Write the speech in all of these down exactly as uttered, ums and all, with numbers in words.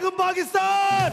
अलैकुम पाकिस्तान।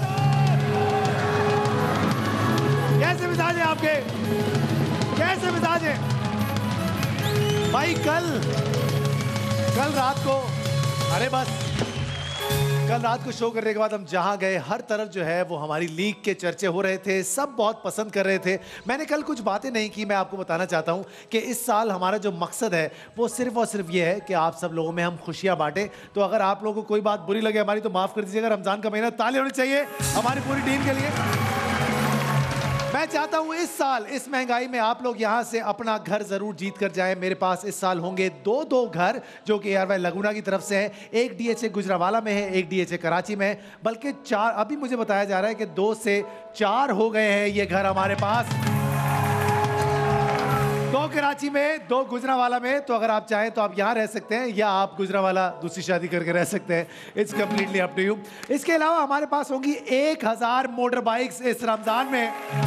कैसे मिजाज है आपके? कैसे मिजाज है भाई? कल कल रात को, अरे बस कल रात को शो करने के बाद हम जहां गए हर तरफ जो है वो हमारी लीग के चर्चे हो रहे थे, सब बहुत पसंद कर रहे थे। मैंने कल कुछ बातें नहीं की, मैं आपको बताना चाहता हूं कि इस साल हमारा जो मकसद है वो सिर्फ और सिर्फ ये है कि आप सब लोगों में हम खुशियां बांटें। तो अगर आप लोगों को कोई बात बुरी लगे हमारी तो माफ कर दीजिएगा। रमजान का महीना, ताली होनी चाहिए हमारी पूरी टीम के लिए। मैं चाहता हूं इस साल इस महंगाई में आप लोग यहां से अपना घर जरूर जीत कर जाएं। मेरे पास इस साल होंगे दो दो घर जो कि एयर वाई लगुना की तरफ से है। एक डीएचए गुजरावाला में है, एक डीएचए कराची में है, बल्कि चार, अभी मुझे बताया जा रहा है कि दो से चार हो गए हैं ये घर हमारे पास। दो कराची में, दो गुजरावाला में। तो अगर आप चाहें तो आप यहाँ रह सकते हैं या आप गुजरावाला दूसरी शादी करके रह सकते हैं। It's completely up to you. इसके अलावा हमारे पास होंगी एक हजार मोटर बाइक्स इस रमजान में।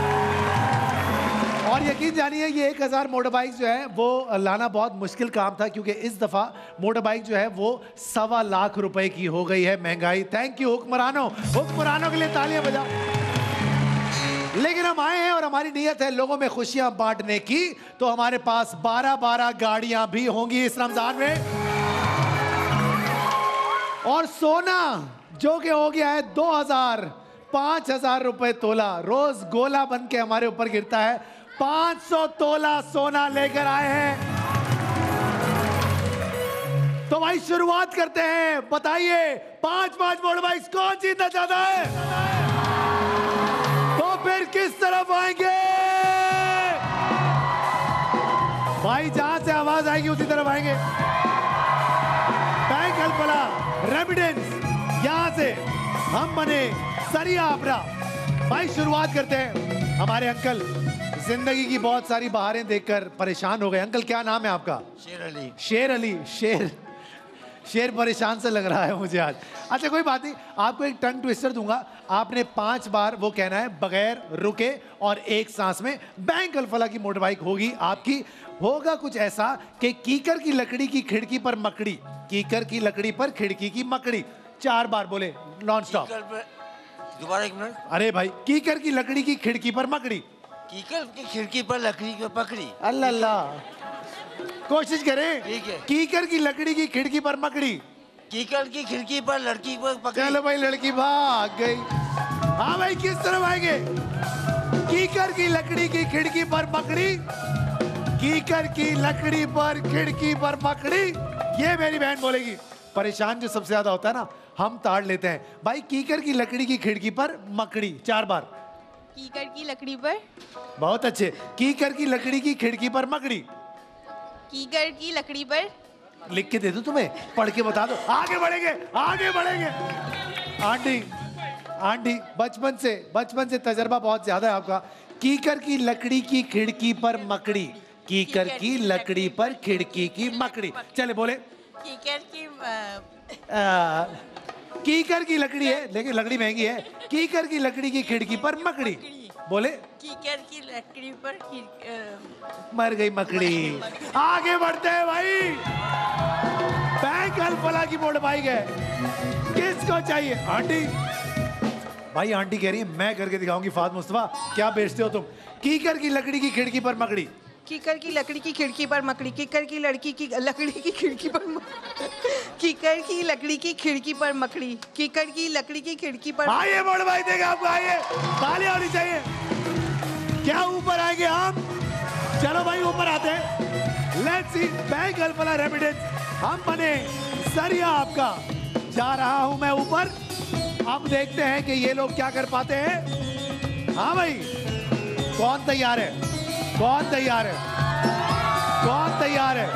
और यकीन जानिए ये एक हजार मोटर बाइक जो है वो लाना बहुत मुश्किल काम था, क्योंकि इस दफा मोटर बाइक जो है वो सवा लाख रुपए की हो गई है महंगाई। थैंक यू हुक्मरानों, हुक्मरानों के लिए तालियां बजाओ। लेकिन हम आए हैं और हमारी नीयत है लोगों में खुशियां बांटने की। तो हमारे पास बारह बारह गाड़ियां भी होंगी इस रमजान में। और सोना जो कि हो गया है दो हजार पांच हजार रुपए तोला, रोज गोला बन के हमारे ऊपर गिरता है। पांच सौ तोला सोना लेकर आए हैं। तो भाई शुरुआत करते हैं। बताइए पांच पांच मोटर बाइक्स कौन जीतना चाहता है? तो फिर किस तरफ आएंगे? भाई जहां से आवाज आएगी उसी तरफ आएंगे। बैंक अल्फला रेमिडेंस, यहां से हम बने सरिया अपरा। भाई शुरुआत करते हैं। हमारे अंकल जिंदगी की बहुत सारी बहारें देखकर परेशान हो गए। अंकल क्या नाम है आपका? शेर अली। शेर अली। शेर शेर परेशान से लग रहा है मुझे आज। अच्छा कोई बात नहीं, आपको एक टंग ट्विस्टर दूंगा। आपने पांच बार वो कहना है बगैर रुके और एक सांस में। बैंक अल्फला की मोटर बाइक होगी आपकी। होगा कुछ ऐसा कि कीकर की लकड़ी की खिड़की पर मकड़ी, कीकर की लकड़ी पर खिड़की की मकड़ी। चार बार बोले नॉन स्टॉप। दोबारा एक मिनट। अरे भाई, कीकर की लकड़ी की खिड़की पर मकड़ी, कीकर की खिड़की पर लकड़ी को पकड़ी। अल्लाह अल्लाह, कोशिश करें। ठीक है। कीकर की लकड़ी की खिड़की पर मकड़ी, कीकर की खिड़की पर लड़की को पकड़ी। चलो भाई लड़की भाग गई। हाँ भाई किस तरफ आएंगे? कीकर की लकड़ी की खिड़की पर मकड़ी, कीकर की लकड़ी पर खिड़की पर मकड़ी। ये मेरी बहन बोलेगी। परेशान जो सबसे ज्यादा होता है ना, हम ताड़ लेते हैं। भाई कीकर की लकड़ी की खिड़की पर मकड़ी, चार बार। कीकर की लकड़ी पर, बहुत अच्छे। कीकर की लकड़ी की खिड़की पर मकड़ी, कीकर की लकड़ी पर। लिख के दे दो तुम्हें, पढ़ के बता दो। आगे बढ़ेंगे, आगे बढ़ेंगे। आंटी आंटी बचपन से बचपन से तजर्बा बहुत ज्यादा है आपका। कीकर की लकड़ी की खिड़की पर मकड़ी, कीकर की लकड़ी पर खिड़की की मकड़ी। चले बोले। कीकर की आ, कीकर की लकड़ी है लेकिन लकड़ी महंगी है। कीकर की लकड़ी की खिड़की पर मकड़ी, बोले। कीकर की लकड़ी पर खिड़- मर गई मकड़ी। आगे बढ़ते हैं भाई। बैंक अल्फला की मोटर बाइक है, किसको चाहिए? आंटी। भाई आंटी कह रही है मैं करके दिखाऊंगी। फात मुस्तफा क्या बेचते हो तुम? कीकर की लकड़ी की खिड़की पर मकड़ी, कीकर की लकड़ी की खिड़की पर मकड़ी, कीकर की लड़की की लकड़ी की खिड़की पर कीकर की लकड़ी की खिड़की पर मकड़ी, कीकर की लकड़ी की खिड़की पर। आइए मोड़ भाई देगा आपको, आइए तालियां होनी चाहिए। क्या ऊपर आएंगे हम? चलो भाई ऊपर आते हैं। Let's see bank Alfalah remittance, हम बने सरिया आपका। जा रहा हूं मैं ऊपर, अब देखते हैं कि ये लोग क्या कर पाते हैं। हाँ भाई कौन तैयार है? कौन तैयार है? कौन तैयार है?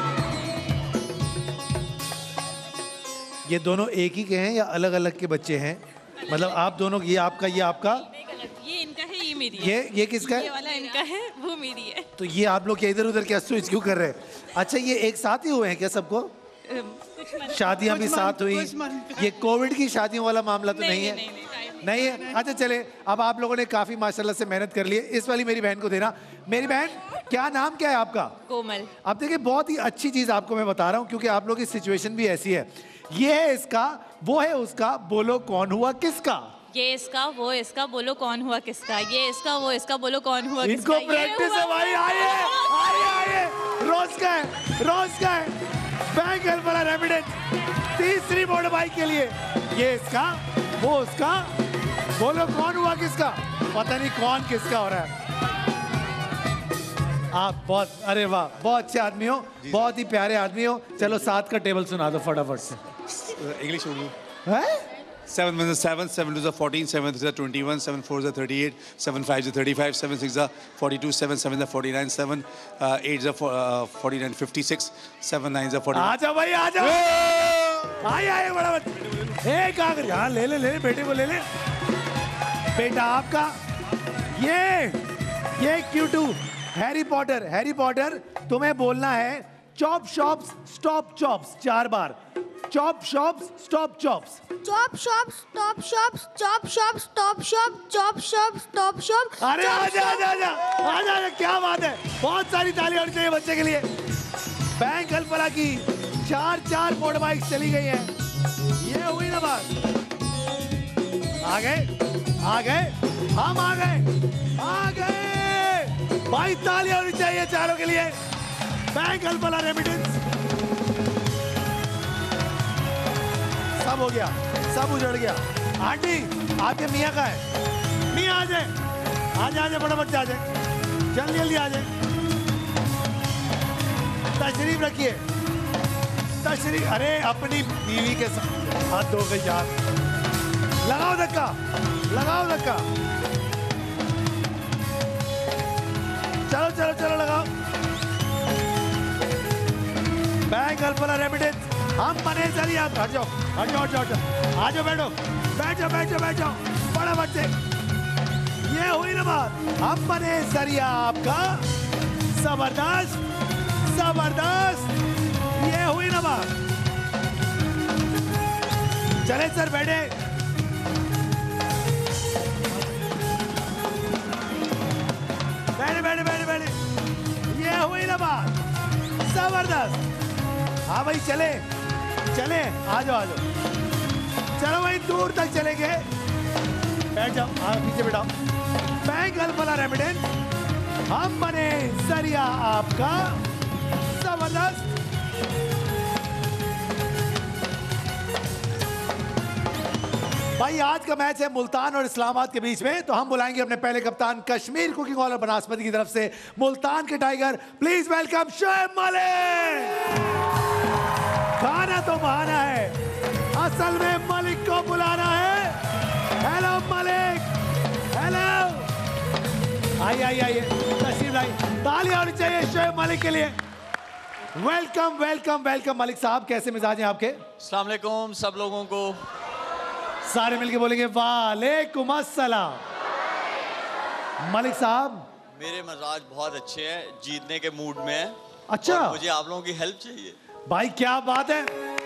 ये दोनों एक ही के हैं या अलग अलग के बच्चे हैं? मतलब आप दोनों, ये आपका ये आपका, ये इनका है ये मेरी ये ये किसका ये है? वाला इनका है वो मेरी है। तो ये आप लोग क्या इधर उधर क्या स्विच क्यों कर रहे हैं? अच्छा ये एक साथ ही हुए हैं क्या सबको? शादियां भी साथ हुई? ये कोविड की शादियों वाला मामला तो नहीं है? नहीं है। अच्छा चले, अब आप लोगों ने काफी माशाल्लाह से मेहनत कर ली है। इस वाली मेरी बहन को देना। मेरी बहन क्या नाम क्या है आपका? कोमल। अब देखिए बहुत ही अच्छी चीज आपको मैं बता रहा हूँ, क्योंकि आप लोगों की सिचुएशन भी ऐसी है। ये है इसका, वो है उसका, बोलो कौन हुआ किसका? ये इसका वो इसका बोलो कौन हुआ किसका। ये इसका वो इसका बोलो कौन हुआ इनको किसका। प्रैक्टिस है भाई। आइए आइए आइए, रोज का है, रोज का है। बैंक हेल्प वाला रेमिडेंस तीसरी मोटर बाइक के लिए। ये इसका, वो उसका, बोलो कौन हुआ किसका। पता नहीं कौन किसका हो रहा है। आप बहुत, अरे वाह, बहुत अच्छे आदमी हो, बहुत ही प्यारे आदमी हो। चलो सात का टेबल सुना दो फटाफट से। इंग्लिश उर्दू। हैं? Seven ones are seven, seven twos are fourteen, seven threes are twenty-one, seven fours are thirty-eight, seven fives are thirty-five, seven sixes are forty-two, seven sevens are forty-nine, seven uh, eights are for, uh, forty-nine, fifty-six, seven nines are forty-one. आजा भाई आजा। आइए आइए बड़ा बच्चा। एक आकर यहाँ ले ले ले बेटे को ले ले। बेटा आपका ये ये क्यू टू हैरी पॉटर। हैरी पॉटर तुम्हें बोलना है चॉप शॉप्स स्टॉप चॉप्स चार बार। Chop shops stop chops. Chop shop, stop shop, chop shop, stop shop, chop shop, stop shop. अरे आजा आजा आजा आजा आजा, क्या बात है। बहुत सारी तालियां होनी चाहिए बच्चे के लिए। बैंक अल्फला की चार चार मोटर बाइक चली गई हैं। ये हुई ना बात। आ गए आ गए हम आ गए आ गए भाई, तालियां होनी चाहिए चारों के लिए। बैंक अल्फला रेमिटेंस सब हो गया, सब उजड़ गया। आंटी आपके मियाँ का है। मियाँ आ जाए, आ जाए, आ जाए, बड़ा बच्चा आ जाए, जल्दी जल्दी आ जाए। तशरीफ रखिए, तशरीफ। अरे अपनी बीवी के साथ हाथ धो गई यार। लगाओ धक्का, लगाओ धक्का। चलो चलो चलो लगाओ। बैंक अल्फला रेमिटेंस हम बने चलिए। आप हट जाओ हट जाओ हट जाओ, आ जाओ, बैठो बैठ जाओ बैठ जाओ बैठ जाओ बड़ा बच्चे। ये हुई ना बात। हम बने जरिया आपका। जबरदस्त जबरदस्त, ये हुई ना बात। चले सर बैठे। बैठे बैठे बैठे बैठे, ये हुई ना बात। जबरदस्त। हाँ भाई चले चले, आ जाओ आ जाओ। चलो भाई दूर तक चले गए। बैठ जाओ, हाँ पीछे बैठाओ। बैंक अल्फला रेमिडेंस हम बने जरिया आपका। जबरदस्त। भाई आज का मैच है मुल्तान और इस्लामाबाद के बीच में, तो हम बुलाएंगे अपने पहले कप्तान कश्मीर कुकिंग ऑयल बनास्पति की तरफ से मुल्तान के tiger. Please welcome Shoaib Malik. खाना तो बहाना है, असल में मलिक को बुलाना है। Hello Malik, hello. आइए आइए आइए, तशरीफ लाई। तालियां होनी चाहिए शोएब मलिक के लिए। वेलकम वेलकम वेलकम मलिक साहब, कैसे मिजाज हैं आपके? अस्सलाम वालेकुम सब लोगों को। सारे मिलके बोलेंगे वालेकुम अस्सलाम। मलिक साहब मेरे मजाज बहुत अच्छे हैं, जीतने के मूड में है। अच्छा, और मुझे आप लोगों की हेल्प चाहिए। भाई क्या बात है।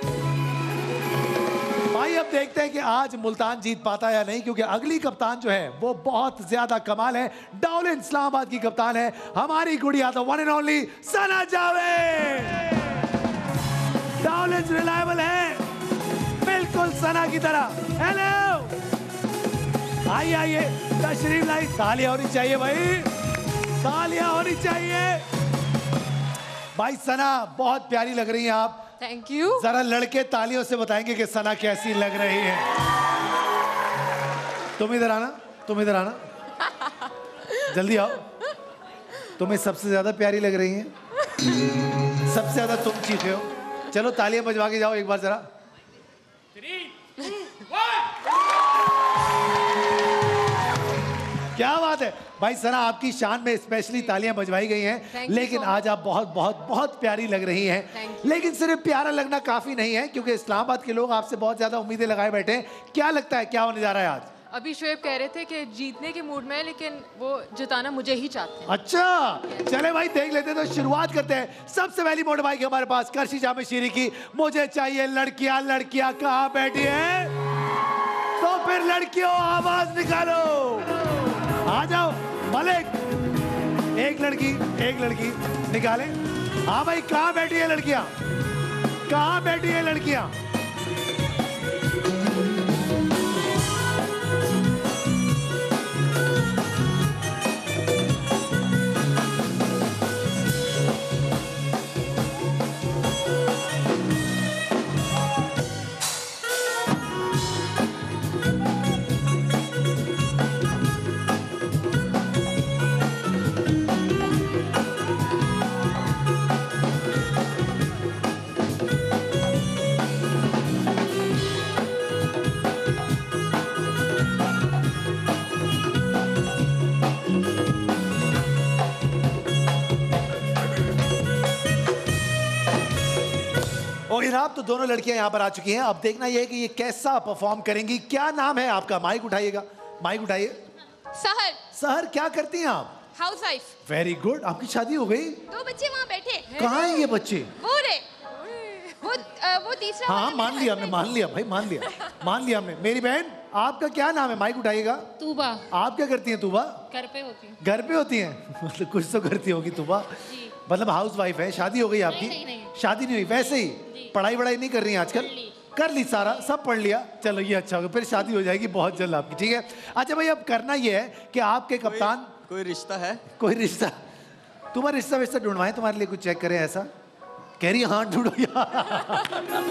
भाई अब देखते हैं कि आज मुल्तान जीत पाता है या नहीं, क्योंकि अगली कप्तान जो है वो बहुत ज्यादा कमाल है। डाउलिन इस्लामाबाद की कप्तान है हमारी गुड़िया, तो one and only Sana Javed. डाउलिन रिलायबल है बिल्कुल सना की तरह। हेलो, आइए आइए, तशरीफ लाई। तालियां होनी चाहिए भाई, तालियां होनी चाहिए। भाई सना बहुत प्यारी लग रही हैं आप। Thank you. जरा लड़के तालियों से बताएंगे कि सना कैसी लग रही है। तुम इधर आना, तुम इधर आना, जल्दी आओ। तुम्हें सबसे ज्यादा प्यारी लग रही हैं, सबसे ज्यादा तुम चीखे हो। चलो तालियां बजवा के जाओ एक बार जरा। क्या बात है भाई सना, आपकी शान में स्पेशली तालियां बजवाई गई हैं, लेकिन so आज आप बहुत बहुत बहुत प्यारी लग रही हैं। लेकिन सिर्फ प्यारा लगना काफी नहीं है, क्योंकि इस्लामाबाद के लोग आपसे बहुत ज्यादा उम्मीदें लगाए बैठे हैं। क्या लगता है क्या होने जा रहा है आज? अभी शोएब कह रहे थे कि जीतने के मूड में है, लेकिन वो जिताना मुझे ही चाहते हैं। अच्छा चले भाई देख लेते हैं, तो शुरुआत करते हैं। सबसे पहली मोटर बाइक हमारे पास करशी जामे शीरी की। मुझे चाहिए लड़कियां, लड़कियां कहाँ बैठी है? तो फिर लड़कियों आवाज निकालो, आ जाओ। मलिक एक लड़की, एक लड़की निकाले। हाँ भाई कहाँ बैठी है लड़कियां, कहाँ बैठी है लड़कियां? साहब, तो दोनों लड़कियां यहाँ पर आ चुकी हैं। अब देखना ये है कि ये कैसा परफॉर्म करेंगी। क्या नाम है आपका? माइक उठाइएगा, माइक उठाइए। सहर। सहर, क्या करती हैं आप? हाउसवाइफ। Very good. आपकी शादी हो गई? दो बच्चे वहाँ बैठे। कहाँ हैं ये बच्चे? वो रे वो अ, वो तीसरा। हाँ, मान लिया हमने, मान लिया भाई, मान लिया, मान लिया हमने। मेरी बहन, आपका क्या नाम है? माइक उठाइएगा। तूबा। आप क्या करती हैं तूबा? घर पे होती हूँ। घर पे होती हैं? मतलब कुछ तो करती होगी तूबा। मतलब हाउस वाइफ है। शादी हो गई आपकी? नहीं, नहीं, नहीं। शादी नहीं हुई? वैसे ही पढ़ाई वढ़ाई नहीं कर रही हैं आजकल? कर ली, सारा सब पढ़ लिया। चलो ये अच्छा होगा, फिर शादी हो जाएगी बहुत जल्द आपकी। ठीक है। अच्छा भाई, अब करना ये है कि आपके कप्तान, कोई रिश्ता है? कोई रिश्ता? तुम्हारा रिश्ता विश्ता ढूंढवाएं तुम्हारे लिए, कुछ चेक करें ऐसा? कह रही हाँ ढूंढो यार।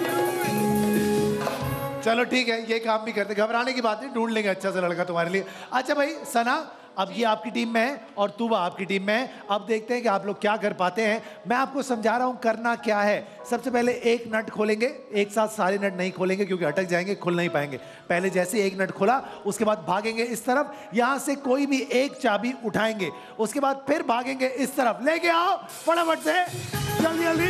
चलो ठीक है, ये काम भी करते, घबराने की बात नहीं, ढूंढ लेंगे अच्छा सा लड़का तुम्हारे लिए। अच्छा भाई सना, अब ये आपकी टीम में है और तूबा आपकी टीम में है। अब देखते हैं कि आप लोग क्या कर पाते हैं। मैं आपको समझा रहा हूं करना क्या है। सबसे पहले एक नट खोलेंगे, एक साथ सारे नट नहीं खोलेंगे क्योंकि अटक जाएंगे, खुल नहीं पाएंगे। पहले जैसे एक नट खोला, उसके बाद भागेंगे इस तरफ, यहां से कोई भी एक चाबी उठाएंगे, उसके बाद फिर भागेंगे इस तरफ। लेके आओ फटाफट से, जल्दी जल्दी।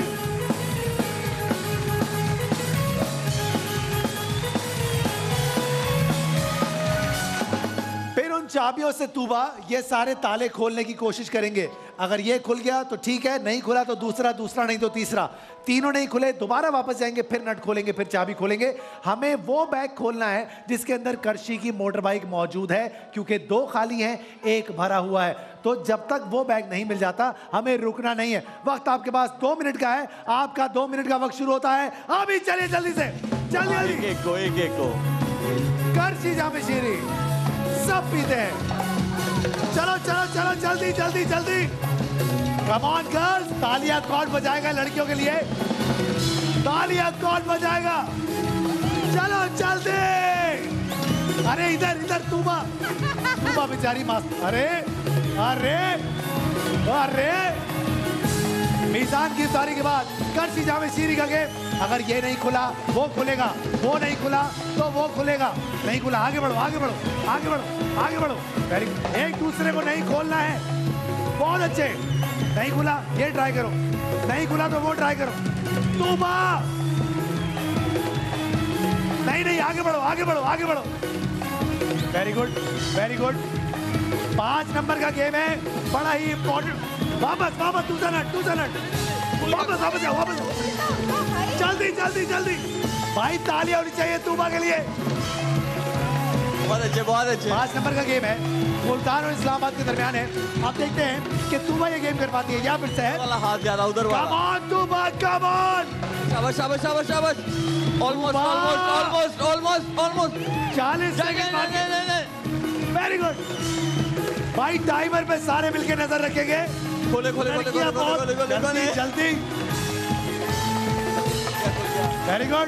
फिर उन चाबियों से तूबा ये सारे ताले खोलने की कोशिश करेंगे। अगर ये खुल गया तो ठीक है, नहीं खुला तो दूसरा, दूसरा नहीं तो तीसरा। तीनों नहीं खुले, दोबारा वापस जाएंगे, फिर नट खोलेंगे, फिर चाबी खोलेंगे। हमें वो बैग खोलना है जिसके अंदर कर्शी की मोटर बाइक मौजूद है, क्योंकि दो खाली हैं, एक भरा हुआ है। तो जब तक वो बैग नहीं मिल जाता हमें रुकना नहीं है। वक्त आपके पास दो मिनट का है, आपका दो मिनट का वक्त शुरू होता है अभी। चलिए जल्दी से, जल्दी जल्दी। एक एक को, एक एक को। कर्शी जामे शीरी सब पीते हैं। चलो चलो चलो, जल्दी जल्दी जल्दी। कम ऑन गर्ल्स, तालियां कौन बजाएगा लड़कियों के लिए? तालियां कौन बजाएगा? चलो जल्दी। अरे इधर इधर तूबा, तूबा बेचारी मस्त। अरे अरे अरे, मीजान की इफ्तारी के बाद कर्शी जामे शीरी का गेम। अगर ये नहीं खुला वो खुलेगा, वो नहीं खुला तो वो खुलेगा। नहीं खुला, आगे बढ़ो आगे बढ़ो आगे बढ़ो आगे बढ़ो। Very good. एक दूसरे को नहीं खोलना है, बहुत अच्छे। नहीं खुला ये ट्राई करो, नहीं खुला तो वो ट्राई करो। तूबा, नहीं नहीं, आगे बढ़ो आगे बढ़ो आगे बढ़ो। Very good very good. पांच नंबर का गेम है, बड़ा ही इंपॉर्टेंट। वापस वापस, दूसरा नट दूसरा नट, वापस वापस जाओ वापस। जल्दी जल्दी जल्दी भाई, तालियां होनी चाहिए तूबा के लिए। बहुत अच्छे बहुत अच्छे। पांच नंबर का गेम है, मुल्तान और इस्लामाबाद के दरमियान है। आप देखते हैं कि तूबा ये गेम कर पाती है या फिर सहर वाला हाथ ज्यादा उधर वाला। Come on Tooba, come on. शाबाश शाबाश शाबाश शाबाश। Almost almost almost almost almost. चालीस सेकंड बाकी। वेरी गुड भाई, टाइमर पे सारे मिलके नजर रखेंगे। खोले खोले खोले खोले खोले खोले खोले जल्दी। Very good.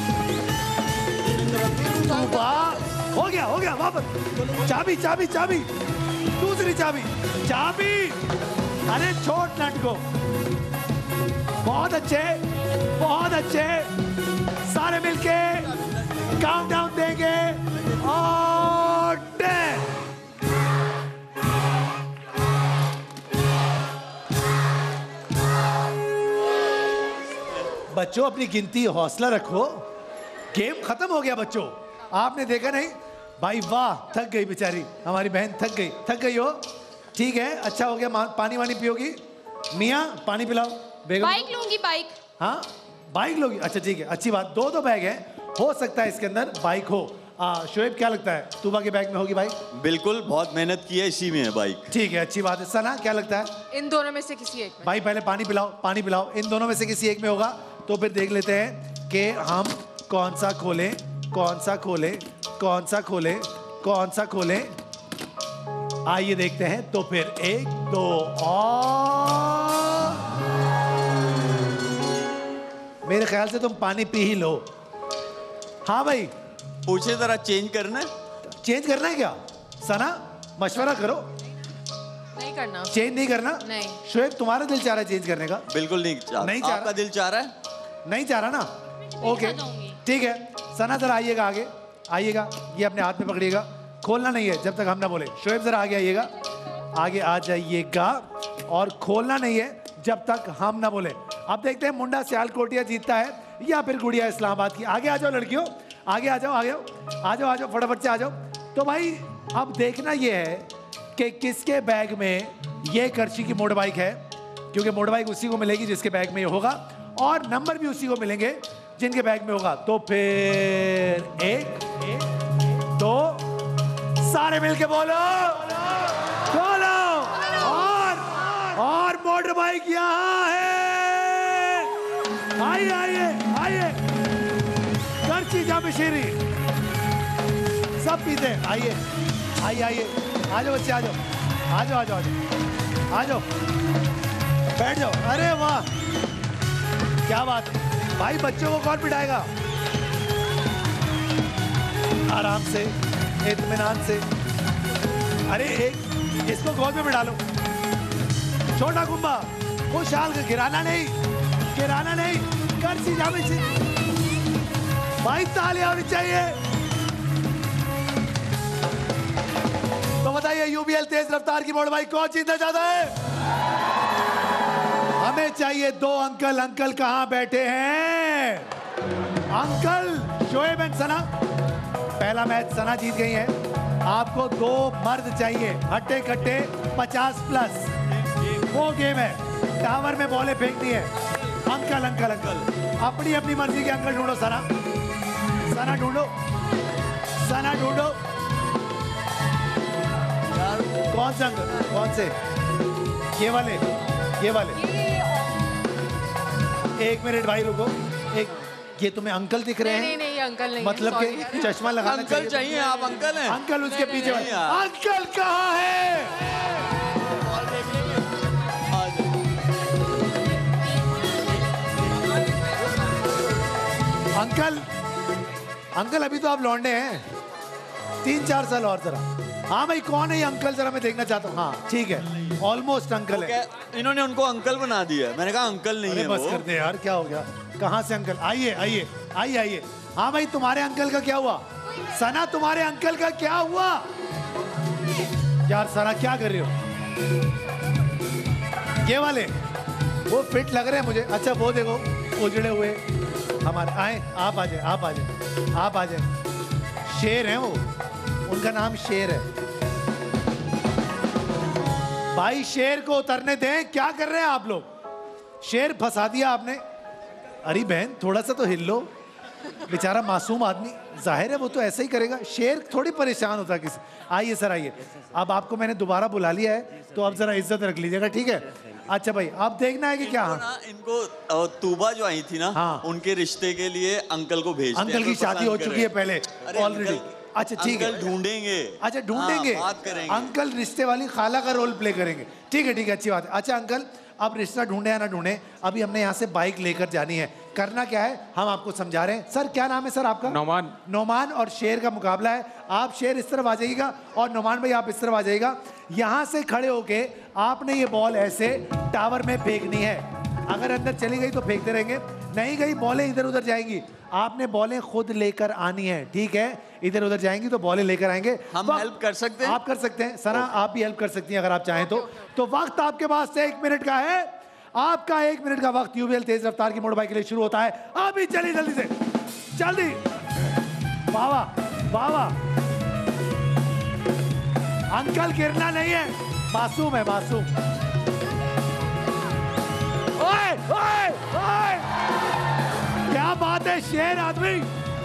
तूबा, हो गया हो गया, वापस। चाबी चाबी चाबी, दूसरी चाबी चाबी। अरे छोड़ नट को। बहुत अच्छे बहुत अच्छे, सारे मिलके काउंटडाउन देंगे और टेन। बच्चों अपनी गिनती हौसला रखो, गेम खत्म हो गया बच्चों। आपने देखा नहीं भाई, वाह, थक गई बेचारी हमारी बहन, थक गई थक गई हो। ठीक है, अच्छा हो गया। पानी वानी पियोगी? मियाँ पानी पिलाओ बेगम। बाइक लूंगी, बाइक। हाँ बाइक लोगी, अच्छा ठीक है, अच्छी बात। दो दो बैग है, हो सकता है इसके अंदर बाइक हो। शोएब क्या लगता है, तूबा के बैग में होगी बाइक? बिल्कुल, बहुत मेहनत की है, इसी में है बाइक। ठीक है, अच्छी बात है। सना क्या लगता है? इन दोनों में से किसी एक में। भाई पहले पानी पिलाओ, पानी पिलाओ। इन दोनों में से किसी एक में होगा तो फिर देख लेते हैं कि हम कौन सा खोलें, कौन सा खोलें, कौन सा खोलें, कौन सा खोलें। आइए देखते हैं। तो फिर एक दो और, मेरे ख्याल से तुम पानी पी ही लो। हाँ भाई, पूछे जरा, चेंज करना है? चेंज करना है क्या? सना मशवरा करो। नहीं करना। चेंज नहीं करना? नहीं। शोएब तुम्हारा दिल चाह रहा है चेंज करने का? बिल्कुल नहीं चाह नहीं चाह आपका दिल चाह रहा है? नहीं चाह रहा ना? ओके ठीक है। सना जरा आइएगा आगे, आइएगा, ये अपने हाथ में पकड़िएगा, खोलना नहीं है जब तक हम ना बोले। शोएब जरा आगे आइएगा, आगे आ जाइएगा, और खोलना नहीं है जब तक हम ना बोले। अब देखते हैं मुंडा सियालकोटिया जीतता है या फिर गुड़िया इस्लामाबाद की। आगे आ जाओ लड़कियों, आगे आ जाओ, आगे आओ, आ जाओ, आ जाओ, फटाफट से आ जाओ। तो भाई अब देखना ये है कि किसके बैग में ये कर्ची की मोटर बाइक है, क्योंकि मोटर बाइक उसी को मिलेगी जिसके बैग में ये होगा, और नंबर भी उसी को मिलेंगे जिनके बैग में होगा। तो फिर एक, एक दो, सारे मिलके बोलो बोलो, और और मोटर बाइक यहाँ है। आइए आइए आइए, कर्ची जामशेरी सब पीते हैं। आइए आइए आइए, आ जाओ बच्चे, आ जाओ आ जाओ आ जाओ आ जाओ, बैठ जाओ। अरे वाह, क्या बात है भाई, बच्चों को कौन बिठाएगा? आराम से, इत्मीनान से। अरे एक इसको गोद में बिठा लो, छोटा कुंभा, खुशहाल का गिराना नहीं, गिराना नहीं, कर्ची जामशेरी। भाई तालियां होनी चाहिए। तो बताइए यूबीएल तेज रफ्तार की मोटर बाइक कौन जीतना चाहता है? हमें चाहिए दो अंकल। अंकल कहां बैठे हैं? अंकल शोएब एंड सना, पहला मैच सना जीत गई है। आपको दो मर्द चाहिए, हट्टे कट्टे पचास प्लस, वो गेम है। टावर में बॉलें फेंकनी है। अंकल अंकल अंकल अपनी अपनी मर्जी के अंकल ढूंढो। सना सना ढूंढो, सना ढूंढो। कौन से अंकल? कौन से? ये वाले, ये वाले। एक मिनट भाई रुको, एक, ये तुम्हें अंकल दिख रहे हैं? नहीं नहीं, अंकल नहीं, मतलब कि चश्मा लगाना अंकल चाहिए, आप अंकल हैं? अंकल उसके पीछे वाले। अंकल कहाँ है? अंकल अंकल अभी तो आप लौंडे हैं, तीन चार साल और जरा। हाँ भाई कौन है ये अंकल, जरा मैं देखना चाहता हूँ। हाँ ठीक है, ऑलमोस्ट अंकल है। इन्होंने उनको अंकल बना दिया। मैंने कहा अंकल नहीं है बस वो। कर दे यार, क्या हो गया? कहाँ से अंकल? आइए आइए आइए आइए। हाँ भाई तुम्हारे अंकल का क्या हुआ? सना तुम्हारे अंकल का क्या हुआ? यार सना क्या कर रहे हो? ये वाले वो फिट लग रहे हैं मुझे। अच्छा वो देखो उजड़े हुए हमारे। आए आप आ जाए, आप आ जाए, आप आ जाए। शेर हैं वो, उनका नाम शेर है। भाई शेर को उतरने दें। क्या कर रहे हैं आप लोग? शेर फंसा दिया आपने। अरे बहन थोड़ा सा तो हिल लो, बेचारा मासूम आदमी, जाहिर है वो तो ऐसा ही करेगा। शेर थोड़ी परेशान होता किसी। आइए सर आइए, अब आपको मैंने दोबारा बुला लिया है तो अब जरा इज्जत रख लीजिएगा, ठीक है? अच्छा भाई आप देखना है कि क्या? इनको ना, इनको तूबा जो आई थी ना, हाँ। उनके रिश्ते के लिए अंकल को भेज। अंकल की शादी हो चुकी है पहले ऑलरेडी। अच्छा ठीक है, ढूंढेंगे। अच्छा ढूंढेंगे, हाँ, बात करेंगे। अंकल रिश्ते वाली खाला का रोल प्ले करेंगे। ठीक है ठीक है, अच्छी बात है। अच्छा अंकल अब रिश्ता ढूंढे या ना ढूंढे, अभी हमने यहाँ से बाइक लेकर जानी है। करना क्या है हम आपको समझा रहे हैं। सर क्या नाम है सर आपका? नोमान। नोमान और शेर का मुकाबला है। आप शेर इस तरफ आ जाइएगा और नोमान भाई आप इस तरफ आ जाइएगा। यहाँ से खड़े होके आपने ये बॉल ऐसे टावर में फेंकनी है। अगर अंदर चली गई तो फेंकते रहेंगे, नहीं गई बॉलें इधर उधर जाएंगी। आपने बॉलें खुद लेकर आनी है, ठीक है? इधर उधर जाएंगी तो बॉलें लेकर आएंगे। हम हेल्प कर सकते हैं? आप कर सकते हैं सना, आप भी हेल्प कर सकती हैं अगर आप चाहें तो। तो वक्त आपके पास एक मिनट का है। आपका एक मिनट का वक्त यूबीएल तेज रफ्तार की मोटर बाइक के लिए शुरू होता है अभी। चलिए जल्दी से, जल्दी। बाबा बाबा, अंकल गिरना नहीं है, मासूम है मासूम। ओए ओए ओए, क्या बात है शेर आदमी।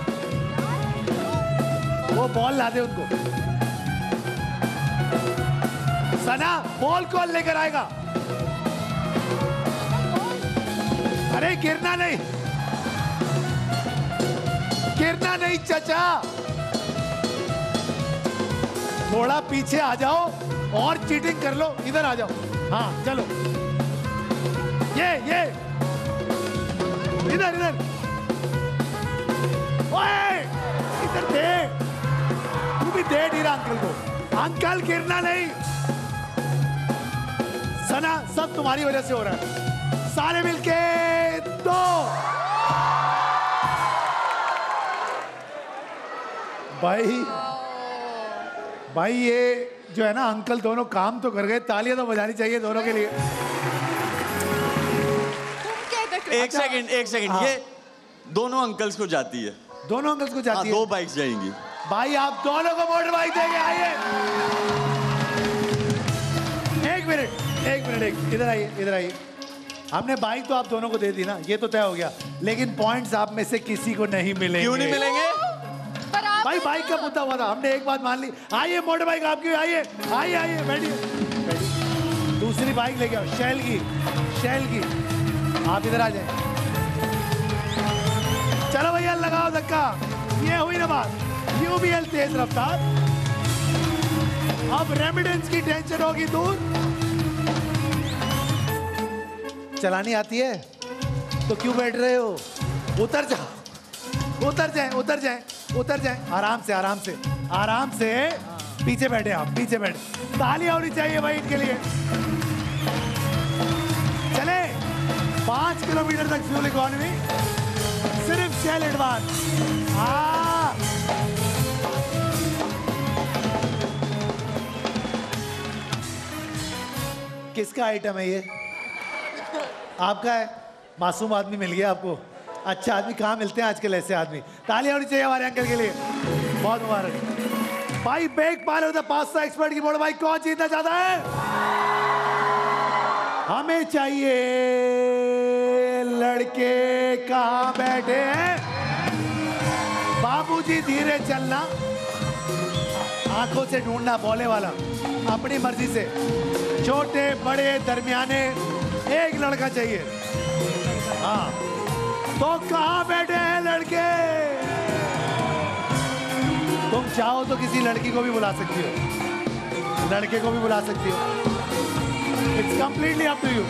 वो बॉल ला दे उनको। सना बॉल कौन लेकर आएगा? अरे गिरना नहीं, गिरना नहीं चाचा, थोड़ा पीछे आ जाओ और चीटिंग कर लो। इधर आ जाओ, हाँ चलो, ये ये इधर इधर, ओए इधर दे, तू भी दे ढीरा अंकल को। अंकल गिरना नहीं। सना सब तुम्हारी वजह से हो रहा है। सारे मिलके दो। भाई भाई ये जो है ना अंकल दोनों काम तो कर गए, तालियां तो बजानी चाहिए दोनों के लिए। एक सेकंड एक सेकंड, हाँ। ये दोनों अंकल्स को जाती है। दोनों अंकल्स को जाती हाँ, है? दो बाइक्स जाएंगी। भाई आप दोनों को मोटर बाइक देंगे, आइए। एक मिनट एक मिनट एक इधर आइए इधर आइए। हमने बाइक तो आप दोनों को दे दी ना, ये तो तय हो गया, लेकिन पॉइंट्स आप में से किसी को नहीं मिलेंगे। क्यों नहीं मिलेंगे? पर आप भाई बाइक का मुद्दा हुआ था, हमने एक बात मान ली। आइए मोटर बाइक आपकी, आइए आइए आइए बैठिए बैठिए। दूसरी बाइक लेके आओ, शैल की शैल की। आप इधर आ जाए। चलो भैया लगाओ धक्का। ये हुई ना बात, यूबीएल तेज रफ्तार। अब रेमिडेंस की टेंशन होगी दूर। चलानी आती है तो क्यों बैठ रहे हो? उतर जाओ, उतर जाए उतर जाए उतर जाए। आराम से आराम से आराम से। पीछे बैठे आप, पीछे बैठे। तालियां होनी चाहिए भाई इनके लिए। चले पांच किलोमीटर तक फ्यूल इकोनॉमी, सिर्फ शेल एडवांस। हाँ किसका आइटम है ये? आपका है? मासूम आदमी मिल गया आपको। अच्छा आदमी कहाँ मिलते हैं आजकल ऐसे आदमी। तालियां होनी चाहिए हमारे अंकल के लिए, बहुत मुबारक। भाई Bake Parlor the pasta expert की मोटर बाइक कौन जीतना चाहता है? हमें चाहिए लड़के कहाँ बैठे हैं? बाबूजी धीरे चलना, आंखों से ढूंढना बोले वाला, अपनी मर्जी से। छोटे बड़े दरमियाने एक लड़का चाहिए। हाँ तो कहाँ बैठे हैं लड़के? तुम चाहो तो किसी लड़की को भी बुला सकती हो, लड़के को भी बुला सकती हो। It's completely up to you.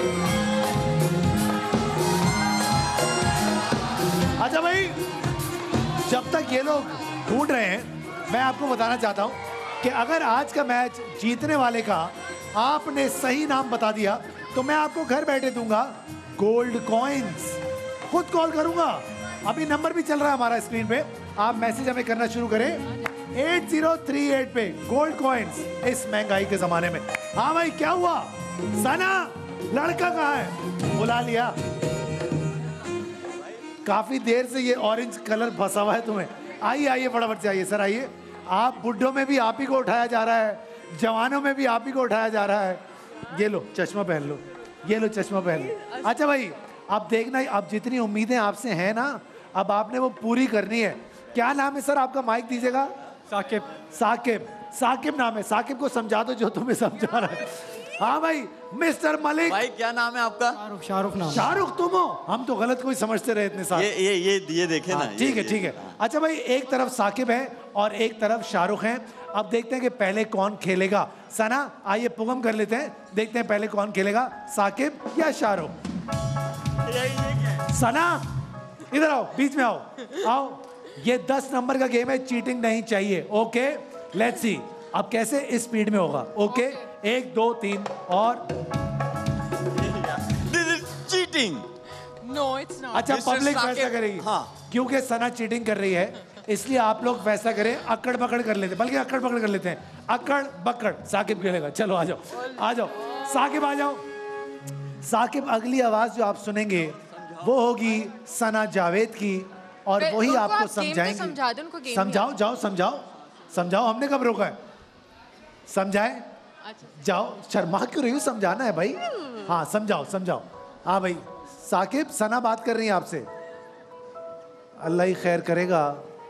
अच्छा भाई, जब तक ये लोग ढूंढ रहे हैं, मैं आपको बताना चाहता हूं कि अगर आज का मैच जीतने वाले का आपने सही नाम बता दिया तो मैं आपको घर बैठे दूंगा गोल्ड कॉइन्स। खुद कॉल करूंगा, अभी नंबर भी चल रहा है हमारा स्क्रीन पे, आप मैसेज हमें करना शुरू करें एट जीरो थ्री एट पे। गोल्ड कॉइन्स इस महंगाई के जमाने में। हाँ भाई क्या हुआ? सना लड़का कहाँ है? बुला लिया। काफी देर से ये ऑरेंज कलर फंसा हुआ है तुम्हें। आइए आइए फटाफट से आइए सर, आइए। आप बुड्ढों में भी आप ही को उठाया जा रहा है, जवानों में भी आप ही को उठाया जा रहा है। ये लो चश्मा पहन लो, ये लो चश्मा पहन लो। अच्छा भाई अब देखना, अब जितनी उम्मीदें आपसे हैं ना, अब आपने वो पूरी करनी है। क्या नाम है सर आपका? माइक दीजिएगा। साकिब। साकिब, साकिब नाम है। साकिब को समझा दो जो तुम्हें समझा रहा है। हाँ भाई मिस्टर मलिक। भाई क्या नाम है आपका? शाहरुख। शाहरुख नाम। शाहरुख तुम हो? हम तो गलत कोई समझते रहे इतने साल। ये ये ये ये देखे ना। ठीक है ठीक है। अच्छा भाई एक तरफ साकिब है और एक तरफ शाहरुख है। अब देखते हैं कि पहले कौन खेलेगा। सना आइए पुगम कर लेते हैं, देखते हैं पहले कौन खेलेगा, साकिब या शाहरुख। सना इधर आओ, बीच में आओ आओ। ये दस नंबर का गेम है, चीटिंग नहीं चाहिए। ओके लेट्स सी अब कैसे इस स्पीड में होगा। ओके एक दो तीन और this is cheating. No it's not. अच्छा पब्लिक फैसला करेगी। हाँ क्योंकि सना चीटिंग कर रही है इसलिए आप लोग फैसला करें, अकड़ बकड़ कर लेते हैं, बल्कि अकड़ बकड़ कर लेते हैं। अकड़ बकड़ साकिब खेलेगा। चलो आ जाओ आ जाओ साकिब आ जाओ। साकिब अगली आवाज जो आप सुनेंगे वो होगी सना जावेद की और वे- वही उनको आपको आप गेम में समझाएंगे। समझा दो, उनको गेम समझाओ जाओ समझाओ समझाओ। हमने कब रोका है? समझाए जाओ। शर्मा क्यों रही हो? समझाना है भाई। हाँ समझाओ समझाओ। हाँ भाई साकिब सना बात कर रही है आपसे। अल्लाह ही खैर करेगा।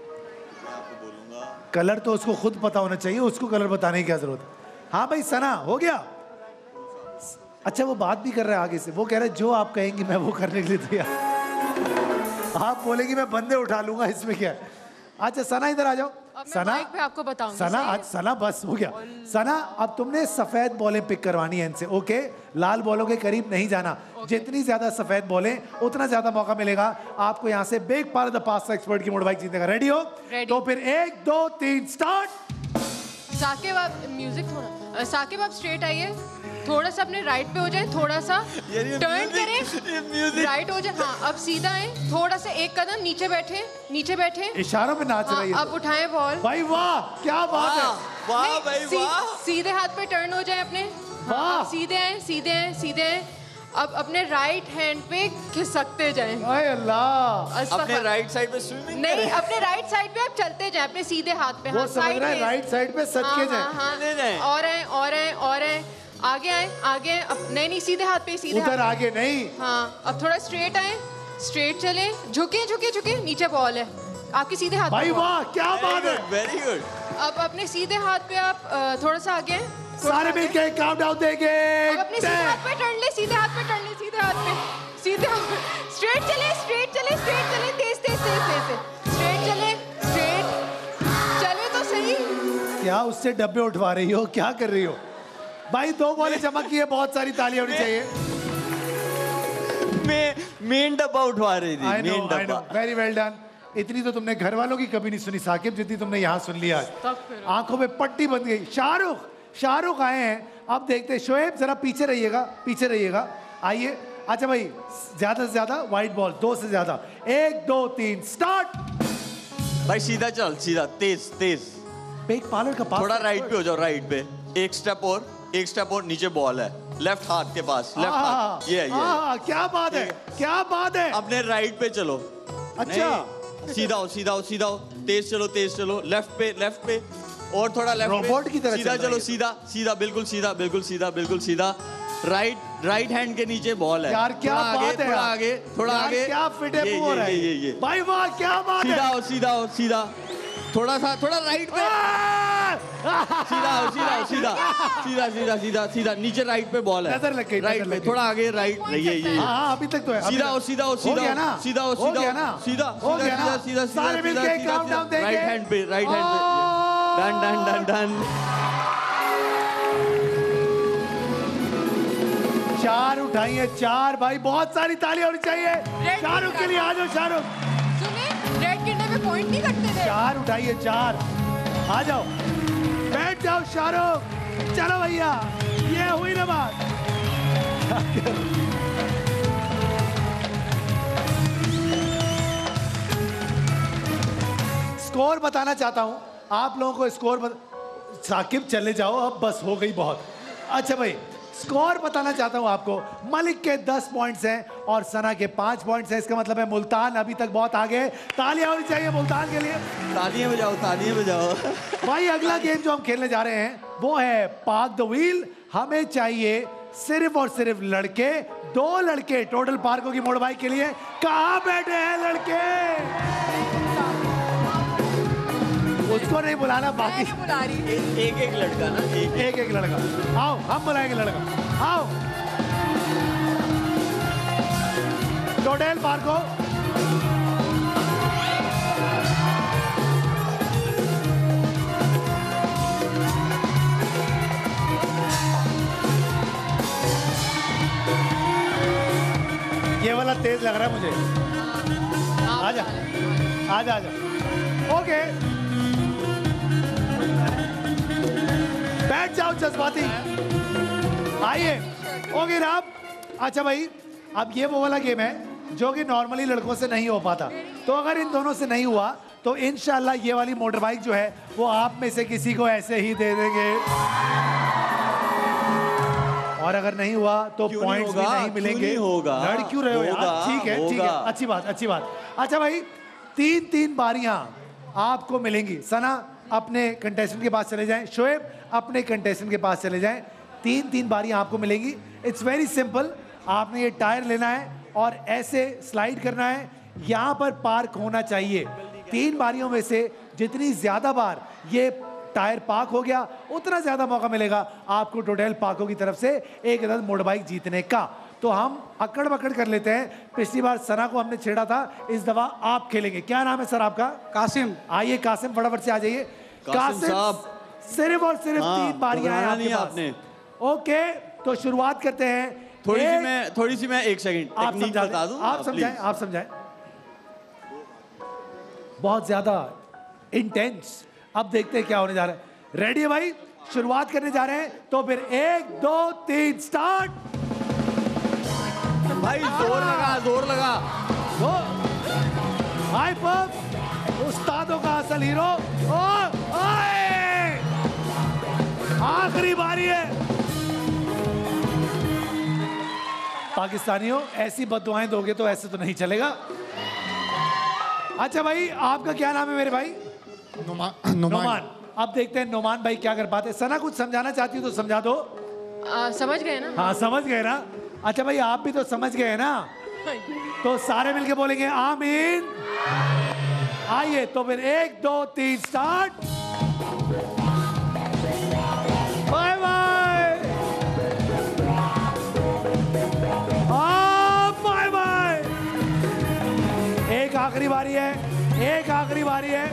कलर तो उसको खुद पता होना चाहिए, उसको कलर बताने की क्या जरूरत है। हाँ भाई सना हो गया। अच्छा वो बात भी कर रहा है आगे से, वो कह रहा है जो आप कहेंगी मैं वो करने के लिए तैयार। आप बोलेगी मैं बंदे उठा लूंगा, इसमें क्या है। अच्छा सना इधर आ जाओ। सना माइक पे आपको बताऊंगी। सना आज सना बस हो गया। सना अब तुमने सफेद बॉलें पिक करवानी है इनसे। ओके लाल बॉलों के करीब नहीं जाना। जितनी ज्यादा सफेद बॉलें उतना ज्यादा मौका मिलेगा आपको यहाँ से Bake Parlor the pasta expert की मोटर बाइक जीतने का। रेडी हो? तो फिर एक दो तीन स्टार्ट। साकिब आप म्यूजिक थोड़ा, साकिब आप स्ट्रेट आइए, थोड़ा सा अपने राइट पे हो जाए, थोड़ा सा टर्न करें, राइट हो जाए। हाँ अब सीधा है, थोड़ा सा एक कदम नीचे बैठे, नीचे बैठे, इशारों में नाच रही है। अब उठाएं बॉल। भाई वाह क्या बात है। वाह भाई वाह। सीधे हाथ पे टर्न हो जाए अपने। वाह सीधे हैं सीधे हैं सीधे हैं। अब अपने राइट हैंड पे खिसकते जाएं। हाय अल्लाह। अपने राइट साइड पे स्विमिंग नहीं, अपने राइट साइड पे आप चलते जाएं, अपने सीधे हाथ पे। वो हाँ, समझ रहा है, राइट साइड पे सटके जाएं। हाँ, हाँ, और आए और आए और आए, आगे आए आगे आए। अब नहीं नहीं सीधे हाथ पे, सीधे उधर हाथ आगे नहीं। हाँ, अब थोड़ा स्ट्रेट आए, स्ट्रेट चले, झुके झुके झुके, नीचे बॉल है आपके सीधे हाथ। भाई वाह, क्या बात है, वेरी गुड। अब अपने सीधे हाथ पे आप अ, थोड़ा सा आगे आए, सारे मिलके काउंटडाउन देंगे। अब अपने सीधे हाथ पे टर्न ले, सीधे हाथ पे टर्न ले, सीधे हाथ पे, सीधे हाथ पे, स्ट्रेट चले स्ट्रेट चले स्ट्रेट चले, तेज तेज तेज तेज, स्ट्रेट चले, स्ट्रेट चले तो सही। क्या उससे डब्बे उठवा रही हो, क्या कर रही हो भाई? दो बॉलें चमकी है, बहुत सारी तालियां होनी चाहिए। मैं मेन डब्बा उठवा रही थी, I know, man I know. डब्बा। Very well done. इतनी तो तुमने घर वालों की कभी नहीं सुनी साकिब, जितनी तुमने यहाँ सुन लिया। आंखों में पट्टी बंद गई। शाहरुख शाहरुख आए हैं, अब देखते हैं। शोएब जरा पीछे रहिएगा, पीछे रहिएगा, आइए। अच्छा भाई, ज्यादा से ज्यादा वाइट बॉल, दो से ज्यादा। एक दो तीन स्टार्ट। भाई सीधा चल, सीधा, तेज तेज। एक पार्लर का पास थोड़ा राइट पे हो जाओ, राइट पे एक स्टेप और, एक स्टेप और, नीचे बॉल है लेफ्ट हाथ के पास, लेफ्ट हाथ, ये ये। आ, क्या बात है, क्या बात है। अपने राइट पे चलो। अच्छा, सीधा हो, सीधा हो, सीधा हो, तेज चलो, तेज चलो, लेफ्ट पे, लेफ्ट पे, और थोड़ा लेफ्ट पे, रोबोट की तरह सीधा चल रहा चलो, है। सीधा सीधा, बिल्कुल सीधा, बिल्कुल सीधा, बिल्कुल सीधा। राइट राइट हैंड के नीचे बॉल है। यार क्या थोड़ा बात आगे, है, थोड़ा यार। आगे, थोड़ा यार आगे। क्या फिट है, ये, हो रहा है ये, ये, ये। भाई वाह, क्या बात है। सीधा हो, सीधा हो, सीधा, थोड़ा सा, थोड़ा राइट पे, सीधा हो, सीधा हो, सीधा, सीधा सीधा सीधा सीधा, नीचे राइट पे बॉल है, नजर लग गई, राइट नजर पे, लग गई। थोड़ा आगे राइट, ये ये हाँ हाँ, अभी तक तो है। सीधा हो, सीधा हो, सीधा गया ना, सीधा हो, हो सीधा गया ना, सीधा हो गया ना। सीधा सीधा सारे सीधा मिलके सीधा काउंटडाउन देंगे। राइट हैंड पे, राइट हैंड पे, डन डन डन डन। चार उठाइए, चार भाई, बहुत सारी तालियां होनी चाहिए शाहरुख के लिए। आ जाओ शाहरुख। सुने, रेड गिरने पे पॉइंट नहीं कटते थे। चार उठाइए, चार। आ जाओ, बैठ जाओ शाहरुख। चलो भैया, ये हुई ना बात। स्कोर बताना चाहता हूं आप लोगों को। स्कोर बत... साकिब चले जाओ अब, बस हो गई बहुत। अच्छा भाई, स्कोर बताना चाहता हूं आपको। मलिक के दस पॉइंट्स हैं और सना के पांच पॉइंट्स हैं। इसका मतलब है मुल्तान अभी तक बहुत आगे है। तालियां होनी चाहिए मुल्तान के लिए। तालियां बजाओ, तालियां बजाओ। भाई अगला गेम जो हम खेलने जा रहे हैं वो है पार्क द व्हील। हमें चाहिए सिर्फ और सिर्फ लड़के, दो लड़के टोटल पार्क होगी मोड़ बाइक के लिए। कहाँ बैठे हैं लड़के? उसको नहीं बुलाना, बाकी बुला रही। एक एक लड़का ना, एक एक एक लड़का। आओ, हम बुलाएंगे लड़का। आओ टोटल पार्क हो। ये वाला तेज लग रहा है मुझे। आजा आजा आजा। ओके, बैठ जाओ जज्बाती। आइए, ओके राम। अच्छा भाई, अब ये वो वाला गेम है जो कि नॉर्मली लड़कों से नहीं हो पाता। तो अगर इन दोनों से नहीं हुआ तो इंशाल्लाह ये वाली मोटर बाइक जो है वो आप में से किसी को ऐसे ही दे देंगे। और अगर नहीं हुआ तो पॉइंट्स भी नहीं मिलेंगे। नहीं होगा, लड़ क्यों रहे हो यार? होगा, ठीक है, ठीक है, होगा। अच्छी बात, अच्छी बात। अच्छा भाई, तीन तीन बारियां आपको मिलेंगी। सना अपने कंटेस्टेंट के पास चले जाएं, शोएब अपने कंटेस्टेंट के पास चले जाएं। तीन तीन बारियां आपको मिलेंगी। It's very simple. आपने ये टायर लेना है और ऐसे स्लाइड करना है। यहाँ पर पार्क होना चाहिए। तीन बारियों में से जितनी ज्यादा बार ये टायर पार्क हो गया उतना ज्यादा मौका मिलेगा आपको टोटल पार्कों की तरफ से एक अदद मोटर बाइक जीतने का। तो हम अकड़ बकड़ कर लेते हैं। पिछली बार सना को हमने छेड़ा था, इस दफा आप खेलेंगे। क्या नाम है सर आपका? कासिम। आइए कासिम, फटाफट से आ जाइए। कासिम साहब, सिर्फ और सिर्फ हाँ, तीन बारियां हैं आपके पास। आपने। ओके, तो शुरुआत करते हैं। थोड़ी सी एक, मैं थोड़ी सी मैं एक सेकंड आप टेक्निक समझा बता दें, दूं। आप समझाएं, आप समझाएं। बहुत ज्यादा इंटेंस। अब देखते हैं क्या होने जा रहा है। रेडी है भाई? शुरुआत करने जा रहे हैं तो फिर एक दो तीन स्टार्ट। भाई जोर लगा, जोर लगा। हाई पब, उस्तादों का असल हीरो। और आखिरी बारी है। पाकिस्तानियों ऐसी बददुआएं दोगे तो ऐसे तो नहीं चलेगा। अच्छा भाई आपका क्या नाम है मेरे भाई? नुमान। नोमान। अब देखते हैं नोमान भाई क्या कर पाते। सना कुछ समझाना चाहती हो तो समझा दो। आ, समझ गए ना? हाँ समझ गए ना। अच्छा भाई आप भी तो समझ गए ना, तो सारे मिलके बोलेंगे आमीन। आइए तो फिर एक दो तीन start. Bye bye. Bye bye. एक आखिरी बारी है, एक आखिरी बारी है।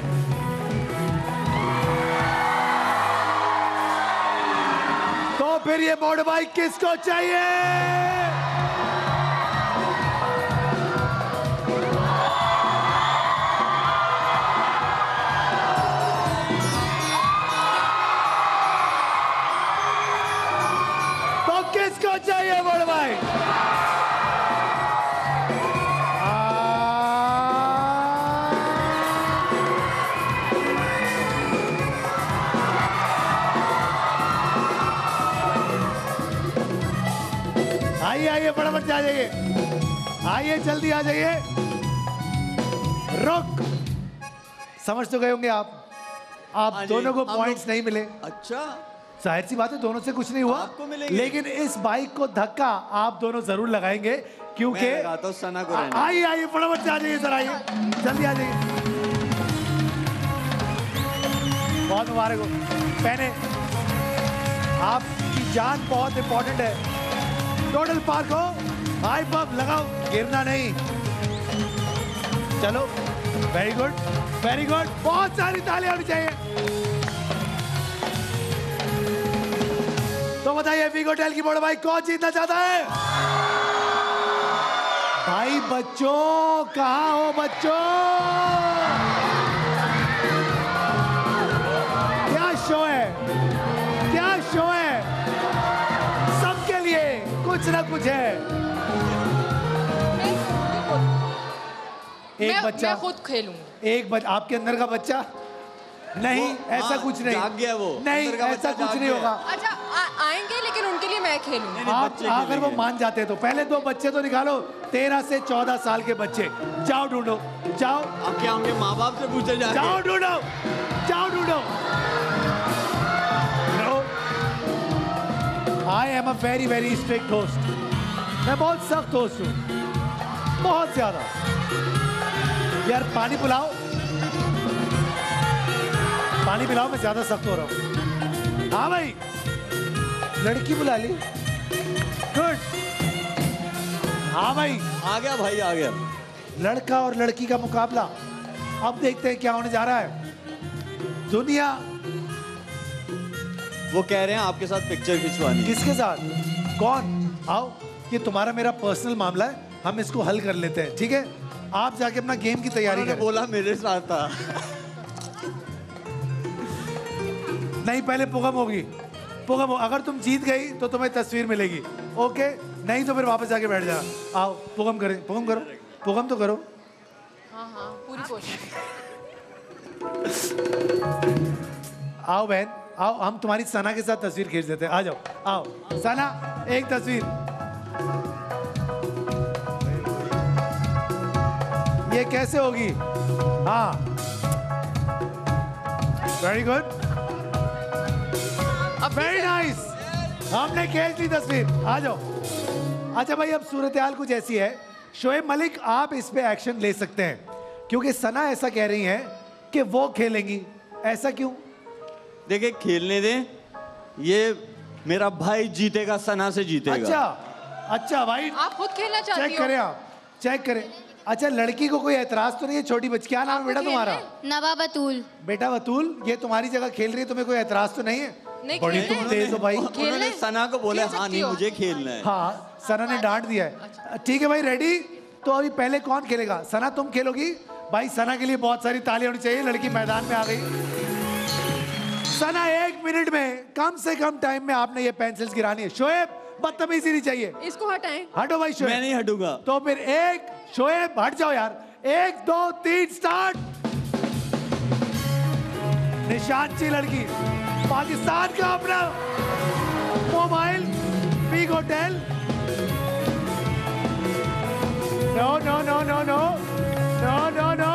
तो फिर ये मोटर बाइक किसको चाहिए? तो किसको चाहिए मोटर बाइक? आइए आइए फटाफट आ जाइए, आइए जल्दी आ जाइए। रुक, समझ तो गए होंगे आप आप दोनों को पॉइंट्स नहीं मिले। अच्छा जाहिर सी बात है दोनों से कुछ नहीं हुआ, आपको मिलेंगे। लेकिन इस बाइक को धक्का आप दोनों जरूर लगाएंगे क्योंकि मैं लगाता हूं सना को रहने। आइए आइए फटाफट से आ जाइए सर, आइए जल्दी आ जाइए। बहुत मुबारक हो पहने, आपकी जान बहुत इंपॉर्टेंट है। टोटल पार्क हो, हाई पंप लगाओ, गिरना नहीं। चलो वेरी गुड वेरी गुड, बहुत सारी तालियां होनी चाहिए। तो बताइए वीगोटेल की मोटर बाइक कौन जीतना चाहता है? भाई बच्चों कहाँ हो बच्चों? क्या शो है, क्या शो है? सबके लिए कुछ ना कुछ है। एक मैं, बच्चा मैं खुद खेलूंगी। एक बच्चा आपके अंदर का बच्चा नहीं, ऐसा हाँ, कुछ नहीं, जाग गया वो, नहीं अंदर का ऐसा बच्चा कुछ जाग नहीं गया। होगा। अच्छा आ, आएंगे लेकिन उनके लिए मैं खेलूंगी। आप अगर वो मान जाते तो पहले दो बच्चे तो निकालो, तेरह से चौदह साल के बच्चे, जाओ ढूंढो, जाओ। अब क्या होंगे, माँ बाप से पूछे जाके? जाओ ढूंढो, जाओ ढूंढो। I am a very very strict host, मैं बहुत सख्त होस्ट हूँ, बहुत ज्यादा। यार पानी पिलाओ, पानी पिलाओ, मैं ज्यादा सख्त हो रहा हूँ। हाँ भाई लड़की बुला ली, गुड। हाँ भाई आ गया भाई आ गया। लड़का और लड़की का मुकाबला, अब देखते हैं क्या होने जा रहा है। दुनिया वो कह रहे हैं आपके साथ पिक्चर खिंचवानी। किसके साथ? कौन? आओ, ये तुम्हारा मेरा पर्सनल मामला है, हम इसको हल कर लेते हैं, ठीक है? आप जाके अपना गेम की तैयारी करें। बोला मेरे साथ था। नहीं पहले पुगम होगी, पुगम हो। अगर तुम जीत गई तो तुम्हें तस्वीर मिलेगी, ओके? नहीं तो फिर वापस जाके बैठ जाना। आओ पुगम करें, पुगम करो, पुगम तो करो। हाँ हाँ पूरी कोशिश। आओ बहन आओ, हम तुम्हारी सना के साथ तस्वीर खींच देते हैं। आ जाओ, आओ सना, एक तस्वीर। ये कैसे होगी? हाँ वेरी गुड, वेरी नाइस, हमने खींच ली तस्वीर। आ जाओ। अच्छा भाई अब सूरत हाल कुछ ऐसी है, शोएब मलिक आप इस पे एक्शन ले सकते हैं क्योंकि सना ऐसा कह रही हैं कि वो खेलेंगी। ऐसा क्यों? देखिए खेलने दें, ये मेरा भाई जीतेगा, सना से जीतेगा। अच्छा अच्छा भाई आप खुद खेलना चाहती हो? चेक करें, आप चेक करें। अच्छा लड़की को कोई एतराज तो नहीं है? छोटी बच्ची, क्या नाम है बेटा तुम्हारा? नवा बतूल। बेटा बतूल, ये तुम्हारी जगह खेल रही है, तुम्हें कोई एतराज तो नहीं है? नहीं, बड़ी खेलने तुम तेज हो भाई। उन्होंने सना को बोला हाँ नहीं मुझे खेलना है। हाँ सना ने डांट दिया है। ठीक है भाई रेडी? तो अभी पहले कौन खेलेगा? सना तुम खेलोगी? भाई सना के लिए बहुत सारी तालियां होनी चाहिए, लड़की मैदान में आ गई। सना एक मिनट में, कम से कम टाइम में आपने ये पेंसिल्स गिरानी है। शोएब बदतमीजी नहीं चाहिए, इसको हटाएं। हटो भाई शोएब। मैं नहीं हटूंगा। तो फिर एक, शोएब हट जाओ यार। एक दो तीन स्टार्ट। निशांची लड़की, पाकिस्तान का अपना मोबाइल वीगोटेल no no no no no no no no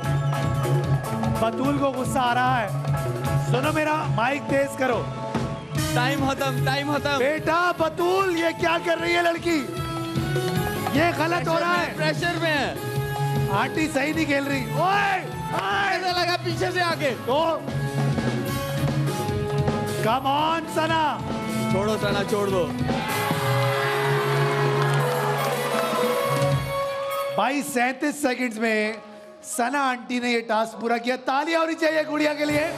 Batool को गुस्सा आ रहा है। सुनो मेरा माइक तेज करो। टाइम खत्म, टाइम खत्म। बेटा बतूल ये क्या कर रही है लड़की? ये गलत हो रहा है। प्रेशर में है। आंटी सही नहीं खेल रही। ओए ऐसा लगा पीछे से आके। तो कम ऑन सना। छोड़ो सना, छोड़ दो। भाई सैंतीस सेकंड्स में सना आंटी ने ये टास्क पूरा किया। तालियां होनी चाहिए गुड़िया के लिए।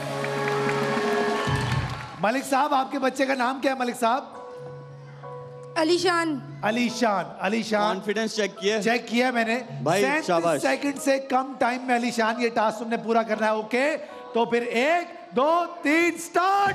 मलिक साहब आपके बच्चे का नाम क्या है मलिक साहब? अलीशान। अलीशान। अलीशान कॉन्फिडेंस चेक किया? चेक किया मैंने भाई शाबाश। सेकंड से कम टाइम में अलीशान ये टास्क तुमने पूरा करना है। ओके तो फिर एक दो तीन स्टार्ट।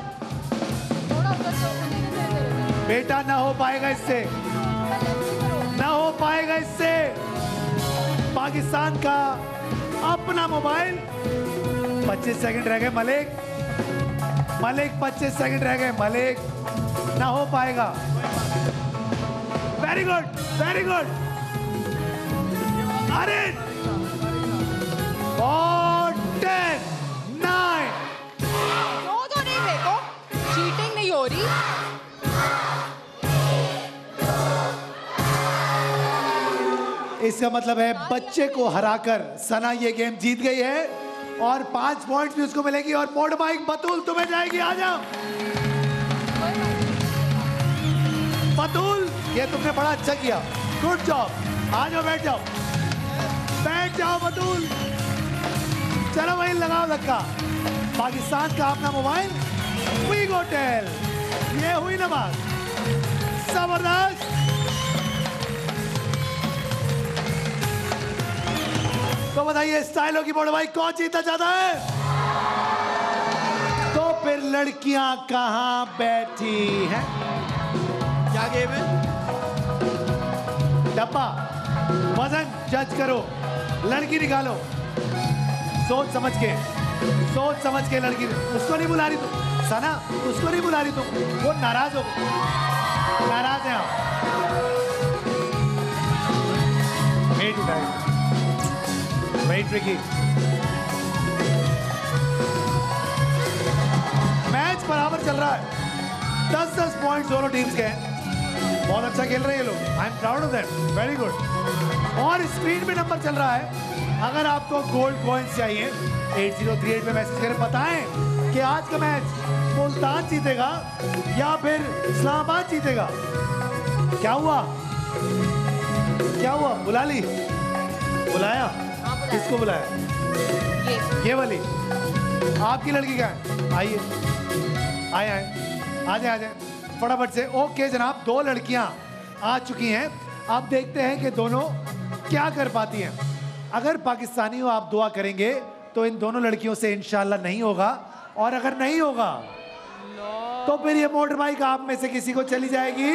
बेटा ना हो पाएगा इससे, ना हो पाएगा इससे। पाकिस्तान का अपना मोबाइल। पच्चीस सेकंड रह गए मलिक। मलिक पच्चीस सेकंड रह गए मलिक। ना हो पाएगा। Very good, very good. अरे और टेन नाइन। दो तो नहीं देखो, चीटिंग नहीं हो रही। इसका मतलब है बच्चे को हराकर सना ये गेम जीत गई है और पांच पॉइंट्स भी उसको मिलेगी। और मोड बाइक बतूल तुम्हें जाएगी। आ जाओ बतूल, ये तुमने बड़ा अच्छा किया। Good job. आ जाओ, बैठ जाओ, बैठ जाओ बतूल। चलो वही लगाओ धक्का। पाकिस्तान का अपना मोबाइल वीगो टेल। ये हुई ना बात। जबरदस्त। तो बताइए स्टाइलों की मोड़ भाई कौन जीतना चाहता है? तो फिर लड़कियां कहां बैठी हैं? क्या गेम है? डब्बा वजन जज करो। लड़की निकालो सोच समझ के, सोच समझ के। लड़की उसको नहीं बुला रही तुम सना, उसको नहीं बुला रही तुम। वो नाराज हो, नाराज है आप। वेट उठाइए, वेट रिकी। मैच बराबर चल रहा है। दस दस पॉइंट दोनों टीम्स के हैं। बहुत अच्छा खेल रहे हैं ये लोग। I am proud of them. Very good. और स्क्रीन पे नंबर चल रहा है। अगर आपको गोल्ड कॉइन्स चाहिए एट जीरो थ्री एट पे मैसेज करें। बताएं कि आज का मैच मुल्तान जीतेगा या फिर इस्लामाबाद जीतेगा। क्या हुआ, क्या हुआ? बुला ली? बुलाया? किसको बुलाया? ये ये वाली आपकी लड़की क्या है? आइए, आए आए, आ जाए आ जाए फटाफट से। ओके जनाब, दो लड़कियां आ चुकी हैं। अब देखते हैं कि दोनों क्या कर पाती हैं। अगर पाकिस्तानी हो आप दुआ करेंगे तो इन दोनों लड़कियों से इंशाल्लाह नहीं होगा। और अगर नहीं होगा तो फिर ये मोटर बाइक आप में से किसी को चली जाएगी।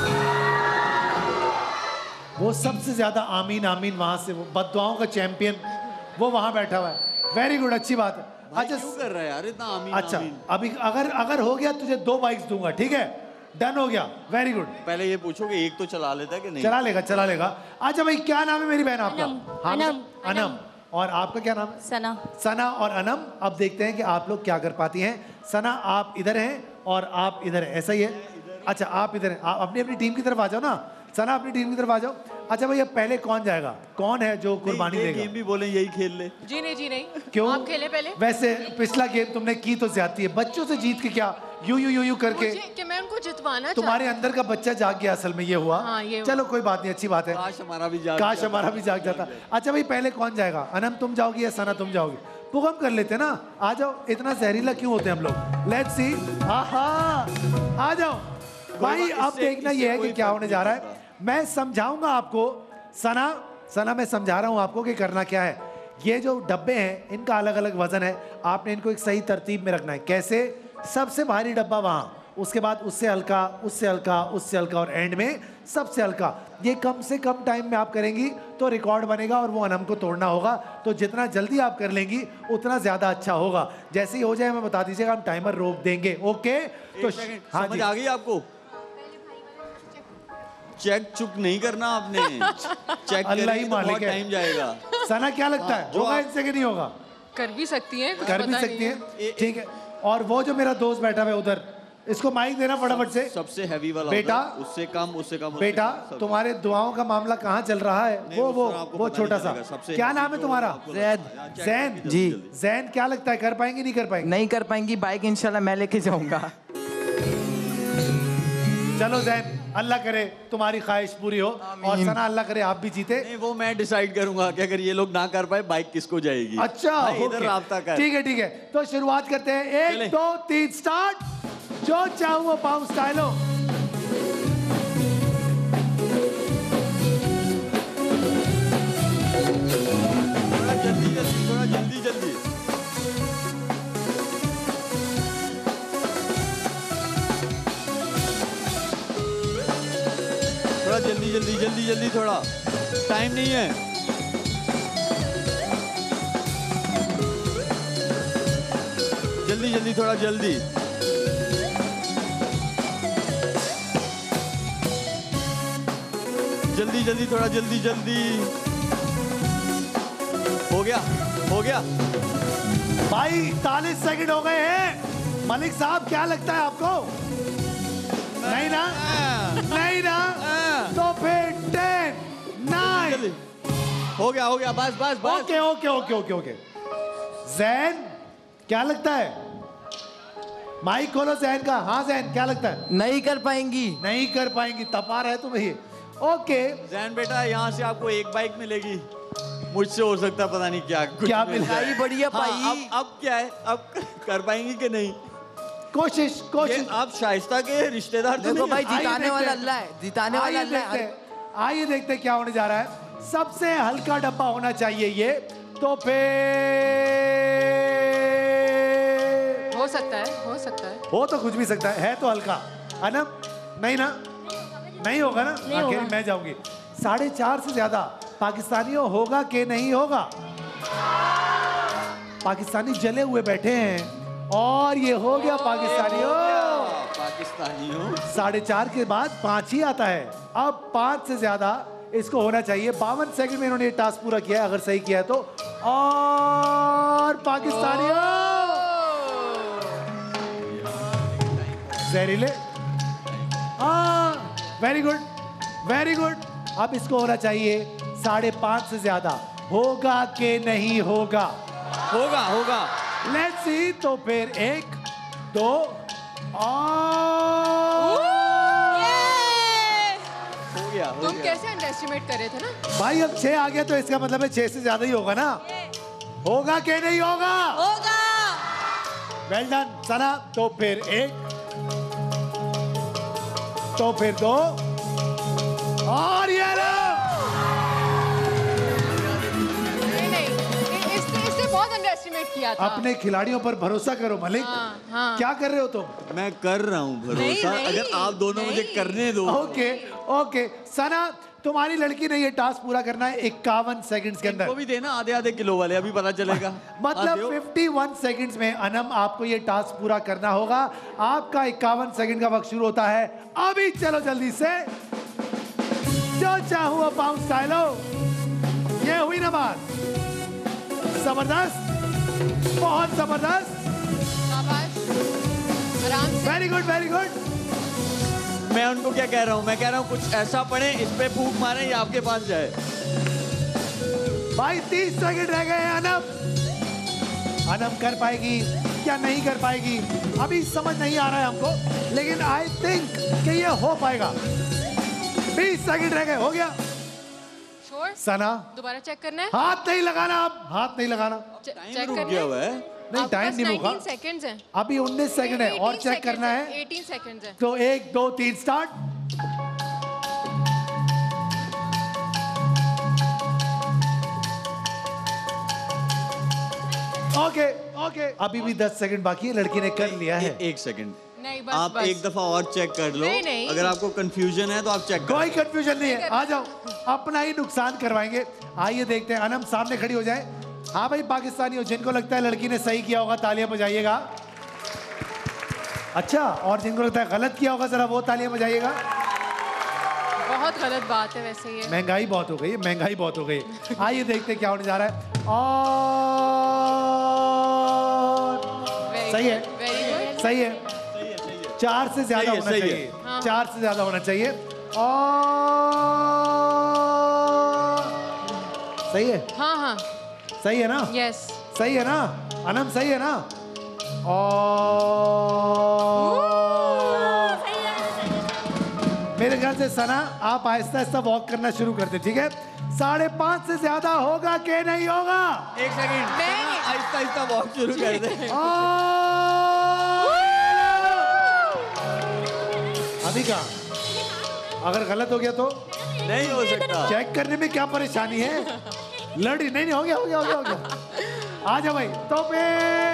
वो सबसे ज्यादा आमीन आमीन वहां से, वो बददुआओं का चैंपियन वो वहां बैठा हुआ है। वेरी गुड, अच्छी बात है। अच्छा क्यों कर रहा है यार इतना आमीन? अच्छा आमीन। अभी अगर अगर हो गया तुझे दो बाइक्स दूंगा, ठीक है? डन हो गया, वेरी गुड। पहले ये पूछो कि एक तो चला लेता है कि नहीं? चला लेगा, चला लेगा। अच्छा भाई क्या नाम है मेरी बहन आपका? अनम। हाँ, अनम। अनम। और आपका क्या नाम है? सना। सना और अनम। अब देखते हैं कि आप लोग क्या कर पाती हैं। सना आप इधर हैं और आप इधर हैं, ऐसा ही है? अच्छा आप इधर हैं। आप अपनी अपनी टीम की तरफ आ जाओ ना। सना अपनी टीम की तरफ आ जाओ। अच्छा भैया पहले कौन जाएगा? कौन है जो कुर्बानी ये देगा? गेम भी बोले यही खेल ले। जी नहीं, जी नहीं। क्यों? आप खेले पहले। वैसे पिछला गेम तुमने की तो ज्यादती है। बच्चों से जीत के क्या यू यू यू यू करके मुझे कि मैं उनको जितवाना तुम्हारे चाहती अंदर का बच्चा जाग गया। असल में ये हुआ। हाँ, ये हुआ। चलो कोई बात नहीं, अच्छी बात है। काश हमारा भी जाग काश जाता। हमारा भी जाग जाता। अच्छा भाई पहले कौन जाएगा? अनम तुम जाओगी या सना तुम जाओगी? पुगम कर लेते ना। आ जाओ, इतना जहरीला क्यों होते हैं हम लोग? Let's see. आहा आ जाओ भाई। इससे- अब देखना इससे ये है कि कोई क्या फर्क होने नहीं जा रहा है। पड़ता। मैं समझाऊंगा आपको। सना सना मैं समझा रहा हूं आपको कि करना क्या है। ये जो डब्बे हैं इनका अलग अलग वजन है। आपने इनको एक सही तरतीब में रखना है। कैसे? सबसे भारी डब्बा वहां, उसके बाद उससे हल्का, उससे हल्का, उससे हल्का और एंड में सबसे हल्का। ये कम से कम टाइम में आप करेंगी तो रिकॉर्ड बनेगा और वो अनम को तोड़ना होगा। तो जितना जल्दी आप कर लेंगी उतना ज्यादा अच्छा होगा। जैसे ही हो जाए हमें बता दीजिएगा, हम टाइमर रोक देंगे। ओके तो एक सेकंड, हाँ समझ जी। आ गई आपको? चेक चुक नहीं करना आपने। चेक अल्लाह ही करेंगे तो बहुत मालिक है। टाइम जाएगा। सना क्या लगता है, जो होगा आप- इनसे कि नहीं होगा? कर भी सकती हैं, कुछ कर भी पता सकती नहीं है, ठीक है। और वो जो मेरा दोस्त बैठा हुआ है उधर, इसको माइक देना फटाफट से। सबसे हैवी वाला बेटा, होता है, उससे कम उससे कम उससे बेटा कम, सब- तुम्हारे दुआओं का मामला कहाँ चल रहा है? नहीं, वो उस वो तरह आपको वो पता छोटा नहीं सा चलेगा, सबसे क्या हैवी नाम है जो तुम्हारा? आपको जैद। लगता है। चेक जैन करेंगे जी। जल्दी जल्दी। जैन क्या लगता है, कर पाएंगे नहीं कर पाएंगे? नहीं कर पाएंगी, बाइक इंशाल्लाह मैं लेके जाऊंगा। चलो जैन, अल्लाह करे तुम्हारी ख्वाहिश पूरी हो, और सना अल्लाह करे आप भी जीते। नहीं, वो मैं डिसाइड करूंगा कि अगर ये लोग ना कर पाए बाइक किसको जाएगी। अच्छा, भाई, इधर ओके। राब्ता कर। ठीक है ठीक है, तो शुरुआत करते हैं। चले। एक दो तीन स्टार्ट। जो चाहूँ वो पाऊँ स्टाइल हो। थोड़ा जल्दी जल्दी थोड़ा जल्दी जल्दी। थोड़ा जल्दी जल्दी जल्दी जल्दी थोड़ा टाइम नहीं है। जल्दी जल्दी थोड़ा जल्दी। जल्दी जल्दी थोड़ा जल्दी जल्दी। हो गया हो गया। भाई इकतालीस सेकंड हो गए हैं। मलिक साहब क्या लगता है आपको? नहीं ना? नहीं ना? तो फिर टेन नाइन। जल्दी। हो गया हो गया बस बस बस। Okay okay okay okay okay. Zain क्या लगता है? माइक खोलो जैन का। हाँ जैन क्या लगता है? नहीं कर पाएंगी। नहीं कर पाएंगी, तपा रहे तुम ये। ओके, जैन बेटा यहाँ से आपको एक बाइक मिलेगी। मुझसे हो सकता है पता नहीं क्या कुछ क्या मिल मिल जाए। भाई बढ़िया हाँ, भाई। अब अब क्या है, अब कर पाएंगी कि नहीं? कोशिश ये कोशिश। आप शाइस्ता के रिश्तेदार तो देखो नहीं भाई, हैं? आइए जिताने देखते वाला हैं। अल्लाह है, जिताने वाला आइए अल्लाह देखते है। हैं, आइए देखते हैं क्या होने जा रहा है। सबसे हल्का डब्बा होना चाहिए ये, तो फिर हो सकता है, हो सकता है। हो तो कुछ भी सकता है, है तो हल्का। अनम नहीं ना? नहीं होगा ना? आखिर मैं जाऊंगी। साढ़े चार से ज्यादा पाकिस्तानियों होगा कि नहीं होगा? पाकिस्तानी जले हुए बैठे हैं और ये हो गया पाकिस्तानियों। पाकिस्तानियों साढ़े चार के बाद पांच ही आता है। अब पांच से ज्यादा इसको होना चाहिए। बावन सेकंड में इन्होंने ये टास्क पूरा किया है, अगर सही किया है तो। और पाकिस्तानियों जहरीले। हाँ, वेरी गुड वेरी गुड। अब इसको होना चाहिए साढ़े पांच से ज्यादा। होगा कि नहीं होगा? होगा होगा। Let's see. तो फिर एक दो और हो गया हो तुम गया। कैसे अंडर एस्टिमेट कर रहे थे ना? भाई अब छह आ गया तो इसका मतलब है छह से ज्यादा ही होगा ना? होगा कि नहीं होगा? होगा। Well done Sana. तो फिर एक, तो फिर दो, और ये लो। नहीं नहीं, इ- इसने इसने बहुत अंडर एस्टिमेट किया था। अपने खिलाड़ियों पर भरोसा करो मलिक। हाँ, हाँ। क्या कर रहे हो तुम? मैं कर रहा हूँ भरोसा। नहीं, अगर आप दोनों मुझे नहीं। करने दो। ओके ओके सना, तुम्हारी लड़की ने ये टास्क पूरा करना है इक्यावन सेकंड्स के वो अंदर। भी देना आधे आधे किलो वाले, अभी पता चलेगा। हाँ, मतलब दो। इक्यावन सेकंड्स में अनम आपको ये टास्क पूरा करना होगा। आपका इक्यावन सेकंड का वक्त शुरू होता है अभी। चलो जल्दी से। जो चाहूँ वो पाऊँ स्टाइल हो। ये हुई ना बात? जबरदस्त, बहुत जबरदस्त। शाबाश, आराम से। Very good very good. मैं उनको क्या कह रहा हूँ, मैं कह रहा हूँ कुछ ऐसा पढ़े, इस पे फूंक मारे, ये आपके पास जाए। भाई तीस सेकंड रह गए हैं। अनम अनम कर पाएगी या नहीं कर पाएगी अभी समझ नहीं आ रहा है हमको, लेकिन आई थिंक कि ये हो पाएगा। बीस सेकंड रह गए, हो गया। श्योर? सना दोबारा चेक करना है? हाथ नहीं लगाना, अब हाथ नहीं लगाना। चे- टाइम चेक रुक करना गया है? हुआ है। नहीं आपके टाइम पास नहीं होगा, उन्नीस सेकंड्स हैं। अभी उन्नीस सेकंड है और अठारह चेक करना है। अठारह सेकंड्स हैं। तो एक दो तीन स्टार्ट। ओके ओके, अभी भी दस सेकंड बाकी है। लड़की ने कर लिया है। ए- एक सेकंड नहीं बस आप बस। एक दफा और चेक कर लो। नहीं, नहीं। अगर आपको कंफ्यूजन है तो आप चेक करो। कोई कंफ्यूजन नहीं है, आ जाओ। अपना ही नुकसान करवाएंगे। आइए देखते हैं। अनम सामने खड़ी हो जाए। हाँ भाई पाकिस्तानी हो, जिनको लगता है लड़की ने सही किया होगा तालियां बजाइएगा। अच्छा, और जिनको लगता है गलत किया होगा जरा वो तालियां बजाइएगा। बहुत गलत बात है वैसे ये। महंगाई बहुत हो गई है, महंगाई बहुत हो गई। आइए देखते हैं क्या होने जा रहा है। और सही है, सही है। चार से ज्यादा होना चाहिए, चार से ज्यादा होना चाहिए। और सही है, हाँ हाँ सही है ना? यस सही है ना? अनम सही है ना? और मेरे ख्याल से सना आप आहिस्ता आहिस्ता वॉक करना शुरू करते, ठीक है? साढ़े पांच से ज्यादा होगा कि नहीं होगा? एक सेकंड, आहिस्ता आहिस्ता वॉक शुरू कर दे। अभी कहा अगर गलत हो गया तो नहीं हो सकता। चेक करने में क्या परेशानी है? लड़ी नहीं नहीं हो गया हो गया हो गया हो गया। आ जाओ भाई। तो पे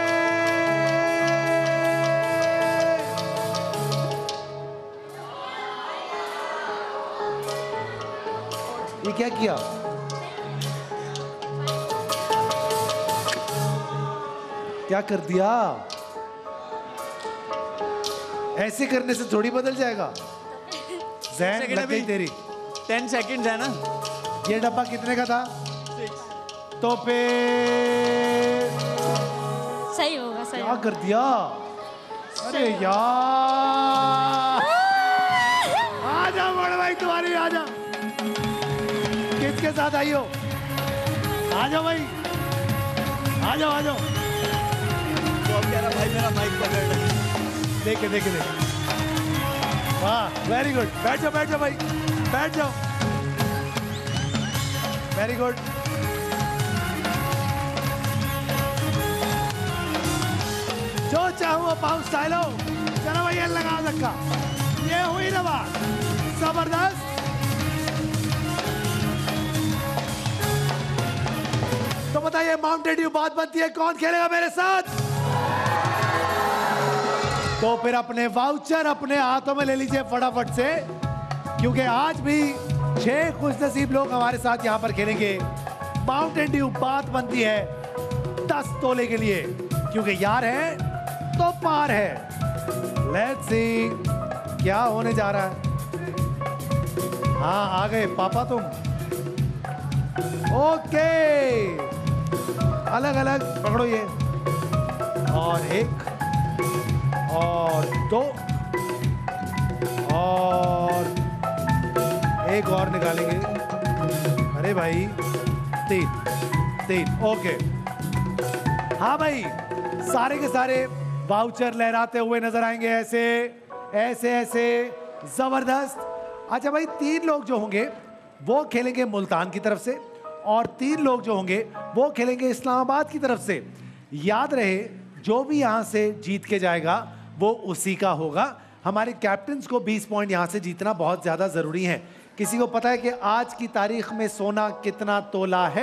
ये क्या किया? क्या कर दिया? ऐसे करने से थोड़ी बदल जाएगा। जहन लग गई तेरी। टेन सेकंड्स है ना? ये डब्बा कितने का था? तो फिर सही होगा, सही क्या कर दिया? अरे यार आ जा बड़े भाई, तुम्हारी आ जा। किसके साथ आई हो? आ जाओ भाई, आ जाओ आ जाओ। तो अब कह रहा भाई मेरा माइक पकड़ ले। देखे देखे देखे। वाह वेरी गुड। बैठ जाओ बैठ जाओ भाई, बैठ जाओ। Very good. जो चाहो वो पाउंड स्टाइल हो। चलो भैया लगा धक्का। ये हुई ना बात, जबरदस्त। तो बताइए माउंटेन ड्यू बात बनती है, कौन खेलेगा मेरे साथ? तो फिर अपने वाउचर अपने हाथों में ले लीजिए फटाफट से, क्योंकि आज भी छह खुशनसीब लोग हमारे साथ यहाँ पर खेलेंगे। माउंटेन ड्यू बात बनती है दस तोले के लिए, क्योंकि यार है तो पार है। लेट्स सी क्या होने जा रहा है। हाँ आ गए पापा तुम। ओके अलग अलग पकड़ो ये, और एक और दो और एक और निकालेंगे। अरे भाई तीन तीन ओके। हाँ भाई सारे के सारे वाउचर लहराते हुए नजर आएंगे, ऐसे ऐसे ऐसे जबरदस्त। अच्छा भाई तीन लोग जो होंगे वो खेलेंगे मुल्तान की तरफ से, और तीन लोग जो होंगे वो खेलेंगे इस्लामाबाद की तरफ से। याद रहे जो भी यहाँ से जीत के जाएगा वो उसी का होगा। हमारे कैप्टन्स को बीस पॉइंट यहाँ से जीतना बहुत ज़्यादा ज़रूरी है। किसी को पता है कि आज की तारीख में सोना कितना तोला है?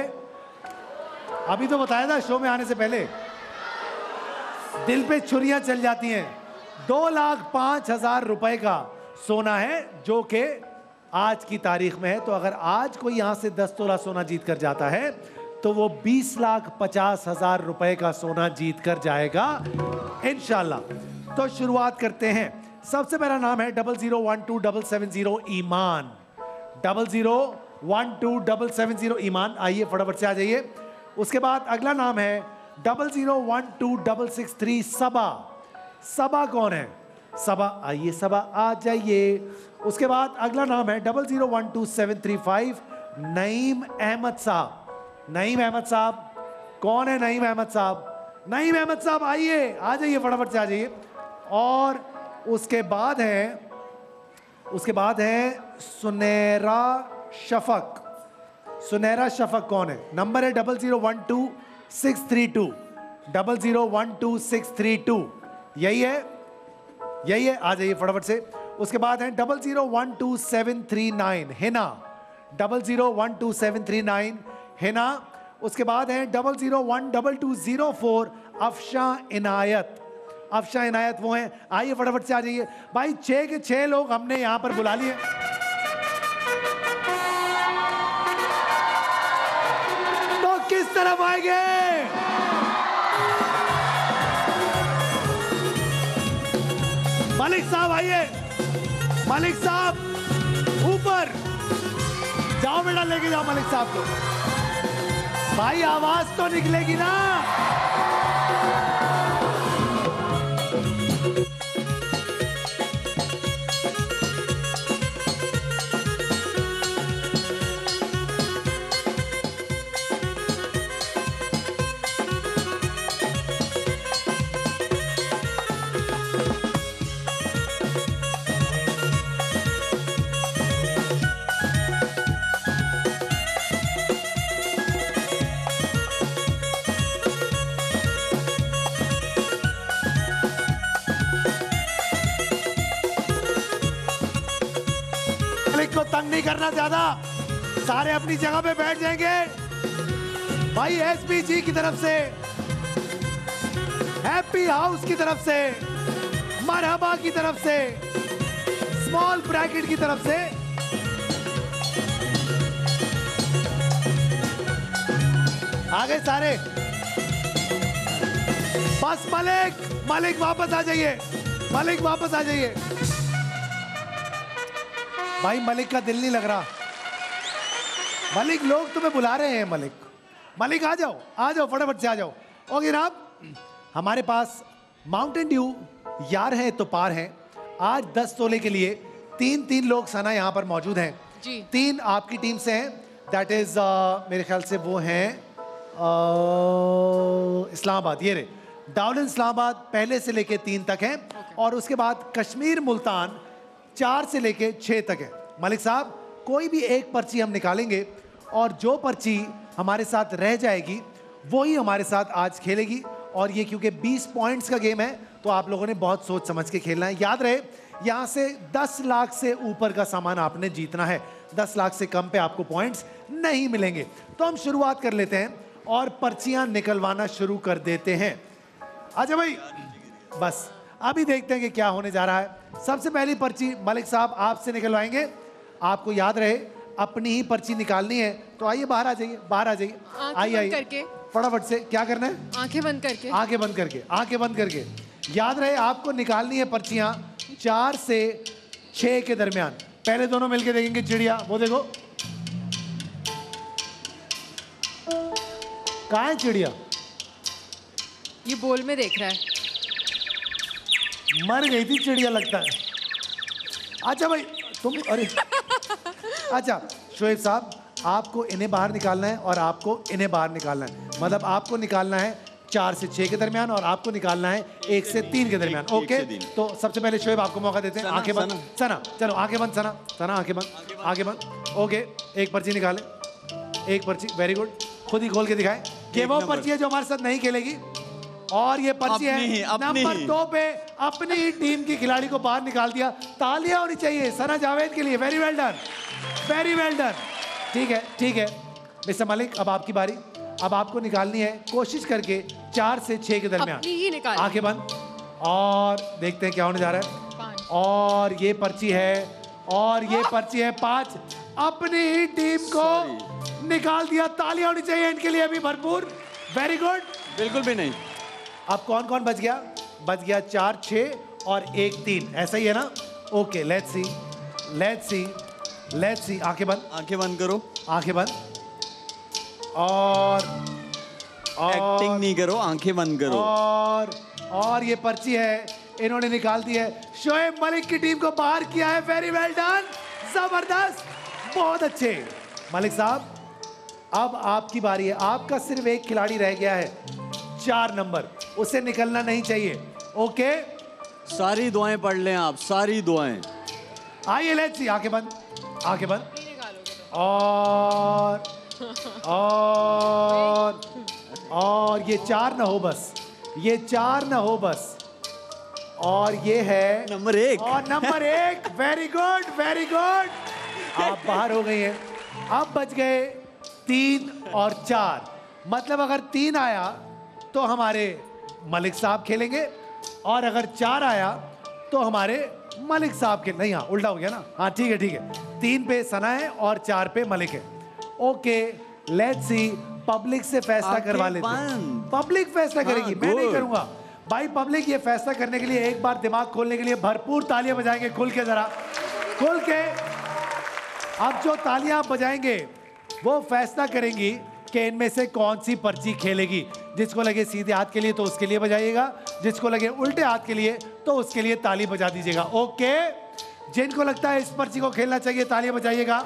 अभी तो बताया था शो में आने से पहले। दिल पे छुरियां चल जाती हैं। दो लाख पाँच हजार रुपए का सोना है जो कि आज की तारीख में है। तो अगर आज कोई यहाँ से दस तोला सोना जीत कर जाता है तो वो बीस लाख पचास हजार रुपए का सोना जीत कर जाएगा इंशाल्लाह। तो शुरुआत करते हैं। सबसे पहला नाम है double zero one two double seven zero Iman. Double zero one two double seven zero Iman, आइए फटाफट से आ जाइए। उसके बाद अगला नाम है double zero one two double six three Saba. Saba कौन है? सबा, आइए सबा आ जाइए। उसके बाद अगला नाम है double zero one two seven three five Naeem Ahmed साहब। नईम अहमद साहब कौन है? नईम अहमद साहब, नईम अहमद साहब आइए, आ जाइए फटाफट से आ जाइए। और उसके बाद है उसके बाद है सुनहरा शफक। सुनहरा शफक कौन है? नंबर है double zero one two six three two. Double zero one two six three two, यही है यही है, आ जाइए फटाफट से। उसके बाद है double zero one two seven three nine Hina. Double zero one two seven three nine Hina. उसके बाद है double zero one double two zero four Afsha Inayat. Afsha Inayat वो हैं, आइए फटाफट से आ जाइए भाई। छह के छह लोग हमने यहां पर बुला लिए। तो किस तरफ आएंगे? मलिक साहब आइए, मलिक साहब ऊपर जाओ बेटा, लेके जाओ मलिक साहब को। भाई आवाज तो निकलेगी ना। को तंग नहीं करना ज्यादा, सारे अपनी जगह पे बैठ जाएंगे। भाई एसपीजी की तरफ से, हैप्पी हाउस की तरफ से, मरहबा की तरफ से, स्मॉल ब्रैकेट की तरफ से आगे सारे। बस मलिक, मलिक वापस आ जाइए, मलिक वापस आ जाइए। भाई मलिक का दिल नहीं लग रहा। मलिक लोग तुम्हें बुला रहे हैं। मलिक मलिक आ जाओ, आ जाओ, फटाफट से आ जाओ। ओके जनाब, हमारे पास माउंटेन ड्यू यार है तो पार है। आज दस तोले के लिए तीन तीन लोग सना यहाँ पर मौजूद हैं जी। तीन आपकी टीम से हैं। दैट इज uh, मेरे ख्याल से वो हैं इस्लामाबाद। ये रे डाउन इस्लामाबाद पहले से लेके तीन तक हैं okay. और उसके बाद कश्मीर मुल्तान चार से लेके छः तक है। मलिक साहब, कोई भी एक पर्ची हम निकालेंगे और जो पर्ची हमारे साथ रह जाएगी वही हमारे साथ आज खेलेगी। और ये क्योंकि बीस पॉइंट्स का गेम है तो आप लोगों ने बहुत सोच समझ के खेलना है। याद रहे, यहाँ से दस लाख से ऊपर का सामान आपने जीतना है। दस लाख से कम पे आपको पॉइंट्स नहीं मिलेंगे। तो हम शुरुआत कर लेते हैं और पर्चियाँ निकलवाना शुरू कर देते हैं। अच्छा भाई, बस अभी देखते हैं कि क्या होने जा रहा है। सबसे पहली पर्ची मलिक साहब आपसे निकलवाएंगे। आपको याद रहे अपनी ही पर्ची निकालनी है। तो आइए बाहर आ जाइए, बाहर आ जाइए, आइए आइए फटाफट से। क्या करना है? आंखें बंद करके, आंखें बंद करके, आंखें बंद करके। याद रहे आपको निकालनी है पर्चियां चार से छह के दरमियान। पहले दोनों मिलके देखेंगे चिड़िया, वो देखो कहाँ है चिड़िया? ये बोल में देख रहा है। मर गई थी चिड़िया लगता है। अच्छा भाई तुम, अरे अच्छा शोएब साहब, आपको इन्हें बाहर निकालना है और आपको इन्हें बाहर निकालना है। मतलब आपको निकालना है चार से छह के दरमियान और आपको निकालना है एक से तीन के दरमियान। ओके, तो सबसे पहले शोएब आपको मौका देते हैं। आंखें बंद। सना चलो आंखें बंद। सना सना आंखें बंद, आंखें बंद। ओके, एक पर्ची निकाले, एक पर्ची। वेरी गुड, खुद ही खोल के दिखाए कि वो पर्ची है जो हमारे साथ नहीं खेलेगी। और ये पर्ची है नंबर दो पे अपनी ही टीम की खिलाड़ी को बाहर निकाल दिया। तालियां होनी चाहिए सना जावेद के लिए। Very well done, very well done. ठीक है, ठीक है मिस्टर मलिक, अब आपकी बारी। अब आपको निकालनी है कोशिश करके चार से छह के दरमियान। आंखें बंद और देखते हैं क्या होने जा रहा है। और ये पर्ची है, और ये पर्ची है पांच। अपनी ही टीम को निकाल दिया। तालियां होनी चाहिए इनके लिए अभी भरपूर। Very good. बिल्कुल भी नहीं। अब कौन कौन बच गया? बच गया चार, छः और एक, तीन। ऐसा ही है ना? Okay, let's see, let's see, let's see. आंखें बंद, आंखें बंद करो, आंखें बंद। और एक्टिंग नहीं करो, आंखें बंद करो। और और ये पर्ची है इन्होंने निकाल दी है। शोएब मलिक की टीम को बाहर किया है। वेरी वेल डन, जबरदस्त, बहुत अच्छे। मलिक साहब, अब आपकी बारी है। आपका सिर्फ एक खिलाड़ी रह गया है, चार नंबर, उसे निकलना नहीं चाहिए। ओके, सारी दुआएं पढ़ लें आप, सारी दुआएं। आइए लेट्स सी। आंखें बंद, आंखें बंद। और और और ये चार ना हो बस, ये चार ना हो बस। और ये है नंबर एक, और नंबर एक। Very good, very good. आप बाहर हो गई हैं। अब बच गए तीन और चार। मतलब अगर तीन आया तो हमारे मलिक साहब खेलेंगे और अगर चार आया तो हमारे मलिक साहब के। नहीं, हाँ उल्टा हो गया ना। हाँ ठीक है, ठीक है। तीन पे सना है और चार पे मलिक है। Okay, let's C. पब्लिक से फैसला करवा लेते हैं। पब्लिक फैसला करेगी, मैं नहीं करूंगा। भाई पब्लिक ये फैसला करने के लिए एक बार दिमाग खोलने के लिए भरपूर तालियां बजाएंगे। खुल के जरा, खुल के। अब जो तालियां आप बजाएंगे वो फैसला करेंगी कि इनमें से कौन सी पर्ची खेलेगी। जिसको लगे सीधे हाथ के लिए तो उसके लिए बजाइएगा, जिसको लगे उल्टे हाथ के लिए तो उसके लिए ताली बजा दीजिएगा। ओके, जिनको लगता है इस पर्ची को खेलना चाहिए तालियां बजाइएगा।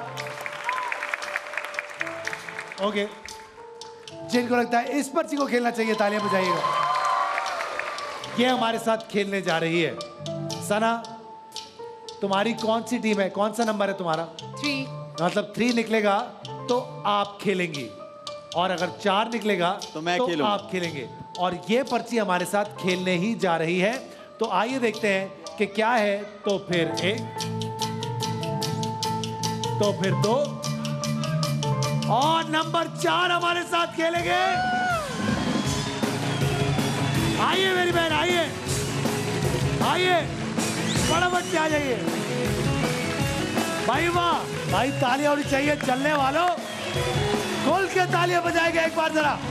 ओके, जिनको लगता है इस पर्ची को खेलना चाहिए तालियां बजाइएगा। ये हमारे साथ खेलने जा रही है। सना, तुम्हारी कौन सी टीम है, कौन सा नंबर है तुम्हारा? थ्री। मतलब थ्री निकलेगा तो आप खेलेंगी, और अगर चार निकलेगा तो मैं तो खेलूंगा। आप खेलेंगे। और ये पर्ची हमारे साथ खेलने ही जा रही है। तो आइए देखते हैं कि क्या है। तो फिर एक, तो फिर दो, और नंबर चार हमारे साथ खेलेंगे। आइए मेरी बहन, आइए आइए, फटाफट से आ जाइए। भाई वाह, भाई तालियां होनी चाहिए चलने वालों, खोल के तालियां बजाएंगे एक बार जरा।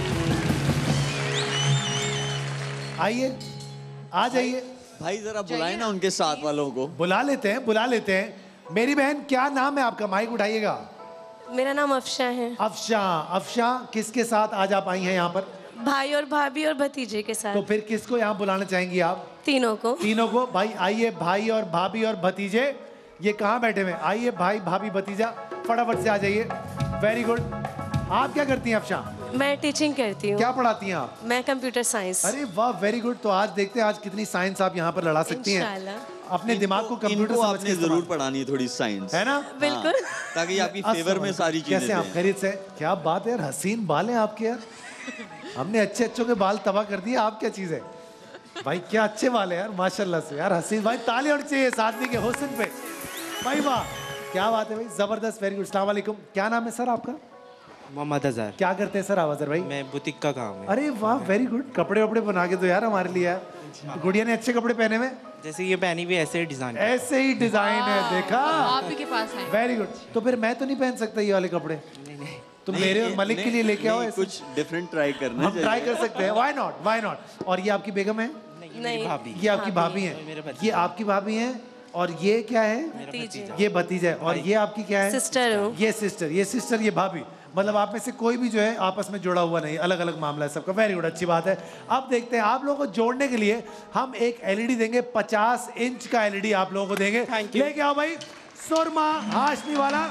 आइए, आ जाइए। भाई जरा बुलाए ना उनके साथ वालों को। बुला लेते हैं, बुला लेते हैं। मेरी बहन क्या नाम है आपका? माइक उठाइएगा। मेरा नाम अफशा है। अफशा, अफशा किसके साथ आज आप आई हैं यहाँ पर? भाई और भाभी और भतीजे के साथ। तो फिर किसको यहाँ बुलाना चाहेंगी आप? तीनों को। तीनों को। भाई आइए, भाई और भाभी और भतीजे, ये कहाँ बैठे हुए? आइए भाई, भाभी, भतीजा, फटाफट से आ जाइए। Very good. आप क्या करती हैं अफशा? मैं टीचिंग करती हूँ। क्या पढ़ाती हैं आप? मैं कंप्यूटर साइंस। अरे वाह, वेरी गुड। तो आज देखते हैं आज कितनी साइंस आप यहाँ पर लड़ा सकती हैं। इंशाल्लाह। अपने दिमाग को कंप्यूटर इनको समझ आपने के जरूर पढ़ानी है थोड़ी साइंस, है ना? बिल्कुल। हाँ, ताकि आपकी फेवर में सारी चीजें कैसे आप दें। खैरियत से? क्या बात है यार, हसीन बाल हैं आपके यार। हमने अच्छे अच्छों के बाल तबाह कर दिए, आप क्या चीज है भाई? क्या अच्छे बाल है यार, माशाल्लाह से यार। हसीन भाई, ताली होनी चाहिए इस आदमी के हुस्न पे। भाई वाह, क्या बात है भाई, जबरदस्त, वेरी गुड। अस्सलाम वालेकुम। क्या नाम है सर आपका? मोहम्मद अजहर। क्या करते हैं सर अजहर भाई? मैं बुटीक का काम है। अरे वाह, वेरी गुड। कपड़े वपड़े बना के दो यार हमारे लिए यार। गुड़िया ने अच्छे कपड़े पहने हुए, जैसे ये पहनी हुई ऐसे ही डिजाइन। ऐसे ही डिजाइन है, देखा? आप ही के पास है। Very good. तो फिर मैं तो नहीं पहन सकता ये वाले कपड़े? तुम मेरे और मलिक के लिए लेके आओ ऐसे। कुछ डिफरेंट ट्राई करना हम ट्राई कर सकते हैं, व्हाई नॉट, व्हाई नॉट। और ये आपकी बेगम है? नहीं, भाभी। ये आपकी भाभी है? ये आपकी भाभी है। और ये क्या है? ये भतीजा है। और ये आपकी क्या है? सिस्टर हूँ। ये सिस्टर, ये सिस्टर, ये भाभी। मतलब आप में से कोई भी जो है आपस में जुड़ा हुआ नहीं, अलग अलग मामला है सबका। वेरी गुड, अच्छी बात है। अब देखते हैं, आप लोगों को जोड़ने के लिए हम एक एलईडी देंगे, पचास इंच का एलईडी आप लोगों को देंगे। लेके आओ भाई, सुरमा हाशमी वाला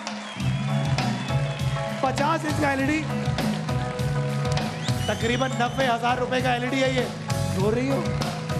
पचास इंच का एलईडी, तकरीबन नब्बे हजार रुपए का एलईडी है ये। रो रही हो?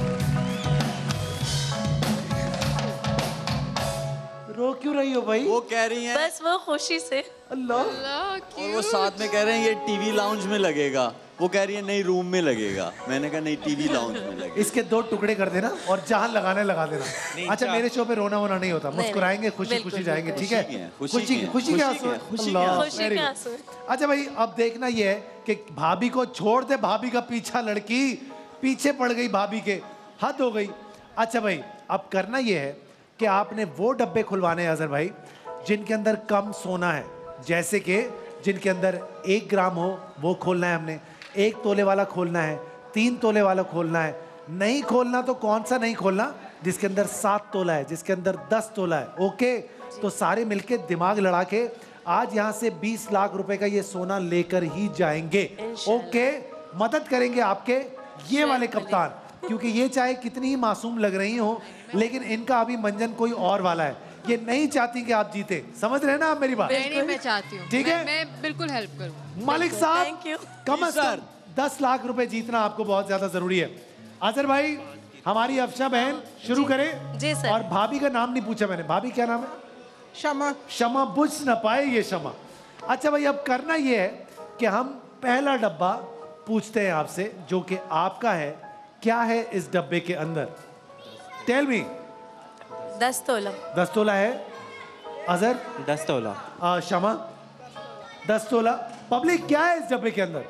रो क्यों रही हो भाई? वो कह रही हैं, बस वो खुशी से। अल्लाह। और वो साथ में कह रहे हैं ये टीवी लाउंज में लगेगा। वो कह रही है नहीं, रूम में लगेगा। मैंने कहा नहीं, टीवी लाउंज में लगेगा। इसके दो टुकड़े कर देना और जहाँ लगाने लगा देना। अच्छा, मेरे शो पे रोना वोना नहीं होता, मुस्कुराएंगे, खुशी खुशी जाएंगे, ठीक है? खुशी की खुशी के आंसू। खुशी के आंसू। अच्छा भाई, अब देखना ये है कि भाभी को छोड़ दे, भाभी का पीछा लड़की पीछे पड़ गई भाभी के, हद हो गई। अच्छा भाई, अब करना ये है कि आपने वो डब्बे खुलवाने हैं अजहर भाई जिनके अंदर कम सोना है, जैसे कि जिनके अंदर एक ग्राम हो वो खोलना है हमने, एक तोले वाला खोलना है, तीन तोले वाला खोलना है। नहीं खोलना तो कौन सा नहीं खोलना? जिसके अंदर सात तोला है, जिसके अंदर दस तोला है। ओके, तो सारे मिलके दिमाग लड़ा के आज यहाँ से बीस लाख रुपए का ये सोना लेकर ही जाएंगे। ओके, मदद करेंगे आपके ये वाले कप्तान, क्योंकि ये चाहे कितनी ही मासूम लग रही हो, लेकिन इनका अभी मंजन कोई और वाला है। ये नहीं चाहती कि आप जीते, समझ रहे हैं ना आप मेरी बात? नहीं, मैं चाहती हूँ। ठीक है, मैं बिल्कुल हेल्प करूँ। मालिक साहब, कम से कम दस लाख रुपए जीतना आपको बहुत ज्यादा जरूरी है। अजहर भाई, हमारी अफशा बहन शुरू करें। जी सर। और भाभी का नाम नहीं पूछा मैंने, भाभी क्या नाम है? क्षमा। क्षमा बुझ न पाए ये क्षमा। अच्छा भाई, अब करना ये है कि हम पहला डब्बा पूछते हैं आपसे, जो कि आपका है। क्या है इस डब्बे के अंदर? Tell me. दस तोला। दस तोला है अजहर? दस तोला। आ, शमा, दस तोला। पब्लिक, क्या है इस डब्बे के अंदर?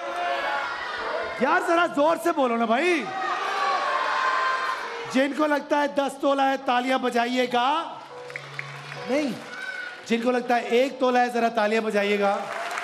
यार जरा जोर से बोलो ना भाई। जिनको लगता है दस तोला है तालियां बजाइएगा। नहीं, जिनको लगता है एक तोला है जरा तालियां बजाइएगा।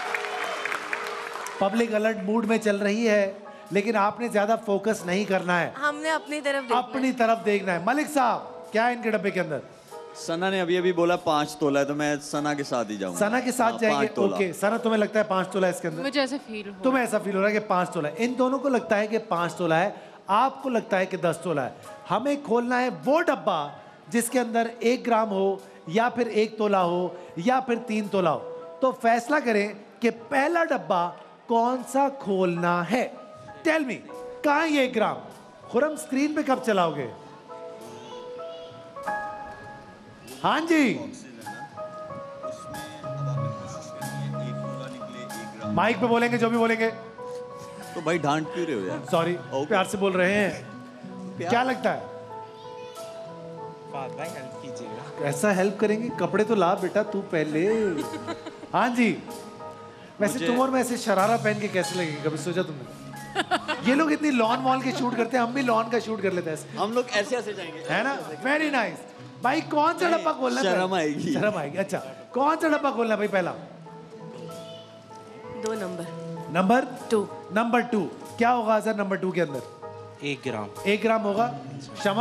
पब्लिक अलर्ट मूड में चल रही है, लेकिन आपने ज्यादा फोकस नहीं करना है, हमने अपनी तरफ देखना अपनी तरफ देखना है। मलिक साहब, क्या है इनके डब्बे के अंदर? सना ने अभी अभी बोला पाँच तोला है तो मैं सना के साथ ही जाऊंगा। सना के साथ हाँ, जाएंगे। पाँच तोला। ओके सना, तुम्हें लगता है पांच तोला इसके अंदर? मुझे ऐसा फील हो तुम्हें ऐसा फील हो रहा है कि पांच तोला है। इन दोनों को लगता है कि पांच तोला है, आपको लगता है कि दस तोला है। हमें खोलना है वो डब्बा जिसके अंदर एक ग्राम हो या फिर एक तोला हो या फिर तीन तोला हो। तो फैसला करें कि पहला डब्बा कौन सा खोलना है। टेल मी, कहाँ है ये एक ग्राम? खुरम स्क्रीन पे कब चलाओगे? हाँ जी, माइक पे बोलेंगे जो भी बोलेंगे। तो भाई डांट क्यों रहे हो यार? सॉरी, प्यार से बोल रहे हैं। क्या लगता है? भाई हेल्प कीजिएगा। ऐसा हेल्प करेंगे? कपड़े तो ला बेटा तू पहले। हाँ जी, वैसे तुम और मैं ऐसे शरारा पहन के कैसे लगेंगे, कभी सोचा तुमने? ये लोग इतनी लॉन वॉल के शूट करते हैं, हम भी लॉन का शूट कर लेते हैं। हम लोग ऐसे ऐसे जाएंगे, है ना? Very nice. भाई कौन सा डब्बा खोलना है? शर्म आएगी। शर्म आएगी। अच्छा, कौन सा डब्बा खोलना है भाई? पहला दो नंबर। Number two. नंबर टू क्या होगा सर? नंबर टू के अंदर एक ग्राम। एक ग्राम होगा। क्षमा,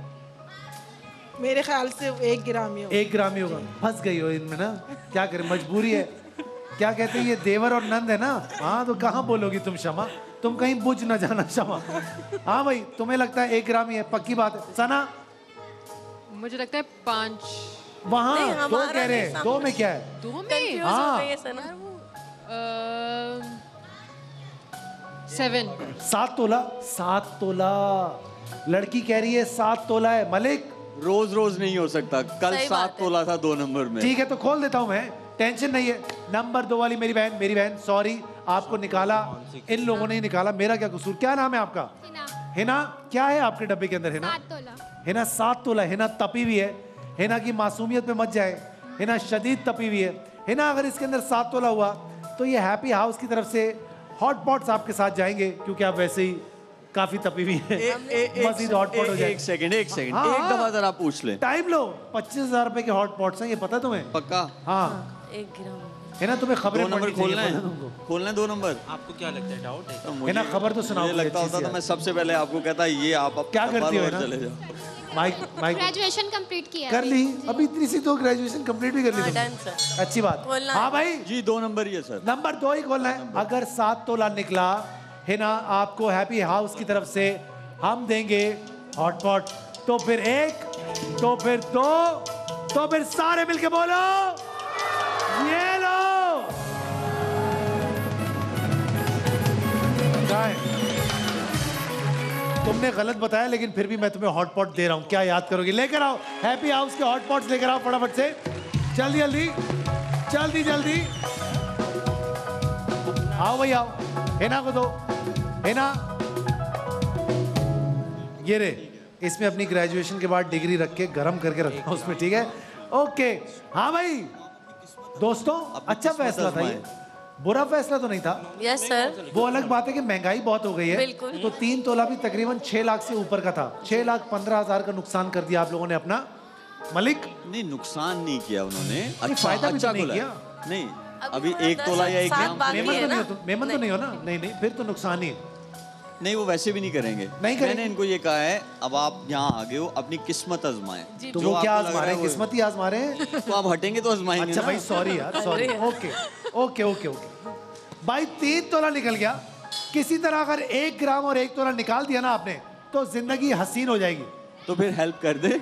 मेरे ख्याल से एक ग्राम ही होगा। एक ग्राम ही होगा। फंस गई हो इनमें ना, क्या करें, मजबूरी है। क्या कहते हैं, ये देवर और नंद है ना। हाँ, तो कहाँ बोलोगी तुम क्षमा? तुम कहीं बुझ ना जाना क्षमा। हाँ भाई, तुम्हें लगता है एक ग्राम ही है, पक्की बात है। सना? मुझे लगता है पाँच। वहाँ दो कह रहे हैं, दो में क्या है? दो में? कंफ्यूज हो गई है सना। सेवन। सात तोला। सात तोला लड़की कह रही है, सात तोला है। मलिक? रोज रोज नहीं हो सकता, कल सही सात बात है। तोला था दो नंबर में। ठीक है, तो खोल देता हूं मैं, टेंशन नहीं है। नंबर दो वाली मेरी बहन, मेरी बहन सॉरी, आपको निकाला इन लोगों ने ही निकाला, मेरा क्या कसूर? क्या नाम है आपका? हिना। क्या है आपके डब्बे के अंदर? हिना हिना सात तोला। हिना तपी हुई है। हिना की मासूमियत पे मत जाए। हिना शदीद तपी हुई है। हिना, अगर इसके अंदर सात तोला हुआ तो ये हैप्पी हाउस की तरफ से हॉट पॉट्स आपके साथ जाएंगे, क्योंकि आप वैसे ही काफी तपी हुई है। मजीद हॉट पॉट हो जाए। एक सेकंड एक सेकंड हाँ, एक हाँ। दफा जरा पूछ ले। टाइम लो। पच्चीस हजार रुपए के हॉट पॉट्स हैं, ये पता तुम्हें? पक्का? हाँ। एक ग्राम। है ना, तुम्हें दो खबरें नंबर पढ़नी खोलना चाहिए, है? पता तुमको? खोलना है दो नंबर? आपको क्या लगता है, डाउट है? तो है ना, खबर तो सुनाओ मुझे कोई लगता अच्छी होता सी तो यार। मैं सबसे पहले आपको कहता ये आप अब क्या करती हो? और ना चले जाओ। माइक माइक ग्रेजुएशन कंप्लीट किया कर ली अभी, इतनी सी तो ग्रेजुएशन कंप्लीट भी कर ली हाँ, तुमने। Done sir. अच्छी बात। खोलना हाँ है। भाई, जी दो नंबर ही है सर। नंबर दो ही खोलना है। अगर सात तोला निकला है ना, आपको हैप्पी हाउस की तरफ से हम देंगे हॉट पॉट। तो फिर एक, तो फिर दो, तो फिर सारे मिलके बोलो ये लो। क्या है? तुमने गलत बताया, लेकिन फिर भी मैं तुम्हें हॉट पॉट दे रहा हूं। क्या याद करोगे? लेकर आओ हैप्पी हाउस के हॉट पॉट्स, लेकर आओ फटाफट से। जल्दी जल्दी जल्दी जल्दी आओ भाई, आओ। हेना को दो। हेना, ये रे, इसमें अपनी ग्रेजुएशन के बाद डिग्री रख के गरम करके रखना उसमें, ठीक है? ओके। हाँ भाई दोस्तों, अच्छा फैसला था ये, बुरा फैसला तो नहीं था। Yes sir. वो अलग बात है कि महंगाई बहुत हो गई है, बिल्कुल। तो तीन तोला भी तकरीबन छह लाख से ऊपर का था। छह लाख पंद्रह हजार का नुकसान कर दिया आप लोगों ने अपना। मलिक? नहीं, नुकसान नहीं किया उन्होंने। अच्छा, फायदा भी तो नहीं खोला है। किया। नहीं, अभी एक तोला या एक ग्राम। मेमन तो नहीं हो तुम, मेमन तो नहीं हो ना? नहीं नहीं, फिर तो नुकसान ही है। नहीं, वो वैसे भी नहीं करेंगे। नहीं करेंगे। मैंने इनको ये कहा है, अब आप यहाँ आ गए हो, अपनी किस्मत आजमाएं। तो वो क्या आजमा रहे हैं? किस्मत ही आजमा रहे हैं। तो आप हटेंगे तो आजमाएंगे। अच्छा ना। भाई सॉरी यार, sorry. Okay okay okay okay भाई, तीन तोला निकल गया। किसी तरह अगर एक ग्राम और एक तोला निकाल दिया ना आपने, तो जिंदगी हसीन हो जाएगी। तो फिर हेल्प कर दे।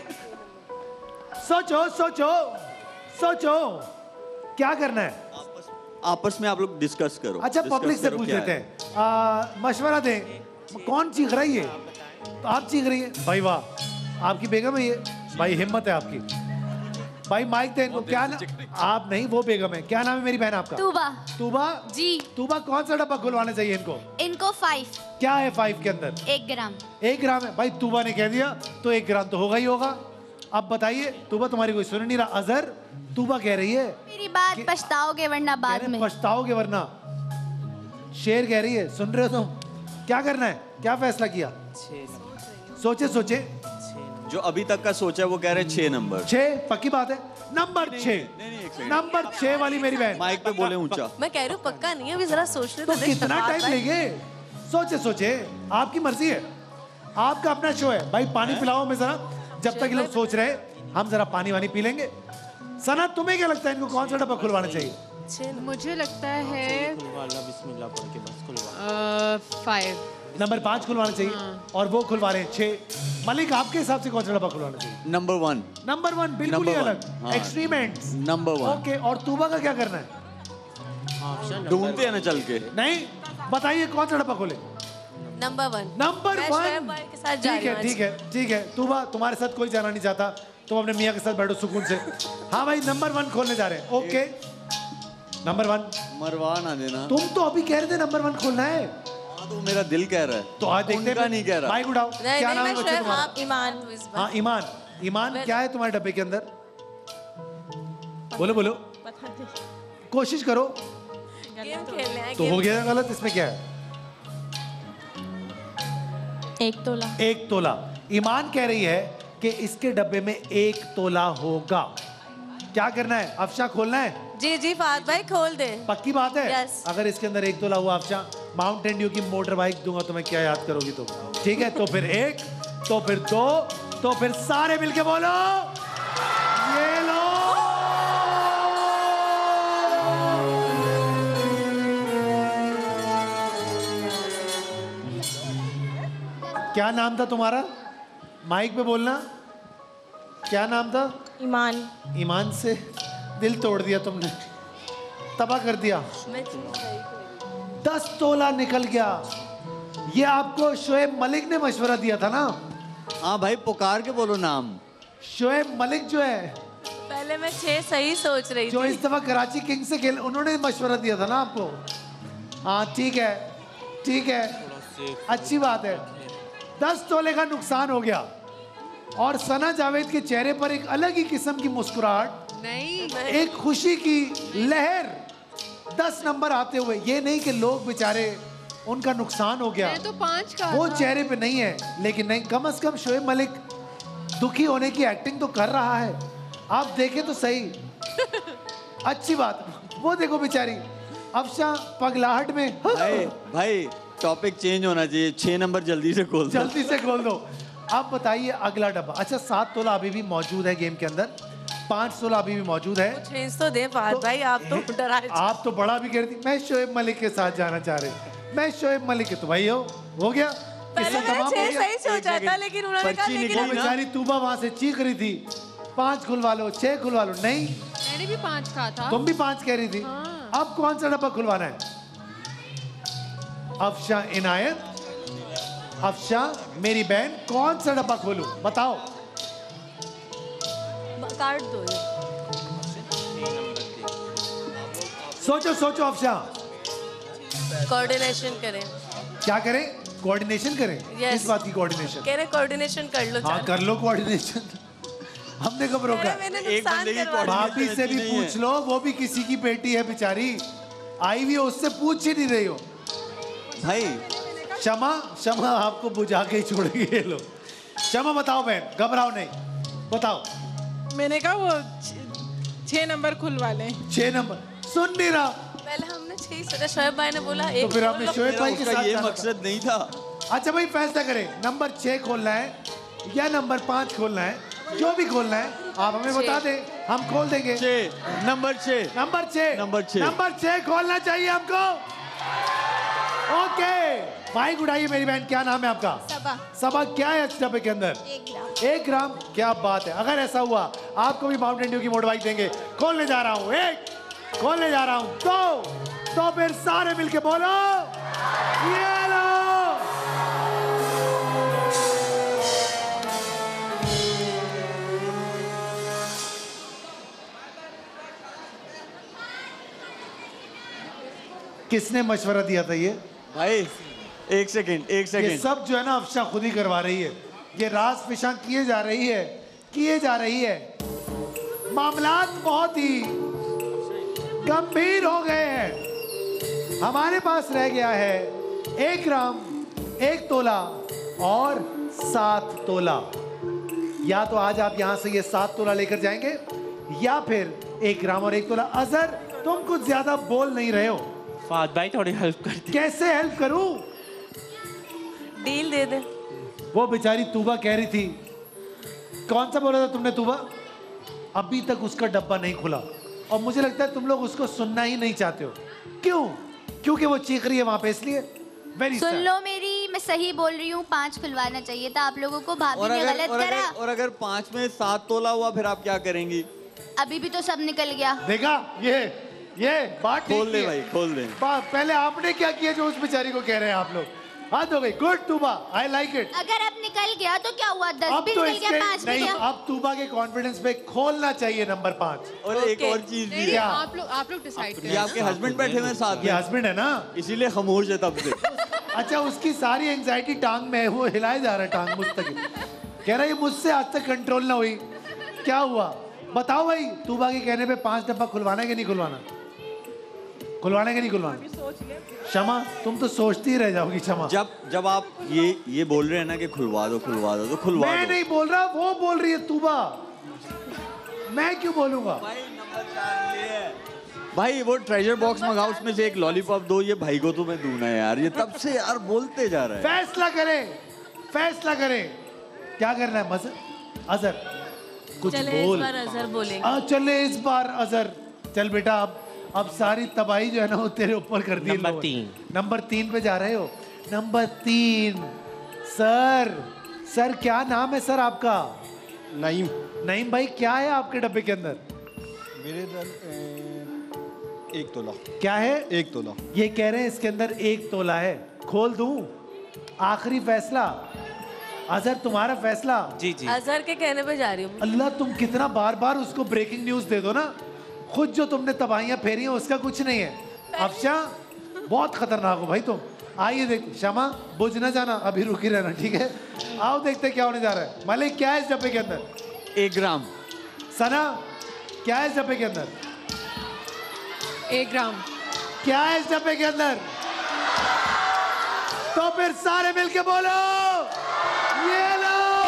सोचो सोचो सोचो क्या करना है। आपस में आप लोग डिस्कस करो। अच्छा, डिस्कस पब्लिक से करो पूछ क्या लेते है। हैं, आ, मशवरा दें। कौन चीख रही है? तो आप चीख रही है भाई, वाह आपकी बेगम है ये। भाई हिम्मत है आपकी। भाई माइक दे इनको। क्या ना, आप नहीं, वो बेगम है। क्या नाम है मेरी बहन आपका? तूबा। तूबा जी। तूबा, कौन सा डब्बा खुलवाना चाहिए इनको? इनको फाइव। क्या है फाइव के अंदर? एक ग्राम। एक ग्राम है। भाई तूबा ने कह दिया तो एक ग्राम तो होगा ही होगा। अब बताइए, तूबा तुम्हारी कोई सुन नहीं रहा। अजहर, तूबा कह रही है मेरी बात पछताओगे वरना बाद में। पछताओगे वरना। शेर कह रही है, सुन रहे हो तुम? क्या करना है? क्या फैसला किया? सोचे सोचे। जो अभी तक का सोचा है वो कह रहे हैं छह नंबर। छह पक्की बात है। नंबर छह, नंबर छह वाली मेरी बहन। माइक पे बोले ऊंचा। मैं कह रही हूँ पक्का नहीं है, अभी जरा सोचने तो दे। कितना टाइम लेंगे? सोचे सोचे, आपकी मर्जी है, आपका अपना शो है। भाई पानी पिलाओ हमें जरा, जब तक ये लोग सोच रहे हैं। हम जरा पानी वानी पी लेंगे। सना तुम्हें क्या लगता है इनको कौन सा डब्बा खुलवाना चाहिए? मुझे लगता है खुलवाना बिस्मिल्लाह पढ़ के बस खुलवा। फाइव नंबर पाँच खुलवाना चाहिए। हाँ। और वो खुलवा रहे हैं छह। मलिक आपके हिसाब से कौन सा डब्बा खुलवाना चाहिए? Number one. नंबर वन बिल्कुल ही Number one, अलग। हाँ। Extreme ends. Number one. Okay, और तूबा का क्या करना है? ढूंढते हैं ना चल के। नहीं, बताइए कौन सा डब्बा खोले? नंबर वन नंबर मैं वन। शोएब भाई के साथ जा ठीक रही है हूँ ठीक है ठीक है। तूबा तुम्हारे साथ कोई जाना नहीं चाहता, तुम अपने मियाँ के साथ बैठो सुकून से। हाँ भाई, नंबर वन खोलने जा रहे हैं। Okay, number one. मरवा ना देना। तुम तो अभी कह रहे थे नंबर वन खोलना है। हाँ, तो मेरा दिल कह रहा है। तो आज देखते हैं। उनका नहीं कह रहा। माइक उठाओ। नहीं क्या नहीं नाम है मैं बच्चे शोएब तुम्हारा? हाँ ईमान हूँ इस बार हाँ ईमान। ईमान क्या है तुम्हारे डब्बे के अंदर? बोलो बोलो, कोशिश करो। गेम खेलने हैं तो हो गया गलत, इसमें क्या है? एक तोला। एक तोला। ईमान कह रही है कि इसके डब्बे में एक तोला होगा। क्या करना है? अफशा खोलना है? जी जी फात भाई खोल दे। पक्की बात है? Yes. अगर इसके अंदर एक तोला हुआ अफशा, माउंटेन ड्यू की मोटर बाइक दूंगा तुम्हें, क्या याद करोगी तुम? ठीक है, तो फिर एक, तो फिर दो, तो फिर सारे मिलके बोलो ये लो। क्या नाम था तुम्हारा? माइक पे बोलना। क्या नाम था? ईमान। ईमान से दिल तोड़ दिया तुमने, तबाह कर दिया। दस तोला निकल गया। ये आपको शोएब मलिक ने मशवरा दिया था ना? हाँ भाई, पुकार के बोलो नाम। शोएब मलिक जो है, पहले मैं छह सही सोच रही जो थी। इस दफा कराची किंग से खेल, उन्होंने मशवरा दिया था ना आपको? हाँ ठीक है ठीक है, अच्छी बात है। दस तोले का नुकसान हो गया और सना जावेद के चेहरे पर एक अलग ही किस्म की मुस्कुराहट, नहीं एक खुशी की लहर। दस नंबर आते हुए, ये नहीं कि लोग बेचारे उनका नुकसान हो गया, मैं तो पाँच का वो था। चेहरे पे नहीं है, लेकिन नहीं, कम से कम शोएब मलिक दुखी होने की एक्टिंग तो कर रहा है। आप देखें तो सही। अच्छी बात। वो देखो बेचारी अफशा पगलाहट में। भाई भाई टॉपिक चेंज होना चाहिए। छह नंबर जल्दी से खोल दो। जल्दी से खोल दो। अब बताइए अगला डब्बा। अच्छा, सात तोला अभी भी मौजूद है गेम के अंदर, पाँच तोला अभी भी मौजूद है। चेंज तो दे फात भाई, आप तो डराए। आप तो बड़ा भी कह रही थी, मैं शोएब मलिक के साथ जाना चाह रहे, मैं शोएब मलिक के। तो भाई हो हो गया। पहले किस्सा मैंने तमाम हो छह गया। सही सोचा था, लेकिन उन्होंने कहा लेकिन वो बेचारी तूबा वहां से चीख रही थी, पांच खुलवा लो, छह खुलवा लो। नहीं, मैंने भी पाँच कहा था। तुम भी पांच कह रही थी। हाँ। अब कौन सा डब्बा खुलवाना है? अफशा इनायत, अफशा मेरी बहन, कौन सा डब्बा खोलूं बताओ? काट दो ये। सोचो सोचो अफशा, कोऑर्डिनेशन करें। क्या करें? कोऑर्डिनेशन करें। Yes. किस बात की कोऑर्डिनेशन? कह रहे कोऑर्डिनेशन कर लो। हाँ कर लो कोऑर्डिनेशन। हमने कब रोका? कह रहे मैंने नुकसान करवा दिया। भाभी से भी पूछ लो, वो भी किसी की बेटी है बेचारी, आई हुई है, उससे पूछ ही नहीं रही हो भाई। क्षमा क्षमा आपको बुझा के ही छोड़ेंगे ये लोग। क्षमा बताओ बहन, घबराओ नहीं, बताओ। मैंने कहा वो छ- छह नंबर खुलवा लें। छह नंबर सुन नहीं रहा। पहले हमने छह ही सोचा, शोएब भाई ने बोला तो एक फिर खोल आपने लो। शोएब भाई के साथ ये जाना था। मकसद नहीं था। अच्छा भाई फैसला करें, नंबर छह खोलना है या नंबर पाँच खोलना है? जो भी खोलना है आप हमें बता दें, हम खोल देंगे। छह, नंबर छह, नंबर छह, नंबर छह, नंबर छह खोलना चाहिए हमको। ओके, माइक उठाइए मेरी बहन, क्या नाम है आपका? सबा। सबा, क्या है इस डब्बे के अंदर? एक ग्राम। एक ग्राम। क्या बात है। अगर ऐसा हुआ आपको भी माउंटेन ड्यू की मोटर बाइक देंगे। खोलने जा रहा हूँ एक, खोलने जा रहा हूँ दो, तो फिर सारे मिलके बोलो ये लो। किसने मशवरा दिया था ये? भाई एक सेकंड एक ये सेकंड सब जो है ना अफशा खुद ही करवा रही है। ये राज फिशा किए जा रही है, किए जा रही है। मामलात बहुत ही गंभीर हो गए हैं। हमारे पास रह गया है एक ग्राम, एक तोला और सात तोला। या तो आज आप यहां से ये सात तोला लेकर जाएंगे या फिर एक ग्राम और एक तोला। अजहर तुम कुछ ज्यादा बोल नहीं रहे हो। फात भाई थोड़ी हेल्प कर दी। कैसे हेल्प करूं? डील दे दे। वो बेचारी तूबा कह रही थी, कौन सा बोला था तुमने तूबा? अभी तक उसका डब्बा नहीं खुला और मुझे लगता है तुम लोग उसको सुनना ही नहीं चाहते हो। क्यों? क्योंकि वो चीख रही है वहां पे, इसलिए। वेरी सुन लो मेरी, मैं सही बोल रही हूँ, पाँच खुलवाना चाहिए था आप लोगों को, भाभी और ने अगर, गलत और करा। अगर, और अगर पाँच में सात तोला हुआ फिर आप क्या करेंगी? अभी भी तो सब निकल गया। देखा, ये ये बात खोल दे भाई, खोल दे। पहले आपने क्या किया जो उस बेचारी को कह रहे हैं आप लोग? हाथ हो गई, good Tooba, I like it. अगर अब निकल गया तो क्या हुआ, दस अब भी तो निकल गया, पाँच भी नहीं, गया। अब तूबा के कॉन्फिडेंस पे खोलना चाहिए नंबर पाँच। और एक और चीज भी है। आप लोग आप लोग डिसाइड ये आपके हस्बैंड बैठे हुए हैं साथ में। ये हस्बैंड है ना, इसीलिए खामोश है तब से। अच्छा, उसकी सारी एंजाइटी टांग में है, वो हिलाए जा रहा है टांग मुस्तकिल। कह रहा है मुझसे आज तक कंट्रोल ना हुई, क्या हुआ बताओ भाई। तूबा के कहने पे पांच डब्बा खुलवाना है कि नहीं खुलवाना? खुलवाना है कि नहीं खुलवाना? क्षमा, तुम तो सोचती ही रह जाओगी क्षमा। जब जब आप ये ये बोल रहे हैं ना कि खुलवा दो खुलवा दो तो खुलवा मैं दो। नहीं बोल रहा, वो बोल रही है तूबा, मैं क्यों बोलूंगा? भाई वो ट्रेजर बॉक्स मंगाओ, उसमें से एक लॉलीपॉप दो, ये भाई को तो मैं दूंगा यार, ये तब से यार बोलते जा रहा है। फैसला करें, फैसला करें, क्या करना है? मजर, अजहर कुछ चले बोल। इस बार अजहर बोलेंगे। आ, चले इस बार अजहर। चल बेटा, अब अब सारी तबाही जो है ना वो तेरे ऊपर कर दी। नंबर तीन। नंबर तीन पे जा रहे हो। नंबर तीन, सर सर क्या नाम है सर आपका? नईम। नईम भाई, क्या है आपके डब्बे के अंदर? मेरे अंदर एक तोला। क्या है? एक तोला। ये कह रहे हैं इसके अंदर एक तोला है। खोल दूं? आखिरी फैसला अजहर, तुम्हारा फैसला। जी जी। अजहर के कहने पे जा रही हूँ। अल्लाह, तुम कितना बार बार उसको ब्रेकिंग न्यूज दे दो ना, खुद जो तुमने तबाहियां फेरी हैं उसका कुछ नहीं है। अफशा, बहुत खतरनाक हो भाई तुम। आइए देख, शमा बुझ ना जाना, अभी रुकी रहना, ठीक है? आओ देखते क्या होने जा रहा है। मलिक, क्या है इस डब्बे के अंदर? एक ग्राम। सना, क्या है इस डब्बे के अंदर? एक ग्राम। क्या है इस डब्बे के अंदर? तो फिर सारे मिलके बोलो, ये लो।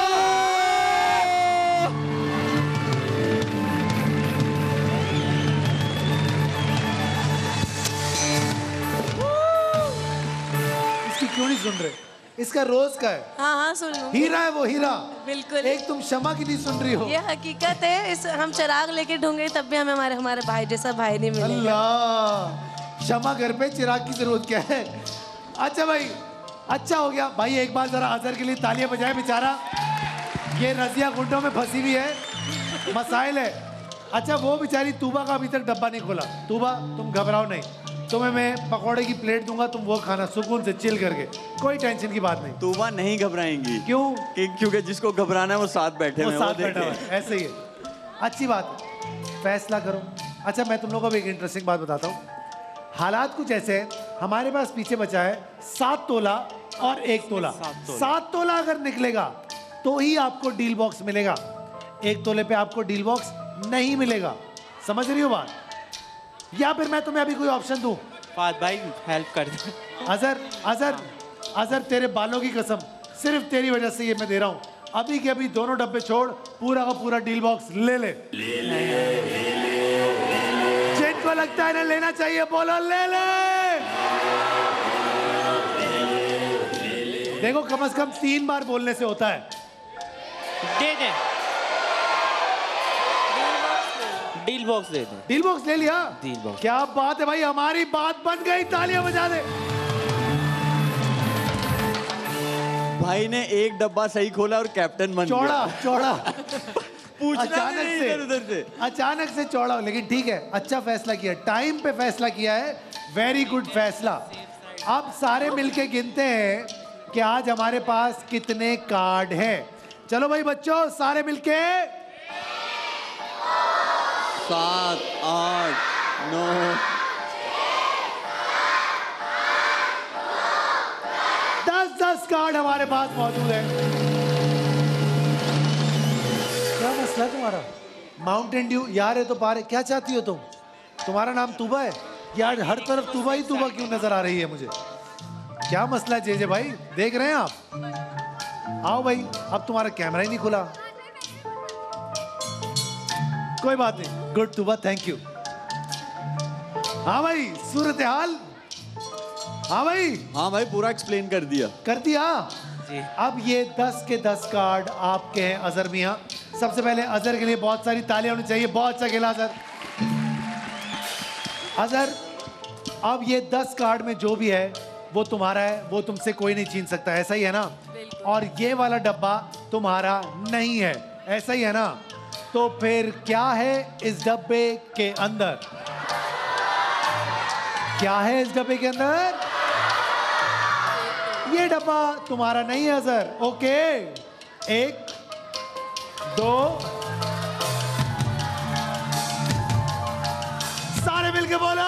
इसकी क्यों नहीं सुन रहे? इसका रोज का है। हाँ हाँ सुन लूंगी। हीरा है वो, हीरा। बिल्कुल। एक तुम शमा की नहीं सुन रही हो। ये हकीकत है। इस हम चिराग लेके ढूंढे तब भी हमें हमारे हमारे भाई जैसा भाई नहीं मिलेगा। अल्लाह, शमा घर पे चिराग की जरूरत क्या है? अच्छा भाई, अच्छा हो गया भाई। एक बार जरा अजहर के लिए तालियां बजाए। बेचारा ये रजिया गुंडों में फंसी हुई है, मसाइल है। अच्छा, वो बेचारी तूबा का अभी तक डब्बा नहीं खोला। तूबा, तुम घबराओ नहीं, तुम्हें मैं पकौड़े की प्लेट दूंगा, तुम वो खाना सुकून से चिल करके, कोई टेंशन की बात नहीं। तूबा नहीं घबराएंगी। क्यों? कि, क्योंकि जिसको घबराना है वो साथ बैठे वो हुए साथ बैठा हुआ है, ऐसे ही है। अच्छी बात है, फैसला करो। अच्छा, मैं तुम लोगों को एक इंटरेस्टिंग बात बताता हूँ। हालात कुछ ऐसे हैं, हमारे पास पीछे बचा है सात तोला और एक तोला। सात तोला अगर निकलेगा तो ही आपको डील बॉक्स मिलेगा, एक तोले पे आपको डील बॉक्स नहीं मिलेगा। समझ रही हो बात? या फिर मैं तुम्हें अभी कोई ऑप्शन दूं? फाद भाई हेल्प कर दे। अजहर, अजहर, अजहर, तेरे बालों की कसम, सिर्फ तेरी वजह से ये मैं दे रहा हूँ। अभी के अभी दोनों डब्बे छोड़, पूरा का पूरा डील बॉक्स ले ले। जिनको लगता है ना लेना चाहिए, बोलो ले ले। देखो, कम से कम तीन बार बोलने से होता है। दे दे, डील बॉक्स दे दे। डील बॉक्स ले लिया? Deal box. क्या बात है भाई, हमारी बात बन गई। तालियां बजा दे। भाई ने एक डब्बा सही खोला और कैप्टन बन चौड़ा गया। चौड़ा पूछना अचानक नहीं से इधर उधर से अचानक से चौड़ा, लेकिन ठीक है, अच्छा फैसला किया, टाइम पे फैसला किया है। वेरी गुड फैसला। अब सारे मिलके गिनते हैं कि आज हमारे पास कितने कार्ड हैं। चलो भाई बच्चों, सारे मिलके। सात, आठ, नौ, दस दस कार्ड हमारे पास मौजूद है। क्या मसला तुम्हारा? माउंटेन ड्यू यार है तो पार है। क्या चाहती हो तुम? तुम्हारा नाम तूबा है यार, हर तरफ तूबा ही तूबा क्यों नजर आ रही है मुझे? क्या मसला है जेजे भाई? देख रहे हैं आप? आओ भाई, अब तुम्हारा कैमरा ही नहीं खुला। कोई बात नहीं, गुड तूबा, थैंक यू। हाँ भाई, सूरत हाल। हाँ भाई, हाँ भाई, पूरा एक्सप्लेन कर दिया। कर दिया जी। अब ये दस के दस कार्ड आपके हैं अजहर मियां। सबसे पहले अजहर के लिए बहुत सारी तालियां होनी चाहिए। बहुत अच्छा खेला अजहर। अजहर, अब ये दस कार्ड में जो भी है वो तुम्हारा है, वो तुमसे कोई नहीं छीन सकता, ऐसा ही है ना? और ये वाला डब्बा तुम्हारा नहीं है, ऐसा ही है ना? तो फिर क्या है इस डब्बे के अंदर? क्या है इस डब्बे के अंदर? ये डब्बा तुम्हारा नहीं है अजहर। ओके, एक, दो, सारे मिलके बोलो।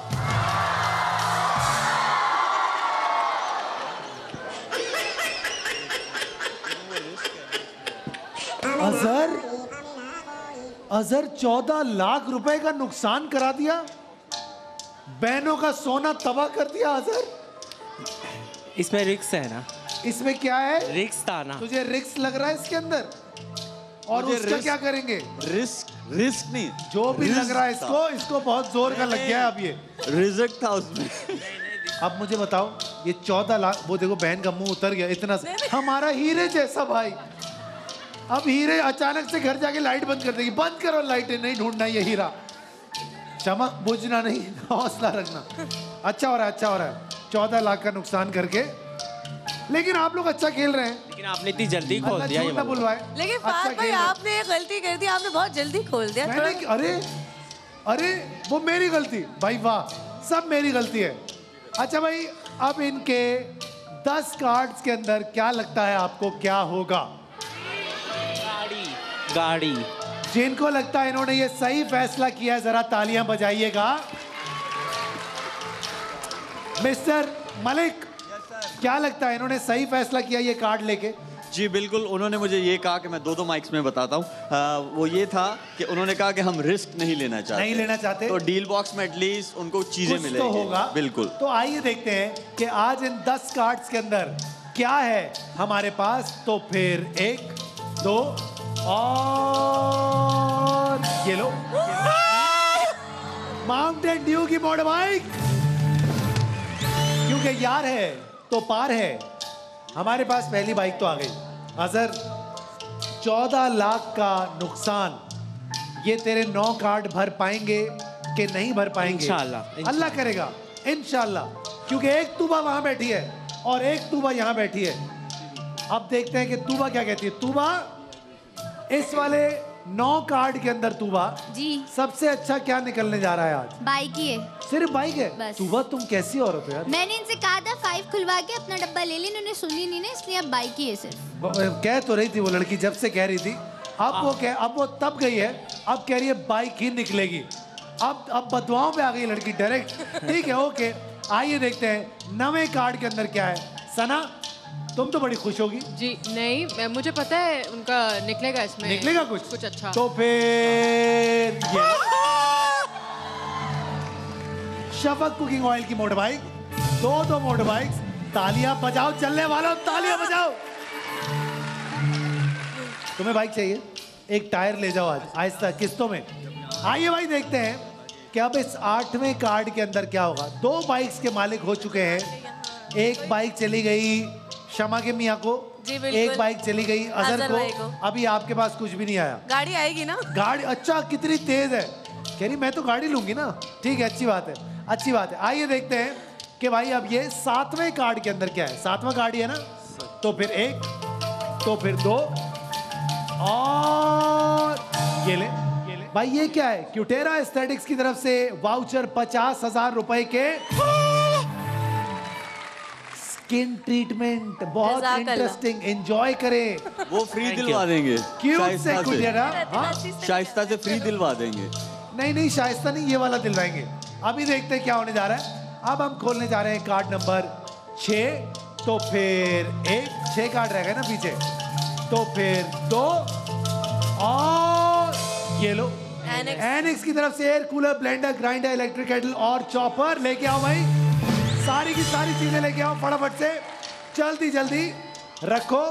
अजहर, अजहर चौदह लाख रुपए का नुकसान करा दिया, बहनों का सोना तबाह कर दिया अजहर। इसमें रिक्स है ना? इसमें क्या है? रिक्स था ना? तुझे रिक्स लग रहा है इसके अंदर? और उसका क्या करेंगे? रिस्क रिस्क नहीं, जो भी लग रहा है इसको, इसको बहुत जोर का लग गया है अब ये। रिस्क था उसमें। अब मुझे बताओ, ये चौदह लाख, वो देखो बहन का मुंह उतर गया इतना। हमारा हीरे जैसा भाई, अब हीरे अचानक से घर जाके लाइट बंद कर देगी। बंद करो लाइटें, नहीं ढूंढना ये हीरा, चमक बुझना नहीं, हौसला रखना। अच्छा हो रहा है, अच्छा हो रहा है। चौदह लाख का नुकसान करके, लेकिन आप लोग अच्छा खेल रहे हैं। लेकिन आपने इतनी जल्दी खोल दिया ये वाला। बुलवाए, लेकिन फाहद भाई आपने ये गलती कर दी, आपने बहुत जल्दी खोल दिया। मैंने, अरे अरे वो मेरी गलती भाई, वाह, सब मेरी गलती है। अच्छा भाई, अब इनके दस कार्ड्स के अंदर क्या लगता है आपको क्या होगा? गाड़ी। गाड़ी। जिनको लगता है इन्होंने ये सही फैसला किया है, जरा तालियां बजाइएगा। मिस्टर मलिक, क्या लगता है इन्होंने सही फैसला किया ये कार्ड लेके? जी बिल्कुल, उन्होंने मुझे ये कहा कि मैं दो दो माइक्स में बताता हूँ। वो ये था कि उन्होंने कहा कि हम रिस्क नहीं लेना चाहते। नहीं लेना चाहते तो डील बॉक्स में एटलीस्ट उनको चीजें मिलेंगी। तो होगा बिल्कुल। तो आइए देखते हैं कि आज इन दस कार्ड्स के अंदर क्या है हमारे पास। तो फिर एक, दो और ये लो, माउंटेन ड्यू की मोटर बाइक। क्योंकि यार है तो पार है, हमारे पास पहली बाइक तो आ गई। अजहर, चौदह लाख का नुकसान, ये तेरे नौ कार्ड भर पाएंगे कि नहीं भर पाएंगे? इंशाल्लाह, अल्लाह करेगा, इंशाल्लाह। क्योंकि एक तूबा वहां बैठी है और एक तूबा यहां बैठी है। अब देखते हैं कि तूबा क्या कहती है। तूबा, इस वाले नौ कार्ड के अंदर तूबा जी सबसे अच्छा क्या निकलने जा रहा है आज? बाइक ही है। सिर्फ बाइक है? बस। तूबा, तुम कैसी औरत हो यार? मैंने इनसे कहा था फाइव खुलवा के अपना डब्बा ले ली, इन्होंने सुनी नहीं ना, इसलिए अब बाइक ही है सिर्फ। कह तो रही थी वो लड़की, जब से कह रही थी। अब वो कह अब वो तब गई है, अब कह रही है बाइक ही निकलेगी। अब अब बदुआओं पे आ गई लड़की डायरेक्ट। ठीक है, ओके, आइए देखते हैं नवे कार्ड के अंदर क्या है। सना, तुम तो बड़ी खुश होगी। जी नहीं, मैं मुझे पता है उनका निकलेगा इसमें। निकलेगा कुछ कुछ अच्छा। तो फिर ये शफक कुकिंग ऑयल की मोटर बाइक, दो दो मोटर बाइक्स। तालियां बजाओ चलने वालों, तालियां बजाओ। तुम्हें बाइक चाहिए? एक टायर ले जाओ आज, आहिस्ता किस्तों में। आइए भाई देखते हैं कि अब इस आठवें कार्ड के अंदर क्या होगा। दो बाइक्स के मालिक हो चुके हैं। एक बाइक चली गई शमा के मियाँ को, जी बिल्कुल। एक बाइक चली गई अजहर अजहर भाई को। को। अभी आपके पास कुछ भी नहीं आया। गाड़ी आएगी ना? गाड़ी, अच्छा कितनी तेज है। कह रही मैं तो गाड़ी लूंगी ना। ठीक है, अच्छी बात है, अच्छी बात है। आइए देखते हैं कि भाई अब ये सातवें कार्ड के अंदर क्या है। सातवां कार्ड ही है ना? तो फिर एक, तो फिर दो और ये ले, ये ले। भाई ये क्या है? क्यूटेरा एस्थेटिक्स की तरफ से वाउचर पचास हजार रुपए के स्किन ट्रीटमेंट, बहुत इंटरेस्टिंग, एंजॉय करें। वो फ्री दिलवा देंगे। क्यूट से शाइस्ता क्यूटेरा, हाँ? शाइस्ता से फ्री दिलवा देंगे। नहीं नहीं, शाइस्ता नहीं, ये वाला दिलवाएंगे। अभी देखते हैं क्या होने जा रहा है। अब हम खोलने जा रहे हैं कार्ड नंबर छः। तो फिर एक, छह कार्ड रह गए ना पीछे। तो फिर दो और ये लो, एनेक्स की तरफ से air cooler, blender, grinder, electric kettle और चॉपर लेके आओ भाई। सारी की सारी चीजें लेके आओ फटाफट से, जल्दी जल्दी रखो।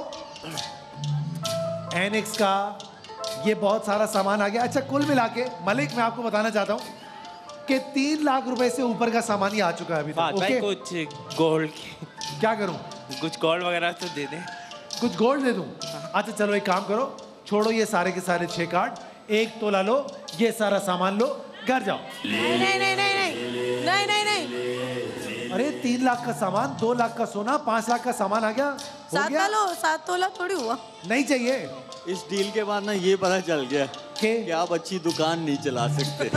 एनेक्स का ये बहुत सारा सामान आ गया। अच्छा, कुल मिला के मलिक, मैं आपको बताना चाहता हूँ कि तीन लाख रुपए से ऊपर का सामान ही आ चुका है अभी तक। भाई ओके, कुछ गोल्ड क्या करूं? कुछ गोल्ड वगैरह तो दे दे। कुछ गोल्ड दे दूं? अच्छा चलो एक काम करो, छोड़ो ये सारे के सारे छह कार्ड, एक तोला लो, ये सारा सामान लो, घर जाओ। नहीं नहीं नहीं नहीं नहीं नहीं नहीं नहीं। अरे तीन लाख का सामान, दो लाख का सोना, पांच लाख का सामान आ गया, हो सात गया? लो, सात तोला थोड़ी हुआ। नहीं चाहिए। इस डील के बाद ना ये पता चल गया कि कि आप अच्छी दुकान नहीं चला सकते।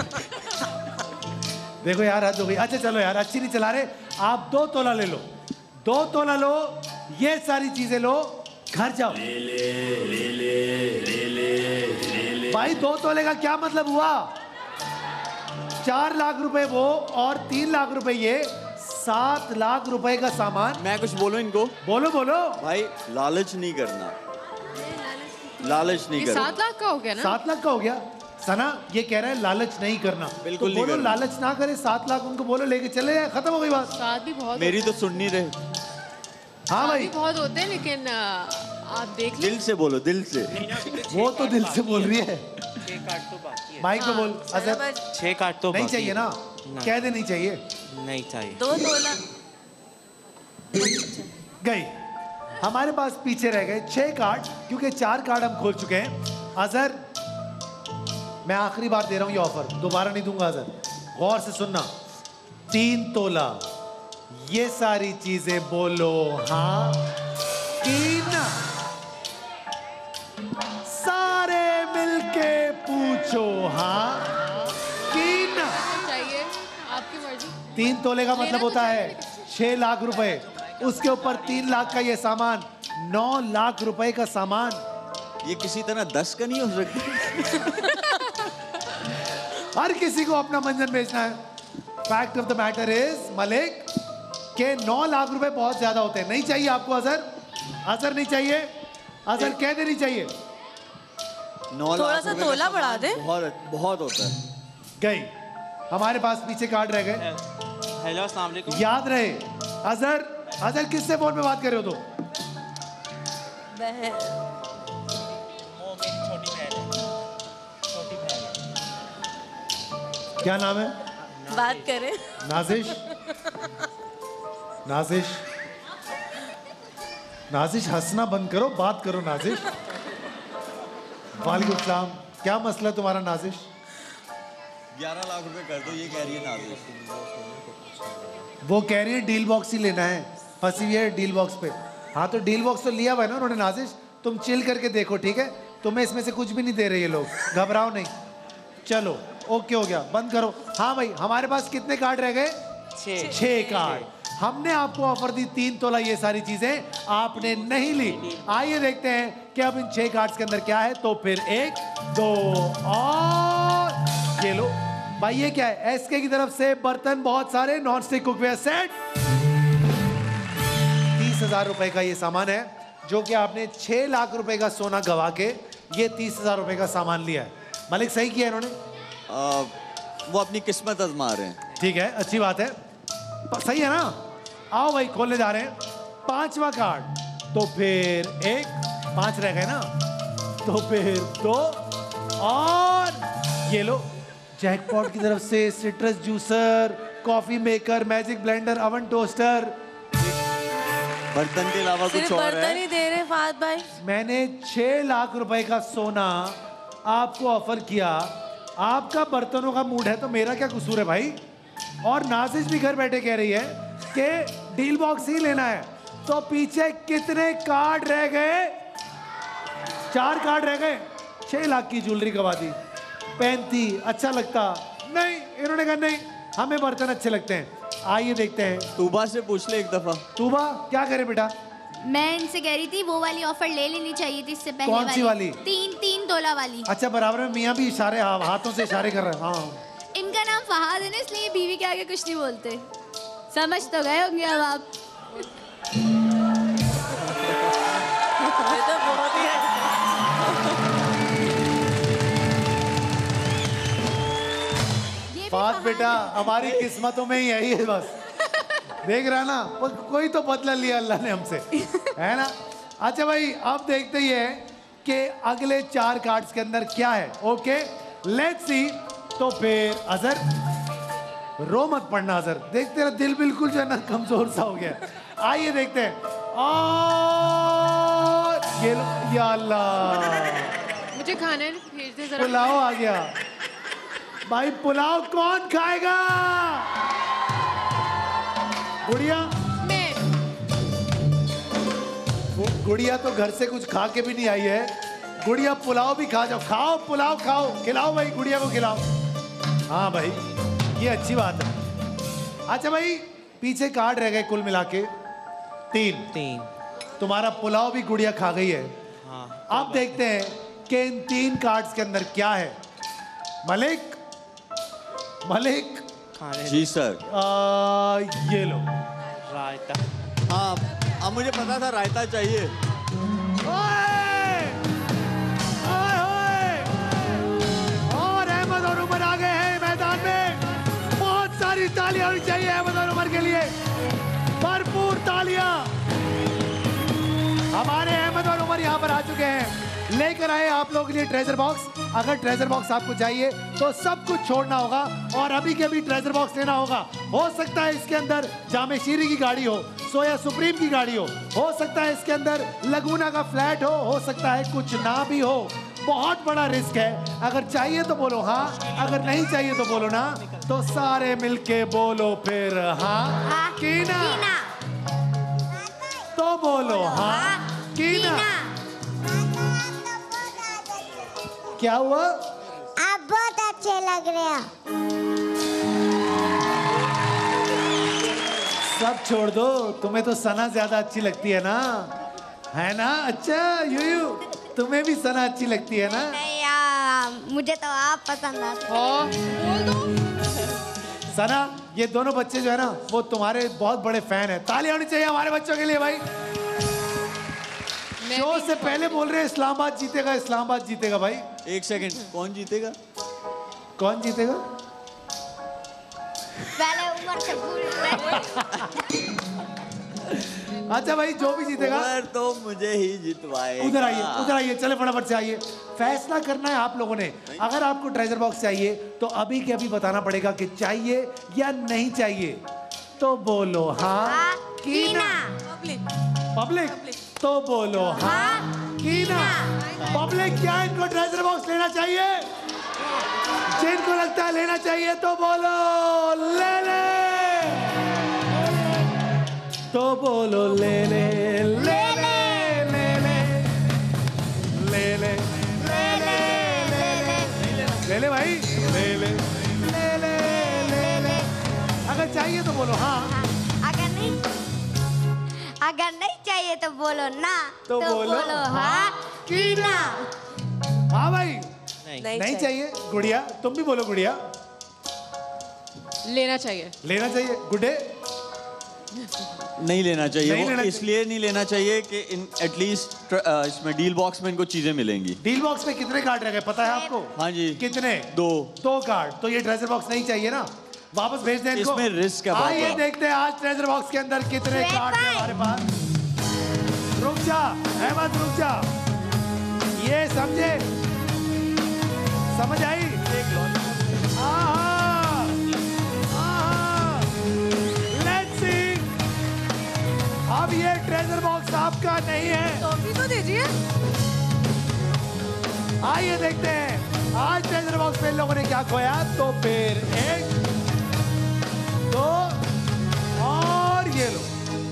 देखो यार हद हो गई। अच्छा चलो यार, अच्छी नहीं चला रहे, आप दो तोला ले लो, दो तोला लो, ये सारी चीजें लो, घर जाओ। भाई दो तोले का क्या मतलब हुआ? चार लाख रुपए वो और तीन लाख रुपए ये, सात लाख रुपए का सामान। मैं कुछ बोलूं इनको? बोलो बोलो भाई, लालच नहीं करना, लालच नहीं ये करना। सात लाख का हो गया ना? सात लाख का हो गया। सना ये कह रहा है लालच नहीं करना, बिल्कुल तो नहीं बोलो करना। लालच ना करे, सात लाख उनको बोलो लेके चले जाए, खत्म हो गई बात। सात भी बहुत मेरी होते तो सुन नहीं रहे। हाँ सात भाई भी बहुत होते हैं, लेकिन आ, आप देख दिल से बोलो, दिल से। वो तो दिल से बोल रही है। छह कार्ड तो बाकी है। माइक पे बोल। अच्छा छह कार्ड तो नहीं बाकी चाहिए है। ना, नहीं। कह दे नहीं चाहिए। नहीं चाहिए। दो तोला गई। हमारे पास पीछे रह गए छह कार्ड, क्योंकि चार कार्ड हम खोल चुके हैं। अजहर मैं आखिरी बार दे रहा हूं ये ऑफर, दोबारा नहीं दूंगा। अजहर गौर से सुनना, तीन तोला, ये सारी चीजें बोलो हाँ तीन, सारे मिलके पूछो हाँ तीन। चाहिए आपकी मर्जी। तीन तोले का मतलब लेना तो होता है छह लाख रुपए, उसके ऊपर तीन लाख का ये सामान, नौ लाख रुपए का सामान। ये किसी तरह दस का नहीं हो सकता। हर किसी को अपना मंजन बेचना है। Fact of the matter is Malik के नौ लाख रुपए बहुत ज्यादा होते हैं। नहीं चाहिए आपको अजहर? अजहर नहीं चाहिए? अजहर कह दे नहीं चाहिए। नौ थोड़ा लाख सा रुपए का तोला सामान बढ़ा दे। बहुत बहुत होता है। गई। हमारे पास पीछे कार्ड रह गए। हेलो अस्सलाम वालेकुम। याद रहे अजहर, अजहर किससे फोन पे बात कर रहे हो? तो बहन वो मेरी छोटी बहन है। छोटी बहन है। क्या नाम है? बात करें। नाजिश। नाजिश नाजिश हंसना बंद करो, बात करो नाजिश। वालेकुम सलाम, क्या मसला है तुम्हारा नाजिश? ग्यारह लाख रुपए कर दो, ये कह रही है नाजिश। वो कह रही है डील बॉक्स ही लेना है, फंसी हुई है डील बॉक्स पे। हाँ तो डील बॉक्स तो लिया हुआ है ना उन्होंने। नाजिश तुम चिल करके देखो, ठीक है? तुम्हें इसमें से कुछ भी नहीं दे रहे ये लोग, घबराओ नहीं। चलो ओके हो गया, बंद करो। हाँ भाई हमारे पास कितने कार्ड रह गए? छह। छह कार्ड। हमने आपको ऑफर दी तीन तोला, ये सारी चीजें आपने नहीं ली। आइए देखते हैं कि अब इन छह कार्ड्स के अंदर क्या है। तो फिर एक, दो और ये लो भाई। ये क्या है? एसके की तरफ से बर्तन बहुत सारे, नॉन स्टिक कुकवेयर सेट। तीस हजार रुपए का ये सामान है, जो कि आपने छह लाख रुपए का सोना गवा के ये तीस हजार रुपए का सामान लिया है। मलिक सही किया इन्होंने? आ, वो अपनी किस्मत आजमा रहे हैं। ठीक है, अच्छी बात है, सही है ना? आओ भाई खोलने जा रहे हैं पांचवा कार्ड। तो फिर एक, पांच रह गए ना, तो फिर दो और ये लो जैकपॉट की तरफ से citrus juicer, coffee maker, magic blender, oven toaster. बर्तन के अलावा कुछ सिर्फ और बर्तन है? ही दे रहे फात भाई। मैंने छह लाख रुपए का सोना आपको ऑफर किया, आपका बर्तनों का मूड है तो मेरा क्या कसूर है भाई? और नाजिश भी घर बैठे कह रही है कि डील बॉक्स ही लेना है। तो पीछे कितने कार्ड रह गए? चार कार्ड रह गए। छह लाख की ज्वेलरी गवा दी, पहनती अच्छा लगता नहीं। इन्होंने कहा नहीं, हमें बर्तन अच्छे लगते हैं। आइए देखते हैं। तूबा से पूछ ले एक दफा। तूबा क्या करे बेटा? मैं इनसे कह रही थी वो वाली ऑफर ले लेनी चाहिए थी इससे पहले। कौन सी वाली? तीन तीन तोला वाली। अच्छा बराबर में मियाँ भी इशारे, हाथों से इशारे कर रहे हैं। हाँ इनका नाम फहाद है ना, इसलिए बीवी के आगे कुछ नहीं बोलते। समझ तो गए होंगे अब आप। ये तो बहुत ही बात बेटा हमारी किस्मतों में ही यही है बस। देख रहा ना, कोई तो बदला लिया अल्लाह ने हमसे, है ना? अच्छा भाई अब देखते ही है कि अगले चार कार्ड्स के अंदर क्या है। Okay let's see. तो फिर अजहर रो मत पड़ना अजहर, देख तेरा दिल बिल्कुल जो है ना कमजोर सा हो गया। आइए देखते हैं। और ये लो, या अल्लाह मुझे खाना है, भेज दे जरा। पुलाव आ गया भाई। पुलाव कौन खाएगा? गुड़िया। मैं। वो गुड़िया तो घर से कुछ खा के भी नहीं आई है। गुड़िया पुलाव भी खा जाओ। खाओ पुलाव खाओ, खिलाओ भाई, गुड़िया को खिलाओ। हाँ भाई ये अच्छी बात है। अच्छा भाई पीछे कार्ड रह गए कुल मिला के तीन तीन तुम्हारा पुलाव भी गुड़िया खा गई है। हाँ। अब देखते हैं कि इन तीन कार्ड्स के अंदर क्या है। मलिक मलिक जी सर। आ, ये लो रायता। हाँ अब मुझे पता था रायता चाहिए। ओए! ओए, ओए! और अहमद और उमर आ गए हैं मैदान में। बहुत सारी तालियां होनी चाहिए अहमद और उमर के लिए, भरपूर तालियां। हमारे अहमद और उमर यहाँ पर आ चुके हैं। लेकर आए आप लोगों के लिए ट्रेजर बॉक्स। अगर ट्रेजर बॉक्स आपको चाहिए तो सब कुछ छोड़ना होगा और अभी के अभी ट्रेजर बॉक्स लेना होगा। हो सकता है इसके अंदर जामे शीरी की गाड़ी हो, सोया सुप्रीम की गाड़ी हो हो सकता है इसके अंदर लगूना का फ्लैट हो हो सकता है कुछ ना भी हो। बहुत बड़ा रिस्क है। अगर चाहिए तो बोलो हाँ, अगर नहीं चाहिए तो बोलो ना। तो सारे मिलके बोलो फिर हाँ की ना, तो बोलो हाँ की ना। क्या हुआ? आप बहुत अच्छे लग रहे हैं। सब छोड़ दो, तुम्हें तो सना ज्यादा अच्छी लगती है ना, है ना? अच्छा यू यू तुम्हें भी सना अच्छी लगती है ना? नहीं यार मुझे तो आप पसंद आते हैं। बोल दो। सना ये दोनों बच्चे जो है ना वो तुम्हारे बहुत बड़े फैन हैं। तालियां होनी चाहिए हमारे बच्चों के लिए भाई। शो से पहले बोल रहे हैं इस्लामाबाद जीतेगा, इस्लामाबाद जीतेगा। भाई एक सेकंड, कौन जीतेगा? कौन जीतेगा? पहले उमर से पूछ। अच्छा भाई जो भी जीतेगा उमर तो मुझे ही जितवाएगा। उधर आइए, उधर आइए, चले फटाफट से आइए। फैसला करना है आप लोगों ने। अगर आपको ट्रेजर बॉक्स चाहिए तो अभी के अभी बताना पड़ेगा कि चाहिए या नहीं चाहिए। तो बोलो हाँ की ना। पब्लिक तो बोलो हाँ की ना। पब्लिक क्या इनको ट्रेजर बॉक्स लेना चाहिए? जिनको लगता है लेना चाहिए तो बोलो ले ले, तो बोलो ले ले ले ले ले ले ले ले ले ले ले ले भाई ले ले ले ले ले ले। अगर चाहिए तो बोलो हाँ, अगर नहीं अगर नहीं चाहिए तो बोलो ना, तो बोलो हाँ की ना। हाँ भाई नहीं, नहीं चाहिए। गुड़िया तुम भी बोलो। गुड़िया लेना चाहिए। लेना चाहिए। गुड्डे नहीं लेना चाहिए। नहीं वो लेना इसलिए नहीं लेना चाहिए कि इन एटलीस्ट इसमें डील बॉक्स में इनको चीजें मिलेंगी। डील बॉक्स में कितने कार्ड रह गए पता है आपको? हाँ जी। कितने? दो। दो कार्ड। तो ये ट्रेजर बॉक्स नहीं चाहिए ना, वापस भेज दें इनको। इसमें रिस्क है बहुत आइए बड़ा। देखते हैं आज ट्रेजर बॉक्स के अंदर कितने कार्ड हैं हमारे पास। रुक जा अहमद, रुक जा। ये समझे, समझ आई? आहा, आहा। Let's see। अब ये ट्रेजर बॉक्स आपका नहीं है। टॉफी तो दीजिए। आइए देखते हैं आज ट्रेजर बॉक्स में इन लोगों ने क्या खोया। तो फिर एक, दो और ये लो।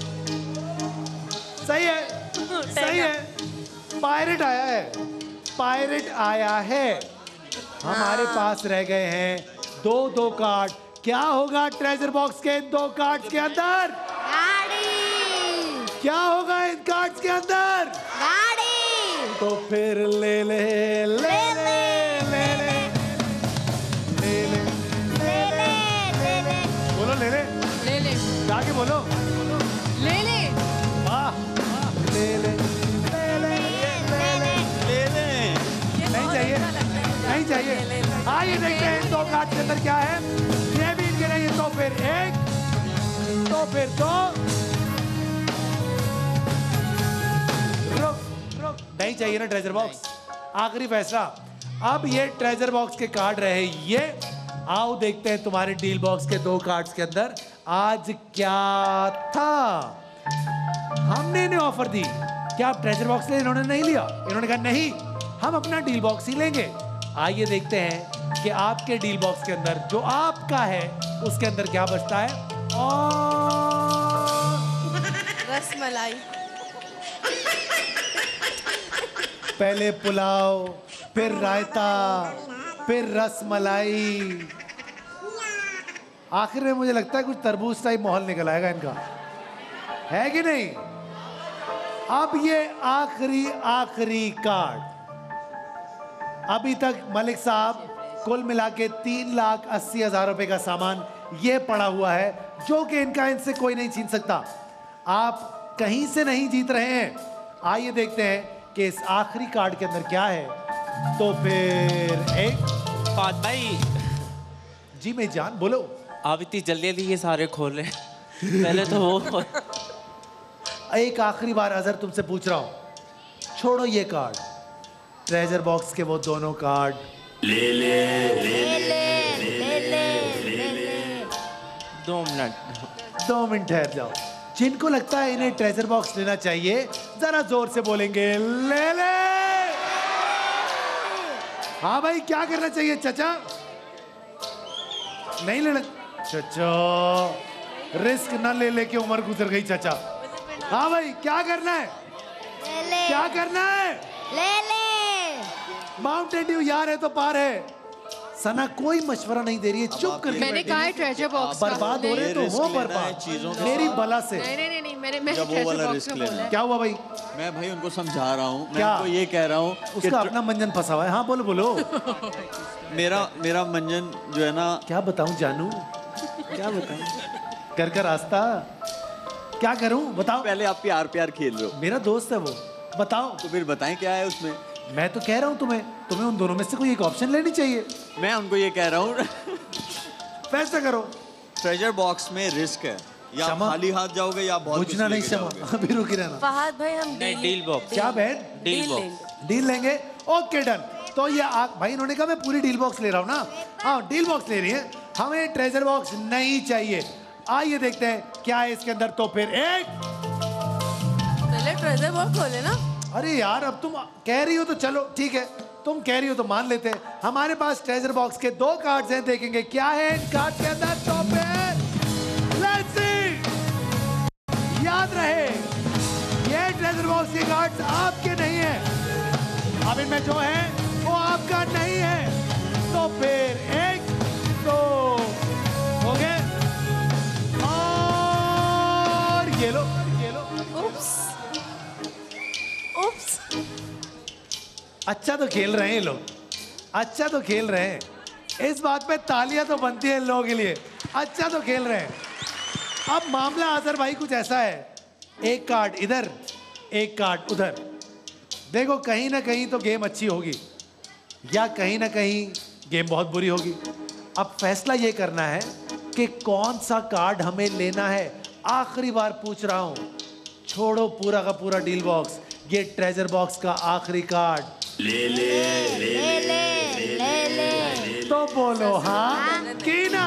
सही है, सही है। पायरेट आया है, पायरेट आया है। हमारे पास रह गए हैं दो दो कार्ड। क्या होगा ट्रेजर बॉक्स के इन दो कार्ड्स के अंदर? गाड़ी। क्या होगा इन कार्ड्स के अंदर? गाड़ी। तो फिर ले ले ले ले ले ले ले ले ले ले ले बोलो ले ले ले ले जाके बोलो ले ले वाह ले ले ले ले ले ले ले नहीं चाहिए, नहीं चाहिए। आइए देखते हैं इन दो कार्ड के अंदर क्या है। ये भी इनके नहीं है। तो फिर एक, तो फिर दो। रुक रुक नहीं चाहिए ना ट्रेजर बॉक्स। आखिरी फैसला। अब ये ट्रेजर बॉक्स के कार्ड रहे ये। आओ देखते हैं तुम्हारे डील बॉक्स के दो कार्ड्स के अंदर आज क्या था। हमने इन्हें ऑफर दी, क्या आप ट्रेजर बॉक्स ले? इन्होंने नहीं लिया। इन्होंने कहा नहीं, हम अपना डील बॉक्स ही लेंगे। आइए देखते हैं कि आपके डील बॉक्स के अंदर जो आपका है उसके अंदर क्या बचता है। और रसमलाई। पहले पुलाव, फिर रायता, फिर रसमलाई, आखिर में मुझे लगता है कुछ तरबूज टाइप माहौल निकल आएगा इनका, है कि नहीं? अब ये आखिरी आखिरी कार्ड। अभी तक मलिक साहब कुल मिला के तीन लाख अस्सी हजार रुपए का सामान ये पड़ा हुआ है जो कि इनका इनसे कोई नहीं छीन सकता। आप कहीं से नहीं जीत रहे हैं। आइए देखते हैं कि इस आखिरी कार्ड के अंदर क्या है। तो फिर एक फात भाई। जी मैं जान बोलो। आप इतनी जल्दी जल्दी ये सारे खोल रहे हैं, पहले तो वो। एक आखिरी बार अजहर तुमसे पूछ रहा हूं, छोड़ो ये कार्ड, ट्रेजर बॉक्स के वो दोनों कार्ड ले ले ले ले ले ले ले ले। दो मिनट दो मिनट ठहर जाओ। जिनको लगता है इन्हें ट्रेजर बॉक्स लेना चाहिए जरा जोर से बोलेंगे ले ले। हाँ भाई क्या करना चाहिए चाचा? नहीं लेना चाचा, रिस्क ना ले लेके उम्र गुजर गई चाचा। हाँ भाई क्या करना है? ले ले। क्या करना है? ले ले। माउंटेन ड्यू यार है तो पार है। सना कोई मशवरा नहीं दे रही है, चुप कर। मैंने कहा है ट्रेजर बॉक्स का। बर्बाद हो रहे तो हो बर्बाद मेरी बला से। नहीं नहीं नहीं मैंने मैंने जब वो ट्रेजर वाला बॉक्स रिस्क में लेना बोला है। क्या हुआ भाई? मैं भाई उनको समझा रहा हूँ, मैं क्या? उनको ये कह रहा हूँ कि उसका अपना मंजन फंसा हुआ है। हाँ बोलो बोलो। मेरा मेरा मंजन जो है ना, क्या बताऊं जानू, क्या बताऊं? कर कर रास्ता क्या करूं बताओ। पहले आप प्यार प्यार खेल रहे हो, मेरा दोस्त है वो, बताओ। तो फिर बताएं क्या है उसमें। मैं तो कह रहा हूं तुम्हें तुम्हें उन दोनों में से कोई एक ऑप्शन लेनी चाहिए। मैं उनको ये कह रहा हूँ फैसला करो। ट्रेजर बॉक्स में रिस्क है, या आप खाली हाथ जाओगे या बहुत कुछ बुझना नहीं लेके क्षमा, जाओगे। अभी रुकी रहना। फहद भाई हम नहीं, डील बॉक्स। क्या बहन? Deal box. डील लेंगे, ओके डन। तो ये आ, भाई इन्होंने कहा मैं पूरी डील बॉक्स ले रहा हूँ ना। हाँ डील बॉक्स ले रही है, हमें ट्रेजर बॉक्स नहीं चाहिए। आइए देखते हैं क्या है इसके अंदर। तो फिर एक पहले ट्रेजर बॉक्स खोले ना। अरे यार अब तुम कह रही हो तो चलो ठीक है, तुम कह रही हो तो मान लेते हैं। हमारे पास ट्रेजर बॉक्स के दो कार्ड्स हैं, देखेंगे क्या है इन कार्ड के अंदर। तो फिर लेट्स सी। याद रहे ये ट्रेजर बॉक्स के कार्ड्स आपके नहीं है, अब इनमें जो है वो आपका नहीं है। तो फिर एक दो हो गए और ये लो ये लो। उप्स उप्स। अच्छा तो खेल रहे हैं ये लोग, अच्छा तो खेल रहे हैं। इस बात पे तालियां तो बनती है इन लोगों के लिए, अच्छा तो खेल रहे हैं। अब मामला अजहर भाई कुछ ऐसा है, एक कार्ड इधर एक कार्ड उधर। देखो कहीं ना कहीं तो गेम अच्छी होगी या कहीं ना कहीं गेम बहुत बुरी होगी। अब फैसला ये करना है कि कौन सा कार्ड हमें लेना है। आखिरी बार पूछ रहा हूं, छोड़ो पूरा का पूरा डील बॉक्स, ये ट्रेजर बॉक्स का आखिरी कार्ड ले ले ले ले ले ले। तो बोलो हाँ की ना,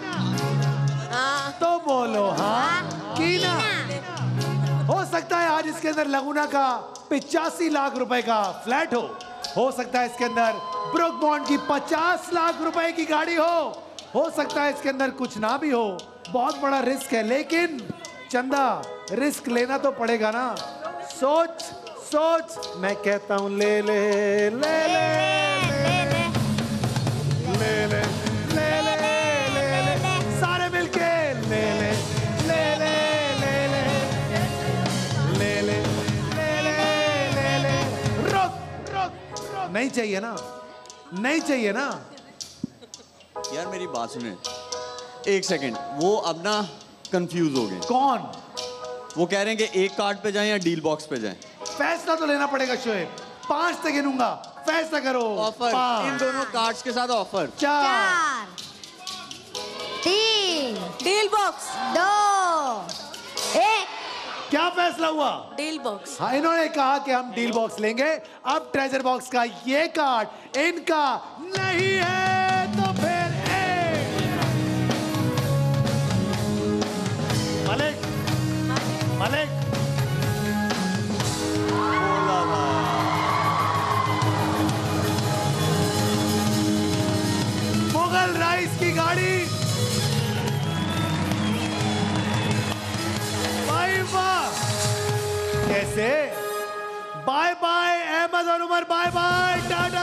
तो बोलो हाँ की ना। हो सकता है आज इसके अंदर लगुना का पिचासी लाख रुपए का फ्लैट हो हो सकता है इसके अंदर ब्रुक बॉन्ड की पचास लाख रुपए की गाड़ी हो हो सकता है इसके अंदर कुछ ना भी हो। बहुत बड़ा रिस्क है, लेकिन चंदा रिस्क लेना तो पड़ेगा ना। सोच सोच, मैं कहता हूं ले ले ले ले ले ले ले ले ले ले ले ले सारे मिलके ले ले ले ले ले ले ले ले ले ले ले ले। रुक रुक रुक, नहीं चाहिए ना, नहीं चाहिए ना। यार मेरी बात सुने एक सेकंड, वो अब ना कंफ्यूज हो गए। कौन? वो कह रहे हैं कि एक कार्ड पे जाएं या डील बॉक्स पे जाएं। फैसला तो लेना पड़ेगा शोएब, पांच तक गिनूंगा, फैसला करो। ऑफर, इन दोनों कार्ड्स के साथ ऑफर। चार, तीन, डील बॉक्स, दो, एक। क्या फैसला हुआ? Deal box. हाँ इन्होंने कहा कि हम डील बॉक्स लेंगे। अब ट्रेजर बॉक्स का ये कार्ड इनका नहीं है। तो फिर एक मलिक मलिक कैसे? बाय बाय अहमद और Umar, bye bye tata.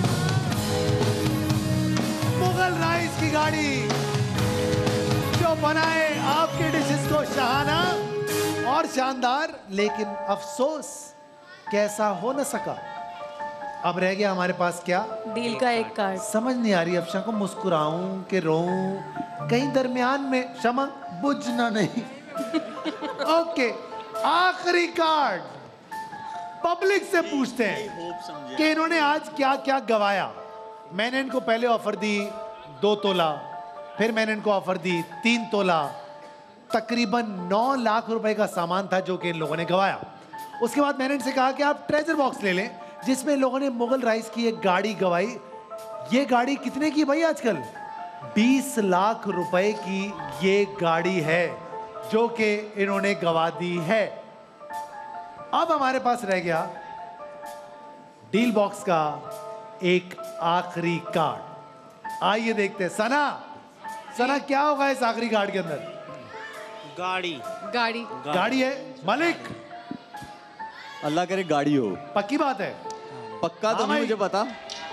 Mughal rice की गाड़ी जो बनाए आपके डिशेस को शहाना और शानदार, लेकिन अफसोस कैसा हो न सका। अब रह गया हमारे पास क्या? डील का एक कार्ड। समझ नहीं आ रही अफशा को, मुस्कुराऊं कि रोऊं, कहीं दरमियान में। क्षमा बुझना नहीं। ओके, आखिरी कार्ड। पब्लिक से पूछते हैं कि इन्होंने आज क्या क्या गवाया। मैंने इनको पहले ऑफर दी दो तोला, फिर मैंने इनको ऑफर दी तीन तोला, तकरीबन नौ लाख रुपए का सामान था जो कि इन लोगों ने गवाया। उसके बाद मैंने इनसे कहा कि आप ट्रेजर बॉक्स ले लें, जिसमें लोगों ने मुगल राइस की एक गाड़ी गवाई। ये गाड़ी कितने की भाई आजकल? बीस लाख रुपए की ये गाड़ी है जो कि इन्होंने गवा दी है। अब हमारे पास रह गया डील बॉक्स का एक आखिरी कार्ड। आइए देखते हैं। सना, सना क्या होगा इस आखिरी कार्ड के अंदर? गाड़ी। गाड़ी। गाड़ी है। मलिक, अल्लाह करे गाड़ी हो। पक्की बात है? पक्का तो हाँ नहीं भाई। मुझे पता।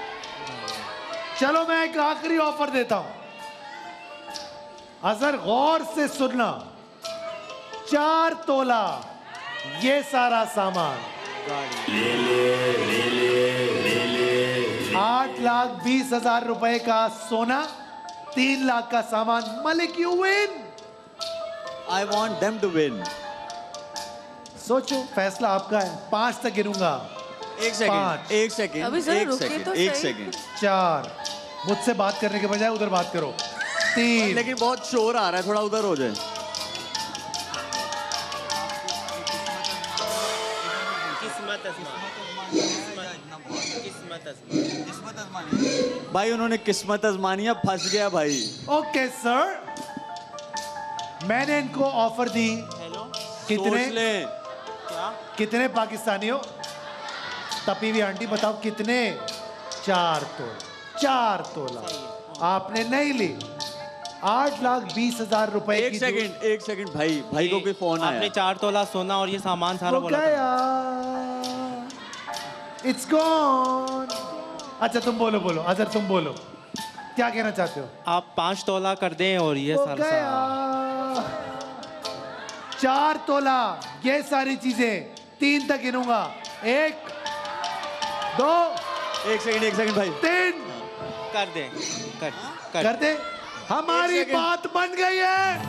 चलो मैं एक आखिरी ऑफर देता हूं, अजर गौर से सुनना। चार तोला ये सारा सामान, आठ लाख बीस हजार रुपए का सोना, तीन लाख का सामान। Malik you win. I want them to win. सोचो, फैसला आपका है। पांच तक गिनूंगा। एक सेकंड, एक सेकंड, अभी जरा एक रुकिए सेकंड, तो एक सही। सेकंड। चार, मुझसे बात करने के बजाय उधर बात करो। तीन, लेकिन बहुत शोर आ रहा है, थोड़ा उधर हो जाए। भाई उन्होंने किस्मत आजमानी, अब फंस गया भाई। ओके सर, मैंने इनको ऑफर दी। कितने? सोच ले। कितने पाकिस्तानी हो? तपी हुई आंटी बताओ कितने? चार तोला। चार तोला आपने नहीं ली। आठ लाख बीस हजार रुपए एक की। सेकंड, एक सेकंड भाई, भाई को कोई फोन आया। आपने चार तोला सोना और ये सामान सारा वो बोला था। गया। It's gone. अच्छा तुम बोलो, बोलो अजहर, तुम बोलो क्या कहना चाहते हो? आप पांच तोला कर दें और ये वो सारा गया। चार तोला ये सारी चीजें। तीन तक गिनूंगा। एक, दो, एक सेकंड, एक सेकंड भाई। तीन। कर दें। कर कर, कर दे। हमारी बात बन गई है।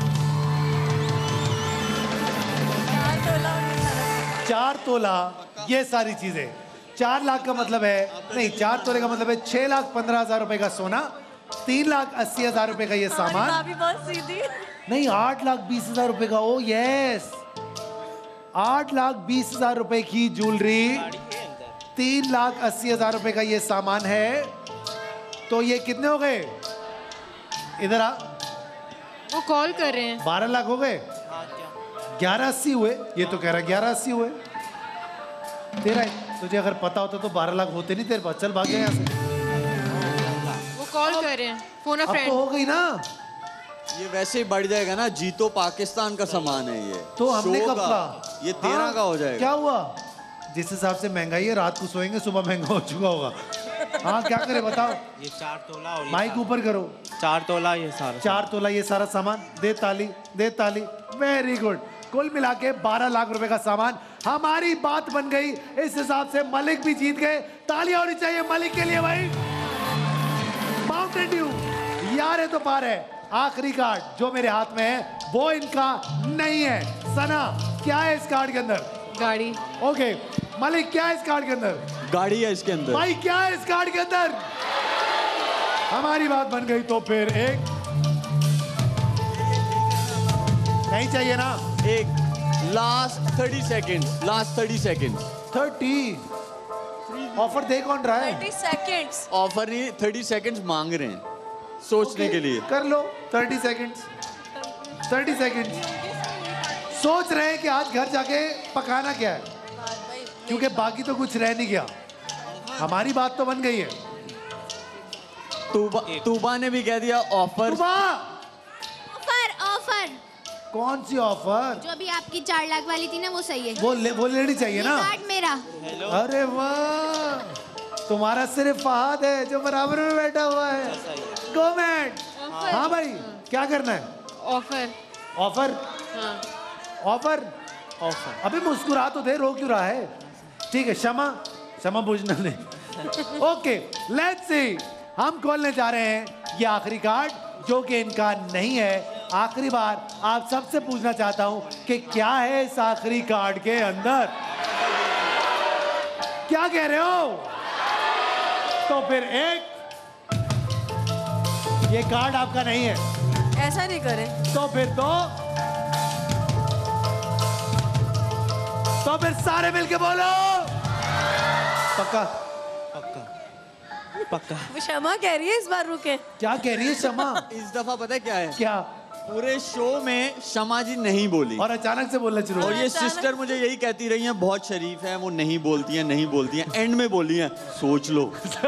चार तोला ये सारी चीजें। चार लाख का मतलब है, नहीं चार तोले का मतलब है छह लाख पंद्रह हजार रुपए का सोना, तीन लाख अस्सी हजार रुपए का ये सामान। भी बहुत सीधी। नहीं, आठ लाख बीस हजार रुपए का। ओ यस, आठ लाख बीस हजार रुपए की ज्वेलरी, तीन लाख अस्सी हजार रुपए का ये सामान है। तो ये कितने हो गए? इधर आ। वो कॉल कर रहे हैं। बारह लाख हो गए। ग्यारह अस्सी हुए। ये तो कह रहा ग्यारह अस्सी हुए। तेरा तुझे अगर पता होता तो बारह लाख होते नहीं तेरे पास। चल भाग गया यहाँ से। वो कॉल कर रहे हैं। फोन अ अब फ्रेंड। तो हो गई ना। ये वैसे ही बढ़ जाएगा ना, जीतो पाकिस्तान का सामान है ये। तो हमने शो कब का, कहा? ये तेरह हाँ, का हो जाएगा। क्या हुआ? जिस हिसाब से महंगाई है, रात को सोएंगे सुबह महंगा हो चुका होगा। हाँ क्या करे बताओ? ये चार तोला और ये माइक ऊपर करो। चार तोला ये सारा। चार तोला ये सारा सामान। दे ताली, दे ताली। Very good. कुल मिला के बारह लाख रुपए का सामान। हमारी बात बन गई। इस हिसाब से मलिक भी जीत गए। तालियां होनी चाहिए मलिक के लिए भाई। माउंटेन ड्यू यार है तो पार है। आखिरी कार्ड जो मेरे हाथ में है वो इनका नहीं है। सना क्या है इस कार्ड के अंदर? गाड़ी। ओके मलिक क्या है इस कार्ड के अंदर? गाड़ी है इसके अंदर। भाई क्या है इस कार्ड के अंदर? हमारी बात बन गई तो फिर एक नहीं चाहिए ना? एक last thirty second, last thirty second. Thirty offer दे कौन रहा है? Thirty seconds. ऑफर नहीं, थर्टी सेकेंड्स मांग रहे हैं सोचने okay, के लिए। कर लो थर्टी सेकेंड्स। थर्टी सेकेंड्स सोच रहे हैं कि आज घर जाके पकाना क्या है, क्योंकि बाकी तो कुछ रह नहीं गया। हमारी बात तो बन गई है। तूबा तूबा ने भी कह दिया ऑफर। तूबा ऑफर ऑफर कौन सी ऑफर? जो अभी आपकी चार लाख वाली थी ना वो सही है। वो ले, वो लेनी चाहिए ना। कार्ड मेरा। अरे वाह, तुम्हारा सिर्फ फहद है जो बराबर में बैठा हुआ है। गवर्नमेंट। हाँ भाई, क्या करना है? ऑफर। ऑफर? ऑफर? ऑफर। अबे मुस्कुरा तो दे, रो क्यों रहा है? ठीक है, क्षमा क्षमा पूछना नहीं। Okay, let's see. हम खोलने जा रहे हैं ये आखिरी कार्ड जो कि इनका नहीं है। आखिरी बार आप सबसे पूछना चाहता हूं कि क्या है इस आखिरी कार्ड के अंदर? क्या कह रहे हो? तो फिर एक, ये कार्ड आपका नहीं है। ऐसा नहीं करे। तो फिर दो, तो फिर सारे मिलके बोलो पक्का। पक्का पक्का। वो क्षमा कह रही है इस बार, रुके। क्या कह रही है क्षमा? इस दफा पता है क्या है? क्या? पूरे शो में क्षमा जी नहीं बोली और अचानक से बोलना शुरू। और ये सिस्टर मुझे यही कहती रही हैं, बहुत शरीफ है, वो नहीं बोलती हैं, नहीं बोलती हैं, एंड में बोली हैं, सोच लो।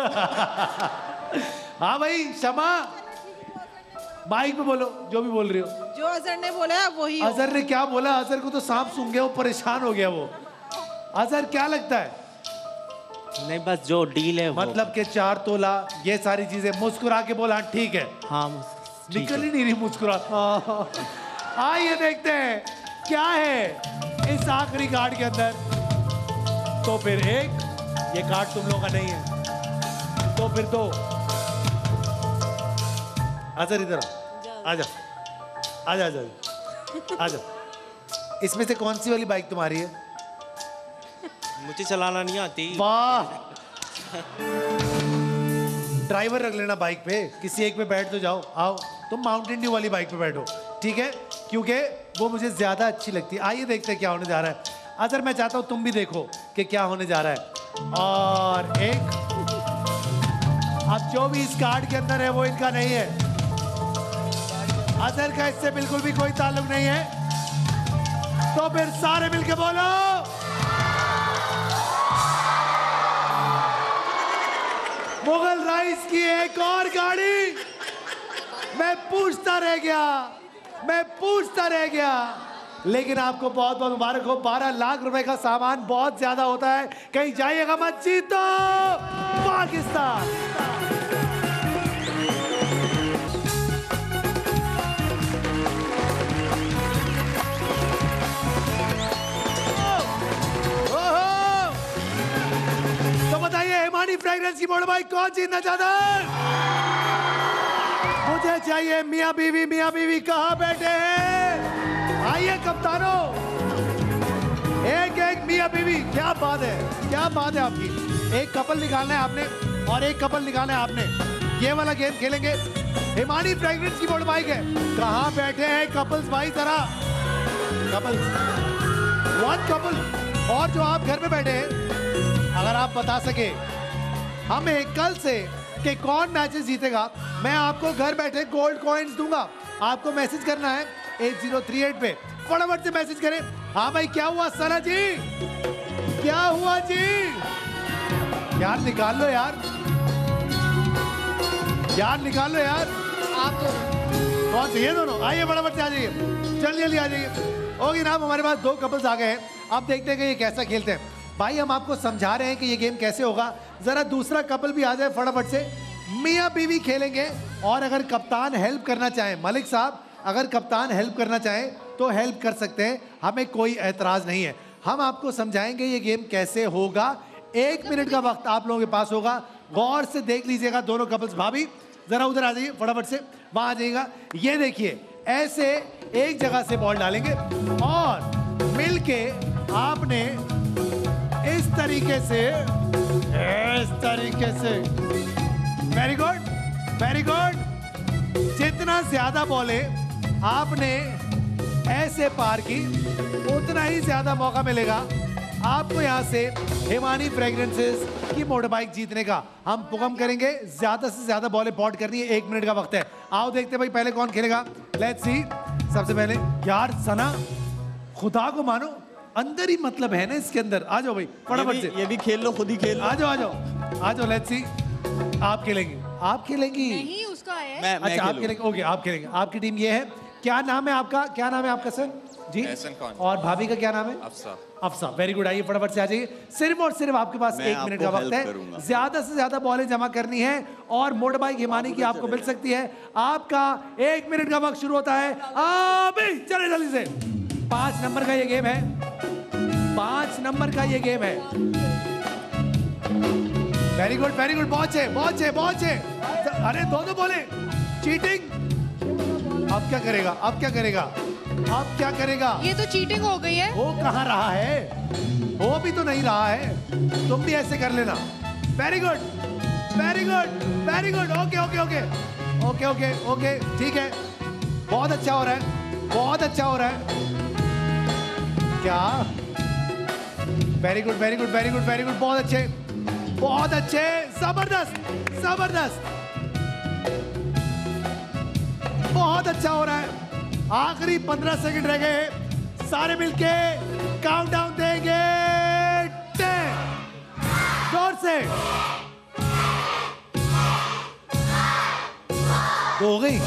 हाँ भाई, क्षमा माइक पे बोलो जो भी बोल रही हो। जो अजहर ने बोला वही। अजहर ने क्या बोला? अजहर को तो सांप सूंघ गया, वो परेशान हो गया वो। अजहर क्या लगता है? नहीं, बस जो डील है वो। मतलब के चार तोला ये सारी चीजें। मुस्कुरा के बोला ठीक है। हाँ, निकल ही नहीं रही मुस्कुरा। आइए देखते हैं क्या है इस आखिरी कार्ड के अंदर। तो फिर एक, ये कार्ड तुम लोगों का नहीं है। तो फिर दो। अजहर इधर आजा, आजा आजा आजा। इसमें से कौन सी वाली बाइक तुम्हारी है? मुझे चलाना नहीं आती। वाह, ड्राइवर रख लेना बाइक पे, किसी एक पे बैठ तो जाओ। आओ, तुम माउंटेन ड्यू वाली बाइक पे बैठो, ठीक है? क्योंकि वो मुझे ज्यादा अच्छी लगती है। आइए देखते हैं क्या होने जा रहा है। अजहर, मैं चाहता हूं तुम भी देखो कि क्या होने जा रहा है। और एक, अब जो भी इस कार्ड के अंदर है वो इनका नहीं है। अजहर का इससे बिल्कुल भी कोई ताल्लुक नहीं है। तो फिर सारे मिलके बोलो मुगल राइस की एक और गाड़ी। मैं पूछता रह गया, मैं पूछता रह गया, लेकिन आपको बहुत बहुत मुबारक हो। बारह लाख रुपए का सामान बहुत ज्यादा होता है, कहीं जाइएगा मत, जीतो पाकिस्तान। तो बताइए हिमानी फ्रेग्रेंस की मोटरबाइक कौन जीतना चाहता है? मुझे चाहिए मियां बीवी। मियां बीवी कहां बैठे हैं? आइए कप्तानों, एक एक मियां बीवी। क्या बात है, क्या बात है आपकी। एक कपल निकालना है आपने और एक कपल निकालना है आपने। ये वाला गेम खेलेंगे। हिमानी फ्रेग्रेंस की मोटरबाइक है। कहां बैठे हैं कपल्स भाई? जरा कपल्स, वन कपल। और जो आप घर में बैठे हैं, अगर आप बता सके हमें कल से कि कौन मैचेस जीतेगा, मैं आपको घर बैठे गोल्ड कॉइन्स दूंगा। आपको मैसेज करना है एट जीरो थ्री एट पे, फटाफट से मैसेज करें। हाँ भाई, क्या हुआ सना जी? क्या हुआ जी? यार निकाल लो यार, यार निकाल लो यार। आप दोनों कौन से? ये दोनों। आइए फटाफट से आ जाइए, जल्दी जल्दी आ जाइए। ओके ना, हमारे पास दो कपल्स आ गए हैं। अब देखते हैं कि ये कैसा खेलते हैं। भाई हम आपको समझा रहे हैं कि ये गेम कैसे होगा, जरा दूसरा कपल भी आ जाए फटाफट से। मियां बीवी खेलेंगे और अगर कप्तान हेल्प करना चाहें, मलिक साहब अगर कप्तान हेल्प करना चाहें तो हेल्प कर सकते हैं, हमें कोई एतराज नहीं है। हम आपको समझाएंगे ये गेम कैसे होगा। एक मिनट का वक्त आप लोगों के पास होगा, गौर से देख लीजिएगा दोनों कपल्स। भाभी जरा उधर आ जाइए फटाफट से, वहां आ जाइएगा। ये देखिए, ऐसे एक जगह से बॉल डालेंगे और मिलके आपने इस तरीके से, इस तरीके से, वेरी गुड वेरी गुड। जितना ज्यादा बॉले आपने ऐसे पार की, उतना ही ज्यादा मौका मिलेगा आपको यहाँ से हिमानी फ्रेग्रेंसेस की मोटरबाइक जीतने का। हम पुकम करेंगे, ज्यादा से ज्यादा बॉले पॉट करनी है। एक मिनट का वक्त है। आओ देखते भाई पहले कौन खेलेगा। Let's see. सबसे पहले यार सना, खुदा को मानो, अंदर ही मतलब है ना इसके अंदर। आ जाओ भाई फटाफट से। ये भी खेल लो, खुद ही खेल लो। आ जाओ आ जाओ आ जाओ। Let's see. आप खेलेंगी, आप खेलेंगी। नहीं, उसका है। मैं, मैं अच्छा आप खेलेंगे। ओके आप खेलेंगे। आपकी टीम ये है, क्या नाम है आपका? क्या नाम है आपका सर? जी। एहसन खान। और भाभी का क्या नाम है? अफसा। Afsa, very good. आइए फटाफट से आ जाइए। सिर्फ और सिर्फ आपके पास मैं एक मिनट का आपको वक्त हेल्प है। करूंगा। ज्यादा से ज्यादा बॉलें जमा करनी है और मोटर बाइक हिमानी की आपको मिल सकती है। आपका एक मिनट का वक्त शुरू होता है अभी। चले जल्दी से। पांच नंबर का ये गेम है। पांच नंबर का ये गेम है। Very good, very good. पहुंचे पहुंचे पहुंचे। अरे दो दो बोले। चीटिंग। अब क्या करेगा? अब क्या करेगा? अब क्या करेगा? ये तो चीटिंग हो गई है। वो कहाँ रहा है? वो भी तो नहीं रहा है। तुम भी ऐसे कर लेना। Very good, very good, very good. Okay okay okay okay okay okay ठीक है। बहुत अच्छा हो रहा है, बहुत अच्छा हो रहा है। क्या? Very good, very good, very good, very good. बहुत अच्छे, बहुत अच्छे। जबरदस्त, जबरदस्त। बहुत अच्छा हो रहा है। आखिरी पंद्रह सेकंड रह गए। सारे मिलके काउंटडाउन देंगे। टेन, जोर से। तो हो गई।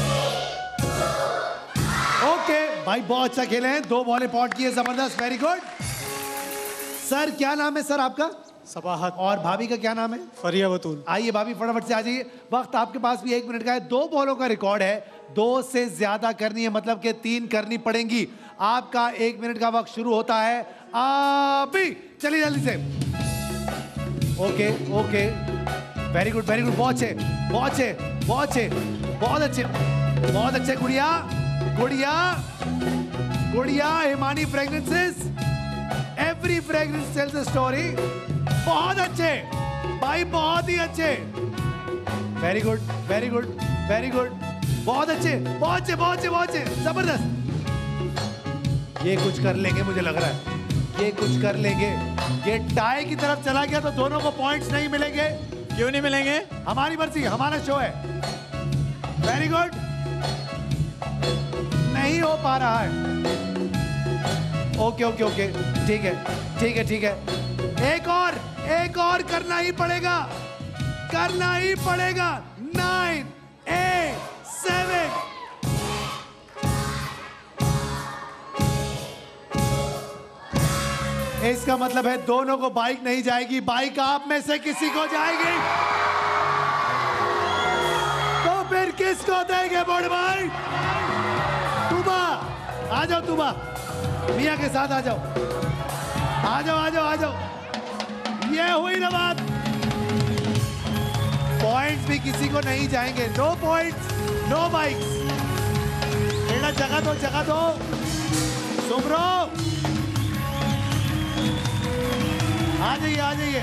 ओके भाई, बहुत अच्छा खेले हैं। दो बॉलें पॉट किए, जबरदस्त, वेरी गुड। सर क्या नाम है सर आपका? सबाहत। और भाभी का क्या नाम है? फरिया बतूल। आइए भाभी फटाफट से आ जाइए। वक्त आपके पास भी एक मिनट का है। दो बॉलों का रिकॉर्ड है। दो से ज्यादा करनी है, मतलब कि तीन करनी पड़ेंगी। आपका एक मिनट का वक्त शुरू होता है अभी। चलिए जल्दी से। Okay okay, very good, very good. बहुत अच्छे, बहुत अच्छे, बहुत अच्छे, बहुत अच्छे, बहुत अच्छे। गुड़िया, गुड़िया, गुड़िया। Himani fragrances, every fragrance tells a story. बहुत अच्छे भाई, बहुत ही अच्छे। Very good, very good, very good. बहुत अच्छे, बहुत अच्छे, बहुत अच्छे, बहुत अच्छे, जबरदस्त। ये कुछ कर लेंगे मुझे लग रहा है। ये कुछ कर लेंगे। ये टाई की तरफ चला गया तो दोनों को पॉइंट्स नहीं मिलेंगे। क्यों नहीं मिलेंगे? हमारी मर्जी, हमारा शो है। Very good. नहीं हो पा रहा है। ओके ओके ओके, ठीक है, ठीक है, ठीक है। एक और, एक और करना ही पड़ेगा, करना ही पड़ेगा। Nine, eight, seven. इसका मतलब है दोनों को बाइक नहीं जाएगी, बाइक आप में से किसी को जाएगी। तो फिर किसको देंगे बड़े भाई? तुबा, आ जाओ तुबा, मियां के साथ आ जाओ, आ जाओ, आ जाओ, आ जाओ। ये हुई ना बात। पॉइंट्स भी किसी को नहीं जाएंगे। No points, no bikes. बेटा जगह दो, जगह दो। सुमरो, आ जाइए, आ जाइए,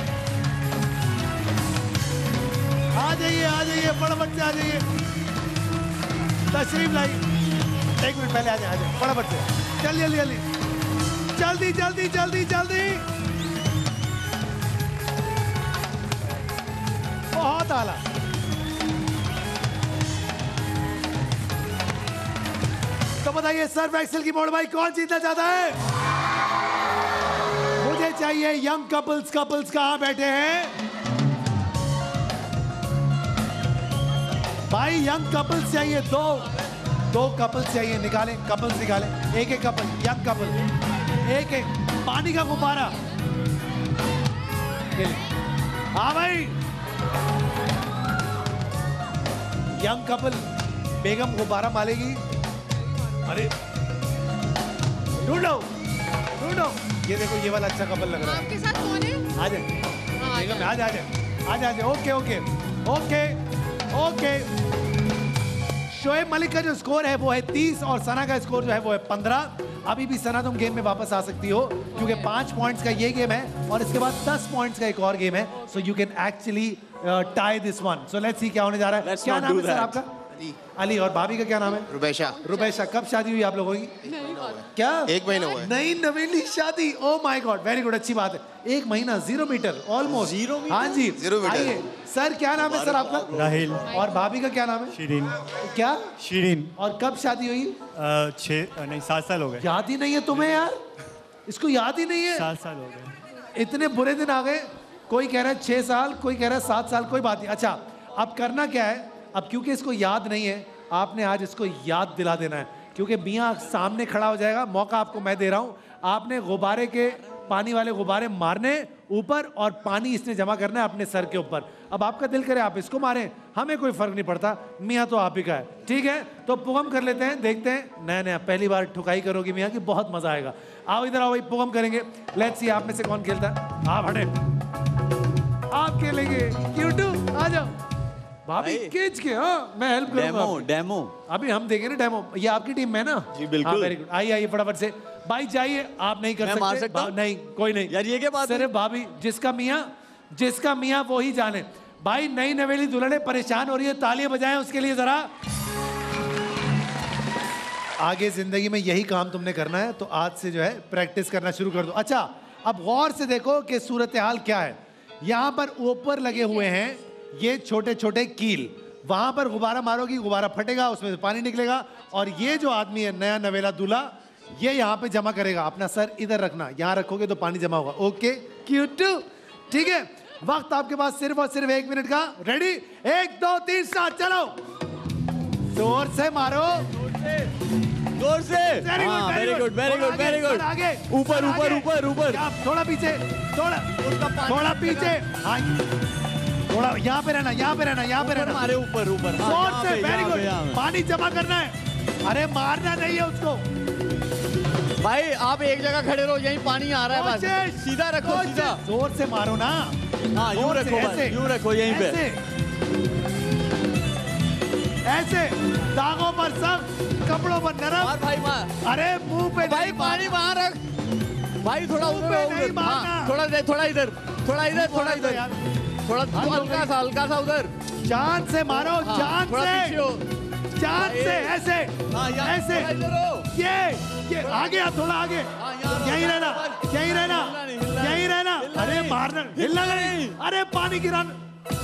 आ जाइए, आ जाइए, फटाफट से आ जाइए। तशरीफ लाई। एक मिनट पहले आ जाए, आ जाए फटाफट से। जल्दी जल्दी जल्दी जल्दी जल्दी जल्दी जल्दी। बहुत आला। तो बताइए सर्फ एक्सेल की मोड़ भाई कौन जीतना चाहता है? मुझे चाहिए यंग कपल्स। कपल्स कहां बैठे हैं भाई? यंग कपल्स चाहिए। दो दो कपल्स चाहिए। निकालें कपल्स, निकालें। एक एक कपल, यंग कपल। एक एक पानी का गुब्बारा। हाँ भाई, यंग कपल। बेगम गुब्बारा मालेगी। अरे ढूंढो, ढूंढो। ये देखो, ये वाला अच्छा कपल लग रहा है। आपके साथ कौन है? आ जाए बेगम, आ जाए, आ जाए, okay okay okay okay. Shoaib Malik का जो स्कोर है वो है तीस और सना का स्कोर जो है वो है पंद्रह। अभी भी सना तुम गेम में वापस आ सकती हो क्योंकि पांच पॉइंट्स का ये गेम है और इसके बाद दस पॉइंट्स का एक और गेम है। So you can actually tie this one. So let's see क्या होने जा रहा है। क्या नाम है सर आपका? अली। और भाभी का क्या नाम है? रुबैशा। रुबैशा। कब शादी हुई आप लोगों की? क्या? एक महीना हुआ है। नई नवेली शादी। Oh my God, very good, अच्छी बात है। एक महीना, जीरो मीटर, ऑलमोस्ट जीरो। हाँ जी, जीरो मीटर। आइए सर, क्या नाम है सर आपका? राहिल। और भाभी का क्या नाम है? शीरीन। क्या? शीरीन। और कब शादी हुई? छः नहीं सात साल हो गए। याद ही नहीं है तुम्हें यार? इसको याद ही नहीं है? सात साल हो गए। इतने बुरे दिन आ गए। कोई कह रहा है छह साल, कोई कह रहा है सात साल। कोई बात नहीं। अच्छा, अब करना क्या है? अब क्योंकि इसको याद नहीं है, आपने आज इसको याद दिला देना है। क्योंकि मियाँ सामने खड़ा हो जाएगा। मौका आपको मैं दे रहा हूँ, आपने गुब्बारे के पानी वाले गुब्बारे मारने ऊपर और पानी इसने जमा करना है अपने सर के ऊपर। अब आपका दिल करे आप इसको मारें, हमें कोई फर्क नहीं पड़ता, मियाँ तो आप ही का है। ठीक है, तो पुगम कर लेते हैं, देखते हैं। नया नया पहली बार ठुकाई करोगी मियाँ की, बहुत मजा आएगा। आओ इधर आओ भाई, पुगम करेंगे। लेट्स सी आप में से कौन खेलता है। आप हटे, आप खेलेंगे। क्यूटू आ जाओ भाभी, खींच के। हाँ मैं हेल्प करूंगा। डेमो डेमो अभी हम देखेंगे ना डेमो। ये आपकी टीम में ना? जी बिल्कुल। Very good. आइए आइए फटाफट से भाई, जाइए। आप नहीं कर मैं सकते। मार सकता हूं? नहीं कोई नहीं यार, ये क्या बात है? सिर्फ भाभी, जिसका मियाँ जिसका मियाँ वो ही जाने। भाई नई नवेली दुल्हने परेशान हो रही है, तालियां बजाएं उसके लिए जरा। आगे जिंदगी में यही काम तुमने करना है, तो आज से जो है प्रैक्टिस करना शुरू कर दो। अच्छा अब गौर से देखो कि सूरत हाल क्या है। यहाँ पर ऊपर लगे हुए हैं ये छोटे छोटे कील, वहां पर गुब्बारा मारोगी, गुब्बारा फटेगा, उसमें से पानी निकलेगा, और ये जो आदमी है नया नवेला दूल्हा, ये यहाँ पे जमा करेगा। अपना सर इधर रखना, यहाँ रखोगे तो पानी जमा होगा। ओके क्यूट, ठीक है। वक्त आपके पास सिर्फ और सिर्फ एक मिनट का। रेडी, एक दो तीन स्टार्ट, चलो। जोर से मारो, जोर से। Very good very good very good. आगे, ऊपर ऊपर ऊपर ऊपर, थोड़ा पीछे, थोड़ा थोड़ा पीछे, हाँ थोड़ा यहाँ पे रहना, यहाँ पे रहना, यहाँ पे रहना। मारे ऊपर ऊपर, जोर से। Very good. पानी जमा करना है, अरे मारना नहीं है उसको। भाई आप एक जगह खड़े रहो, यहीं पानी आ रहा है बस। सीधा रखो, सीधा। जोर से मारो ना। हाँ यूं रखो बस, यूं रखो यहीं पे। ऐसे दागों पर सब, कपड़ों पर नरम। मार भाई मार। अरे मुंह पे भाई पानी वहां रख भाई, थोड़ा ऊपर, थोड़ा इधर, थोड़ा इधर, थोड़ा इधर, थोड़ा इधर, थोड़ा हल्का सा हल्का सा उधर। जान से मारो, जान से, जान से। ऐसे ऐसे, ये ये आगे आ, थोड़ा आगे। यहीं रहना, यहीं रहना, यहीं रहना। अरे मारना, हिलना नहीं। अरे पानी गिराना।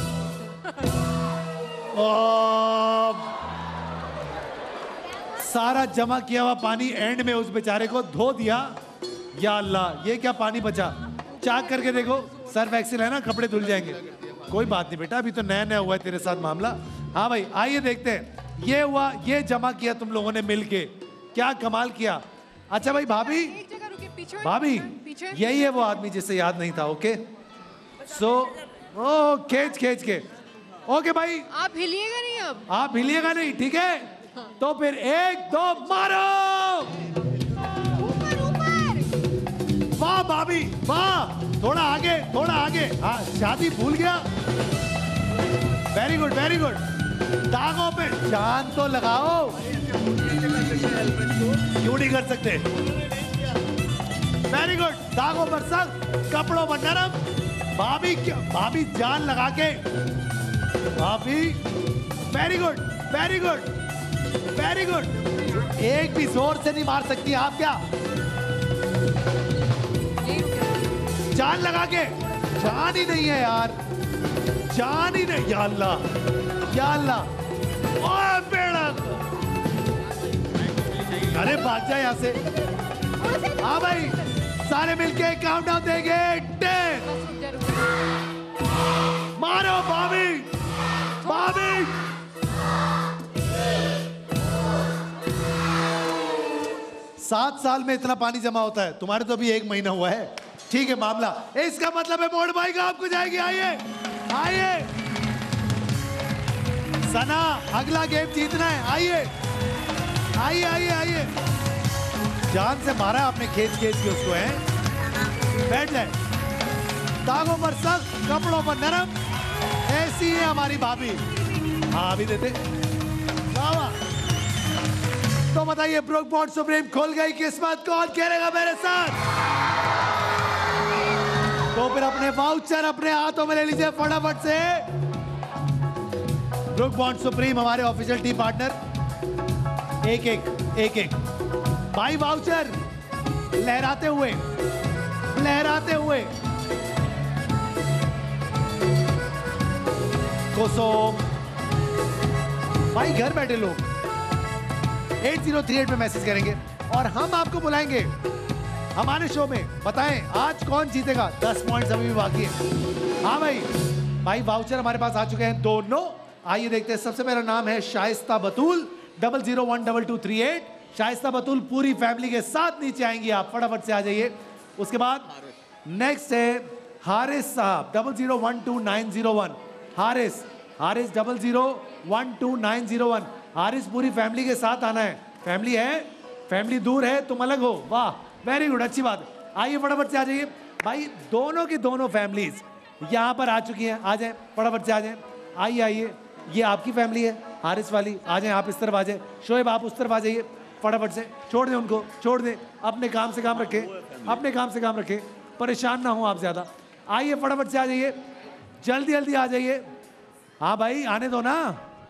सारा जमा किया हुआ पानी एंड में उस बेचारे को धो दिया। या अल्लाह, ये क्या पानी बचा। चाक करके देखो, सर्फ एक्सेल है ना, कपड़े धुल जाएंगे। कोई बात नहीं बेटा, अभी तो नया नया हुआ है तेरे साथ मामला। हाँ भाई आइए देखते हैं। ये हुआ, ये जमा किया तुम लोगों ने मिलके, क्या कमाल किया। अच्छा भाई भाभी, भाभी यही है वो आदमी जिससे याद नहीं था। ओके सो ओ खींच खींच के। ओके भाई आप हिलिएगा नहीं, अब आप हिलिएगा नहीं, ठीक है। तो फिर एक दो मारो। ऊपर ऊपर। वाह भाभी वाह, थोड़ा आगे, थोड़ा आगे। हाँ शादी भूल गया। Very good very good. दागों पे जान तो लगाओ, क्यों नहीं कर सकते। Very good. दागों पर सख्त, कपड़ों पर नरम। भाभी क्या, भाभी जान लगा के। भाभी very good very good very good. एक भी जोर से नहीं मार सकती आप क्या, जान लगा के। जान ही नहीं है यार, जान ही नहीं। या अल्लाह या अल्लाह। ओए बेड़ा, अरे भाग जा यहाँ से। हाँ भाई सारे मिलके काउंटडाउन देंगे। टेन। मारो भाभी भाभी। सात साल में इतना पानी जमा होता है, तुम्हारे तो अभी एक महीना हुआ है। ठीक है मामला, इसका मतलब है मोड़ भाई का आपको जाएगी। आइए आइए सना, अगला गेम जीतना है। आइए आइए आइए आइए। जान से मारा आपने, खींच खींच के उसको है। बैठ जाए। दागों पर सख्त, कपड़ों पर नरम। ऐसी है हमारी भाभी। हाँ अभी देते। वाह वाह। तो बताइए ब्रुक बॉन्ड सुप्रीम खुल गई किस्मत, कौन खेलेगा मेरे साथ। तो फिर अपने वाउचर अपने हाथों में ले लीजिए फटाफट से। ब्रुक बॉन्ड सुप्रीम हमारे ऑफिशियल टीम पार्टनर। एक एक एक एक भाई वाउचर लहराते हुए लहराते हुए। कुसुम भाई घर बैठे लोग एट जीरो थ्री एट पे मैसेज करेंगे और हम आपको बुलाएंगे हमारे शो में। बताएं आज कौन जीतेगा। दस पॉइंट्स अभी भी बाकी है। हाँ भाई भाई वाउचर हमारे पास आ चुके हैं दोनों। आइए देखते हैं। सबसे पहला नाम है Shaista Batool, double zero one double two three eight. Shaista Batool पूरी फैमिली के साथ नीचे आएंगी आप, फटाफट से आ जाइए। उसके बाद नेक्स्ट है हारिस साहब, double zero one two nine zero one. Haris, Haris double zero one two nine zero one. Haris पूरी फैमिली के साथ आना है। फैमिली है, फैमिली दूर है, तुम अलग हो, वाह वेरी गुड, अच्छी बात है। आइए फटाफट से आ जाइए भाई, दोनों की दोनों फैमिलीज यहाँ पर आ चुकी हैं, आ जाए फटाफट से आ जाए। आइए आइए, ये आपकी फैमिली है हारिस वाली, आ जाए आप इस तरफ आ जाए। शोएब आप उस तरफ आ जाइए फटाफट से, छोड़ दें उनको, छोड़ दें, अपने काम से काम रखें, अपने काम से काम रखें, परेशान ना हो आप ज़्यादा। आइए फटाफट से आ जाइए, जल्दी जल्दी आ जाइए। हाँ भाई आने दो ना,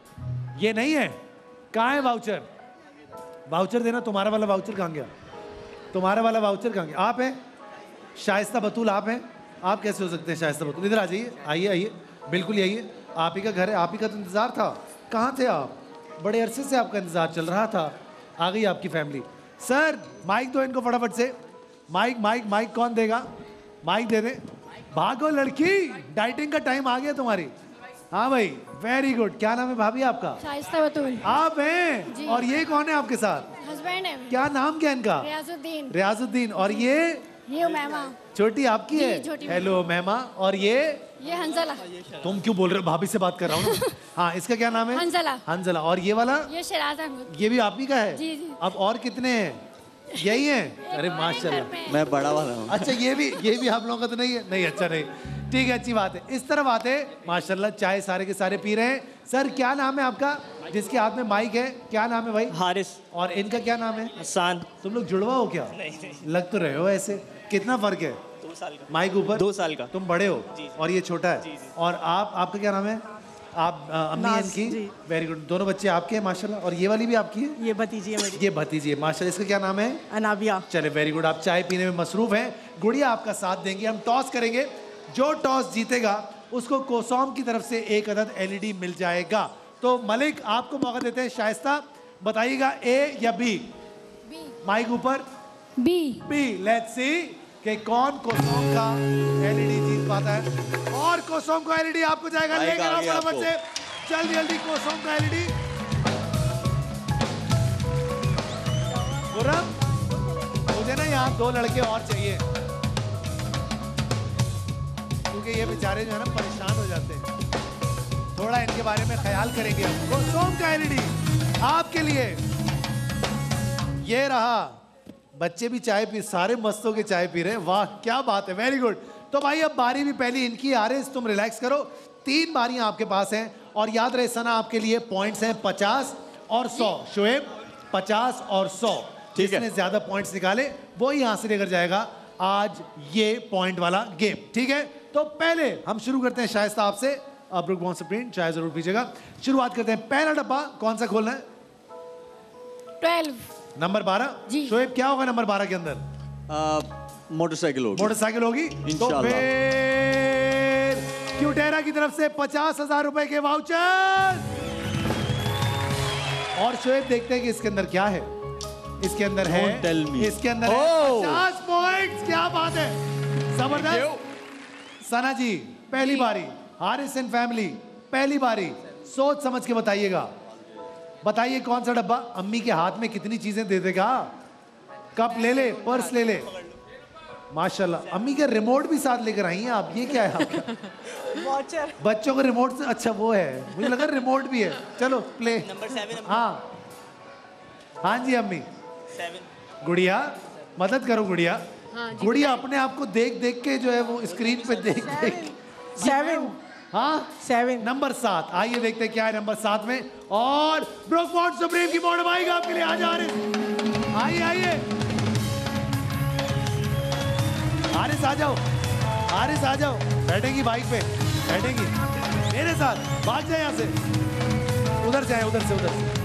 ये नहीं है, कहाँ है वाउचर? वाउचर देना, तुम्हारा वाला वाउचर कहाँ गया? तुम्हारा वाला वाउचर कहाँ गया? आप हैं शाइस्ता बतूल, आप हैं? आप कैसे हो सकते हैं शाइस्ता बतूल? इधर आ जाइए, आइए आइए, बिल्कुल ही आइए, आप ही का घर है, आप ही का तो इंतज़ार था। कहाँ थे आप? बड़े अरसे से आपका इंतज़ार चल रहा था, आ गई आपकी फैमिली। सर माइक दो इनको फटाफट से, माइक माइक माइक कौन देगा? माइक दे दे। भागो लड़की, डाइटिंग का टाइम आ गया तुम्हारी। हाँ भाई वेरी गुड। क्या नाम है भाभी आपका? शाइस्ता बतूल। आप हैं? और ये कौन है आपके साथ? हस्बैंड है। क्या नाम क्या इनका? रियाजुद्दीन। रियाजुद्दीन। और ये? ये मेहमा। छोटी आपकी है? हेलो मेहमा। और ये? ये हंजला। तुम क्यों बोल रहे हो? भाभी से बात कर रहा हूँ ना। हाँ इसका क्या नाम है? हंजला। हंजला। और ये वाला? ये शराज अहमद। ये भी आप ही का है? जी जी। अब और कितने हैं? यही है? अरे माशाल्लाह, मैं बड़ा वाला हूँ। अच्छा ये भी, ये भी आप लोगों का तो नहीं है? नहीं, अच्छा नहीं, ठीक है, अच्छी बात है। इस तरफ आते, माशाल्लाह चाय सारे के सारे पी रहे हैं। सर क्या नाम है आपका जिसके हाथ में माइक है? क्या नाम है भाई? हारिस। और इनका क्या नाम है? हसन। तुम लोग जुड़वा हो क्या? नहीं नहीं, लग तो रहे हो ऐसे। कितना फर्क है? दो साल का। माइक ऊपर? दो साल का। तुम बड़े हो और ये छोटा है। और आप, आपका क्या नाम है? आप अ, अम्मी इनकी? Very good. दोनों बच्चे आपके हैं माशाल्लाह। और ये वाली भी आपकी है? ये भतीजी है मेरी। ये भतीजी है माशाल्लाह। इसका क्या नाम है? अनाबिया। चले वेरी गुड। आप चाय पीने में मसरूफ हैं। गुड़िया आपका साथ देंगे। हम टॉस करेंगे, जो टॉस जीतेगा उसको कोसोम की तरफ से एक अदद एलईडी मिल जाएगा। तो मलिक आपको मौका देते हैं। शाइस्ता बताइएगा ए या बी? माइक ऊपर। बी। बी। लेट्स सी कि कौन कोसोम का एलईडी जीत पाता है। और कोसोम का एलईडी आपको जाएगा, लेकर आओ फटाफट से, जल्दी जल्दी कोसोम का एलईडी। खुर्रम मुझे ना यहाँ दो लड़के और चाहिए, क्योंकि ये बेचारे जो है ना परेशान हो जाते हैं। थोड़ा इनके बारे में ख्याल करेंगे हम। कोसोम का एलईडी आपके लिए ये रहा। बच्चे भी चाय पी, सारे मस्तों के चाय पी रहे हैं, वाह क्या बात है, वेरी गुड। तो भाई अब बारी भी पहली इनकी आ रही है, तुम रिलैक्स करो। तीन बारियां आपके पास हैं और याद रहे सना आपके लिए पॉइंट्स हैं पचास और सौ। शोएब पचास और सौ, जिसने ज्यादा पॉइंट्स निकाले वो ही यहाँ से लेकर जाएगा आज ये पॉइंट वाला गेम, ठीक है? तो पहले हम शुरू करते हैं शाइस्ता आपसे। आप ब्रुक बॉन्ड स्प्रिंट चाय जरूर पीजिएगा। शुरुआत करते हैं, पहला डब्बा कौन सा खोलना है? ट्वेल्व। नंबर बारह। शोएब क्या होगा नंबर बारह के अंदर? मोटरसाइकिल होगी। मोटरसाइकिल होगी। तो फिर क्यूटेरा की तरफ से पचास हजार रुपए के वाउचर। और शोएब देखते हैं कि इसके अंदर क्या है। इसके अंदर है, इसके अंदर है पचास पॉइंट्स। क्या बात है, जबरदस्त। सना जी पहली बारी, हारिस एंड फैमिली पहली बारी, सोच समझ के बताइएगा। बताइए कौन सा डब्बा अम्मी के हाथ में कितनी चीजें दे देगा? कप ले ले, पर्स ले ले, माशाल्लाह। अम्मी का रिमोट भी साथ लेकर आई हैं आप, ये क्या है आपका? वॉचर। बच्चों को रिमोट से अच्छा वो है, मुझे लगा रिमोट भी है। चलो प्ले। Number seven. हाँ हाँ जी अम्मी। सेवन। गुड़िया मदद करो गुड़िया। हाँ, गुड़िया अपने आप को देख देख के जो है वो स्क्रीन पे देख देख। सेवन। हाँ सेवन। नंबर सात। आइए देखते हैं क्या है नंबर सात में। और ब्रुक बॉन्ड सुप्रीम की बॉन्ड आएगा आपके लिए। आज हारिस आइए आइए, हारिस आ जाओ, हारिस आ जाओ। बैठेगी बाइक पे, बैठेगी मेरे साथ। भाग जाए यहाँ से, उधर से आए, उधर से उधर से।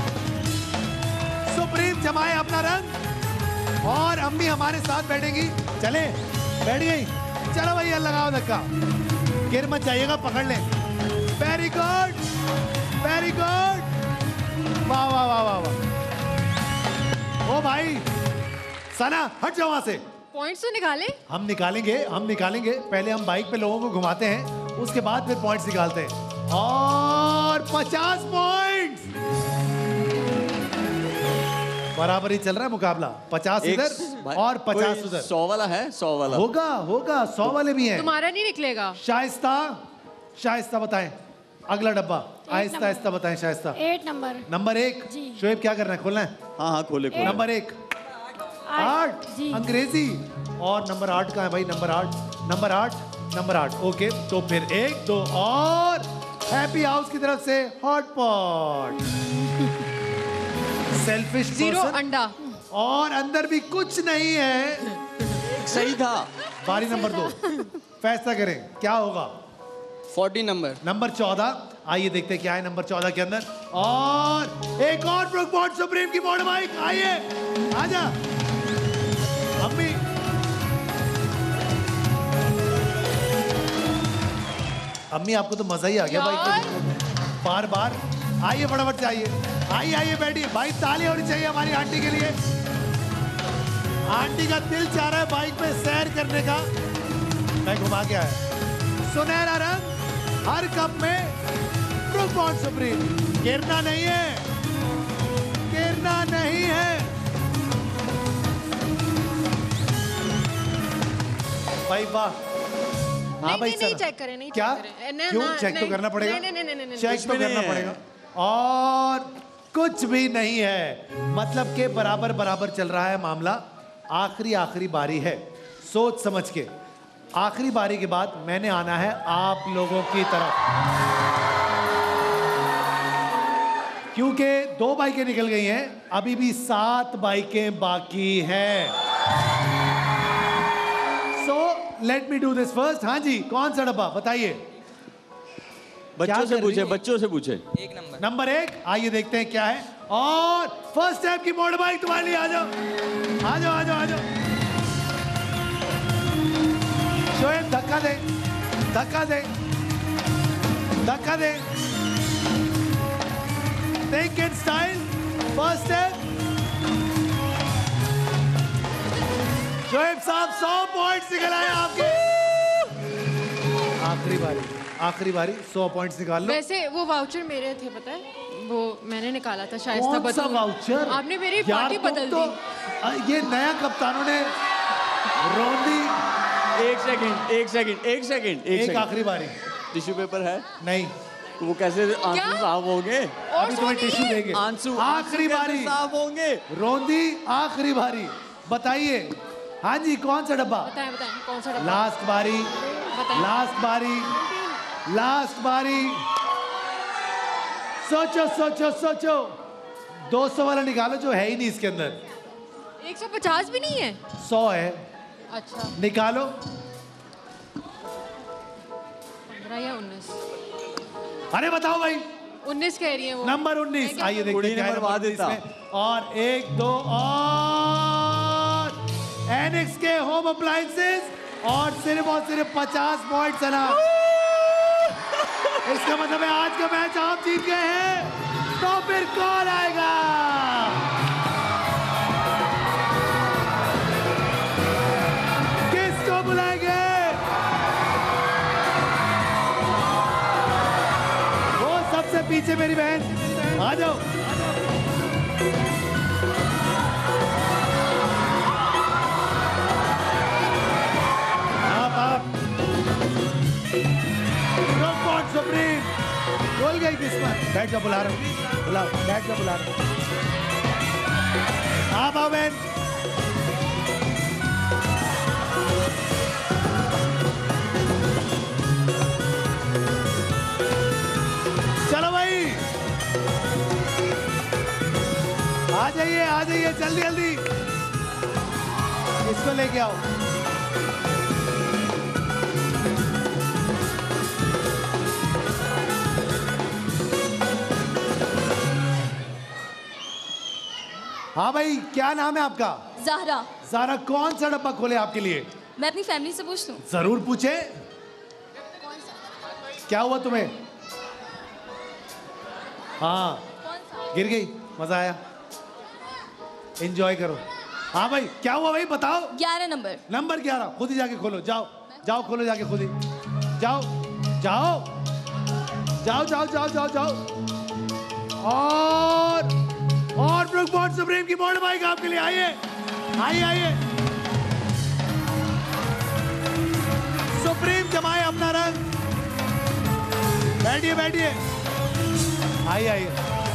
सुप्रीम जमाए अपना रंग और अम्मी हमारे साथ बैठेगी। चले, बैठ गई। चलो भैया लगाओ धक्का, गिर मत जाइएगा, पकड़ ले। वेरी गुड, वेरी गुड, वाह वाह वाह वाह वाह। ओ भाई सना हट जाओ वहां से। पॉइंट्स तो निकाले। हम निकालेंगे, हम निकालेंगे। पहले हम बाइक पे लोगों को घुमाते हैं, उसके बाद फिर पॉइंट्स निकालते हैं। और पचास पॉइंट्स। बराबरी चल रहा है मुकाबला। पचास इधर और पचास उधर। सौ वाला है, सौ वाला होगा होगा, सौ वाले भी हैं। तुम्हारा नहीं निकलेगा। शाइस्ता, शाइस्ता बताएं अगला डब्बा। आहिस्ता आहिस्ता बताएं शाइस्ता। Eight number. नंबर एक। शोएब क्या करना है, खोलना है? हाँ हाँ खोले खोले। नंबर एक आठ, अंग्रेजी। और नंबर आठ कहाँ है भाई? नंबर आठ, नंबर आठ, नंबर आठ। ओके, तो फिर एक दो और हैप्पी हाउस की तरफ से हॉट पॉट। सेल्फिश जीरो अंडा और अंदर भी कुछ नहीं है। सही था। बारी नंबर दो, फैसला करें क्या होगा। Forty number. नंबर चौदह। आइए देखते हैं क्या है नंबर चौदह के अंदर। और एक और ब्रुक बॉन्ड सुप्रीम की मोड़ माइक। आइए आजा अम्मी। अम्मी आपको तो मजा ही आ गया भाई, बार बार। आइए फटाफट से आइए, आइए आइए बैठिए भाई। ताली होनी चाहिए हमारी आंटी के लिए। आंटी का दिल चाह रहा है बाइक पे सैर करने का। मैं घुमा के आया। सुनहरा रंग हर कप में ब्रुक बॉन्ड सुप्रीम। गिरना नहीं है, गिरना नहीं है भाई। वाह। हाँ भाई, नहीं चेक करें, नहीं क्या? चेक करें। न, क्यों? न, चेक तो करना पड़ेगा। नहीं नहीं नहीं नहीं, चेक तो करना पड़ेगा। और कुछ भी नहीं है, मतलब के बराबर बराबर चल रहा है मामला। आखिरी आखिरी बारी है, सोच समझ के। आखिरी बारी के बाद मैंने आना है आप लोगों की तरफ, क्योंकि दो बाइकें निकल गई हैं, अभी भी सात बाइकें बाकी हैं। So let me do this first. हाँ जी, कौन सा डब्बा बताइए? बच्चों से पूछे, बच्चों से पूछे। एक नंबर। नंबर एक। आइए देखते हैं क्या है। और फर्स्ट टाइप की मोड़ बाइक तुम्हारे लिए। आ जाओ आ जाओ आ जाओ आ जाओ। शोएब धक्का दे, धक्का दे, धक्का दे। Think in style. First step. Shoaib साहब सौ पॉइंट्स निकल आए आपके। आखिरी बारी, आखिरी बारी, सौ पॉइंट्स निकाल लो। वैसे वो वाउचर मेरे थे, पता है? वो मैंने निकाला था। शाइस्ता कौन सा वाउचर? आपने मेरी यार पार्टी तुम बदल तो, दी। ये नया कप्तानों ने रोंदी। एक सेकंड, एक सेकंड, एक सेकंड, एक, एक आखिरी बारी। टिश्यू पेपर है? नहीं। तो वो कैसे आंसू साफ होंगे? अभी तुम्हें टिश्यू देंगे। आंसू आखिरी बारी साफ होंगे। रोंदी आखिरी बारी। बताइए। हाँ जी, कौन सा डब्बा? बताएं बताएं कौन सा डब्बा? लास्ट बारी, लास्ट बारी, लास्ट बारी। सोचो सोचो सोचो। दो सौ वाला निकालो जो है ही नहीं इसके अंदर। एक सौ पचास भी नहीं है। सौ है। अच्छा निकालो। पंद्रह या उन्नीस? अरे बताओ भाई। उन्नीस कह रही है वो। नंबर उन्नीस। आइए देखते हैं नंबर बाद देता। और एक दो और एनेक्स के होम अप्लायंसेस और सिर्फ और सिर्फ पचास पॉइंट्स है ना। इसका मतलब है आज का मैच आप जीत गए हैं। तो फिर कौन आएगा? किसको बुलाएंगे? वो सबसे पीछे मेरी बहन, आ जाओ। आप आप सुप्रीम बोल गई किस्मत। बैठ जा, बुला रहा हूँ, बुलाओ, बैठ जा, बुला रहा हूँ। आप आओ बहन। चलो भाई, आ जाइए आ जाइए, जल्दी जल्दी इसको लेके आओ। हाँ भाई, क्या नाम है आपका? ज़हरा। ज़हरा, कौन सा डब्बा खोले आपके लिए? मैं अपनी फैमिली से पूछ लूं? जरूर पूछे। क्या हुआ तुम्हें? हाँ, गिर गई, मजा आया, एंजॉय करो। हाँ भाई, क्या हुआ भाई, बताओ। ग्यारह नंबर। नंबर ग्यारह, खुद ही जाके खोलो। जाओ जाओ, खोलो जाके खुद ही। जाओ जाओ जाओ जाओ जाओ जाओ जाओ। और और ब्रुक बॉन्ड सुप्रीम की मोटर बाइक आपके लिए। आइए आइए आइए। सुप्रीम जमाए अपना रंग। बैठिए बैठिए। आइए आइए।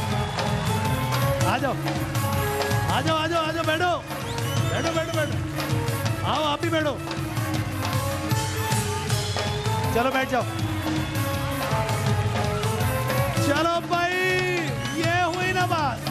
आ जाओ आ जाओ आ जाओ आ जाओ। बैठो बैठो बैठो बैठो। आओ आप भी बैठो। चलो बैठ जाओ। चलो भाई, ये हुई ना बात।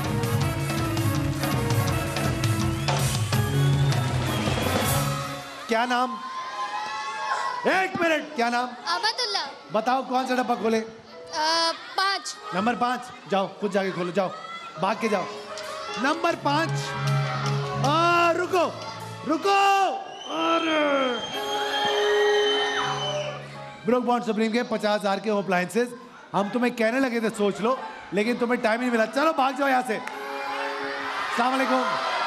क्या नाम? एक मिनट, क्या नाम? अबदुल्ला। बताओ कौन सा डब्बा खोले? अ, पाँच। नंबर पाँच। जाओ खुद जाके खोलो, जाओ भाग के जाओ। नंबर पाँच। आ, रुको रुको। ब्रुक बॉन्ड सुप्रीम के पचास हजार के अप्लायंसेस हम तुम्हें कहने लगे थे सोच लो, लेकिन तुम्हें टाइम ही नहीं मिला। चलो भाग जाओ यहाँ से। अस्सलाम वालेकुम।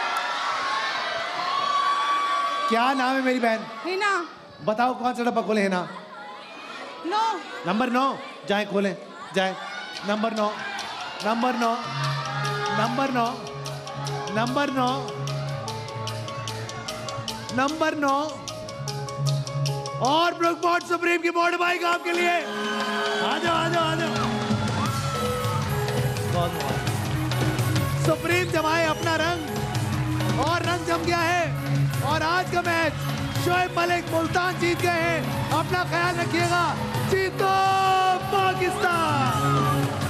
क्या नाम है मेरी बहन? हिना। बताओ कौन सा डब्बा खोले? है ना? नो। नंबर नौ। जाए खोलें, जाए। नंबर नौ, नंबर नौ, नंबर नौ, नंबर नौ, नंबर नौ। और ब्रुक बॉन्ड सुप्रीम की मोटर बाइक आपके लिए। आ जाओ आ जाओ आ जाओ। सुप्रीम जमाए अपना रंग और रंग जम गया है। और आज का मैच शोएब मलिक मुल्तान जीत गए हैं। अपना ख्याल रखिएगा। जीतो पाकिस्तान।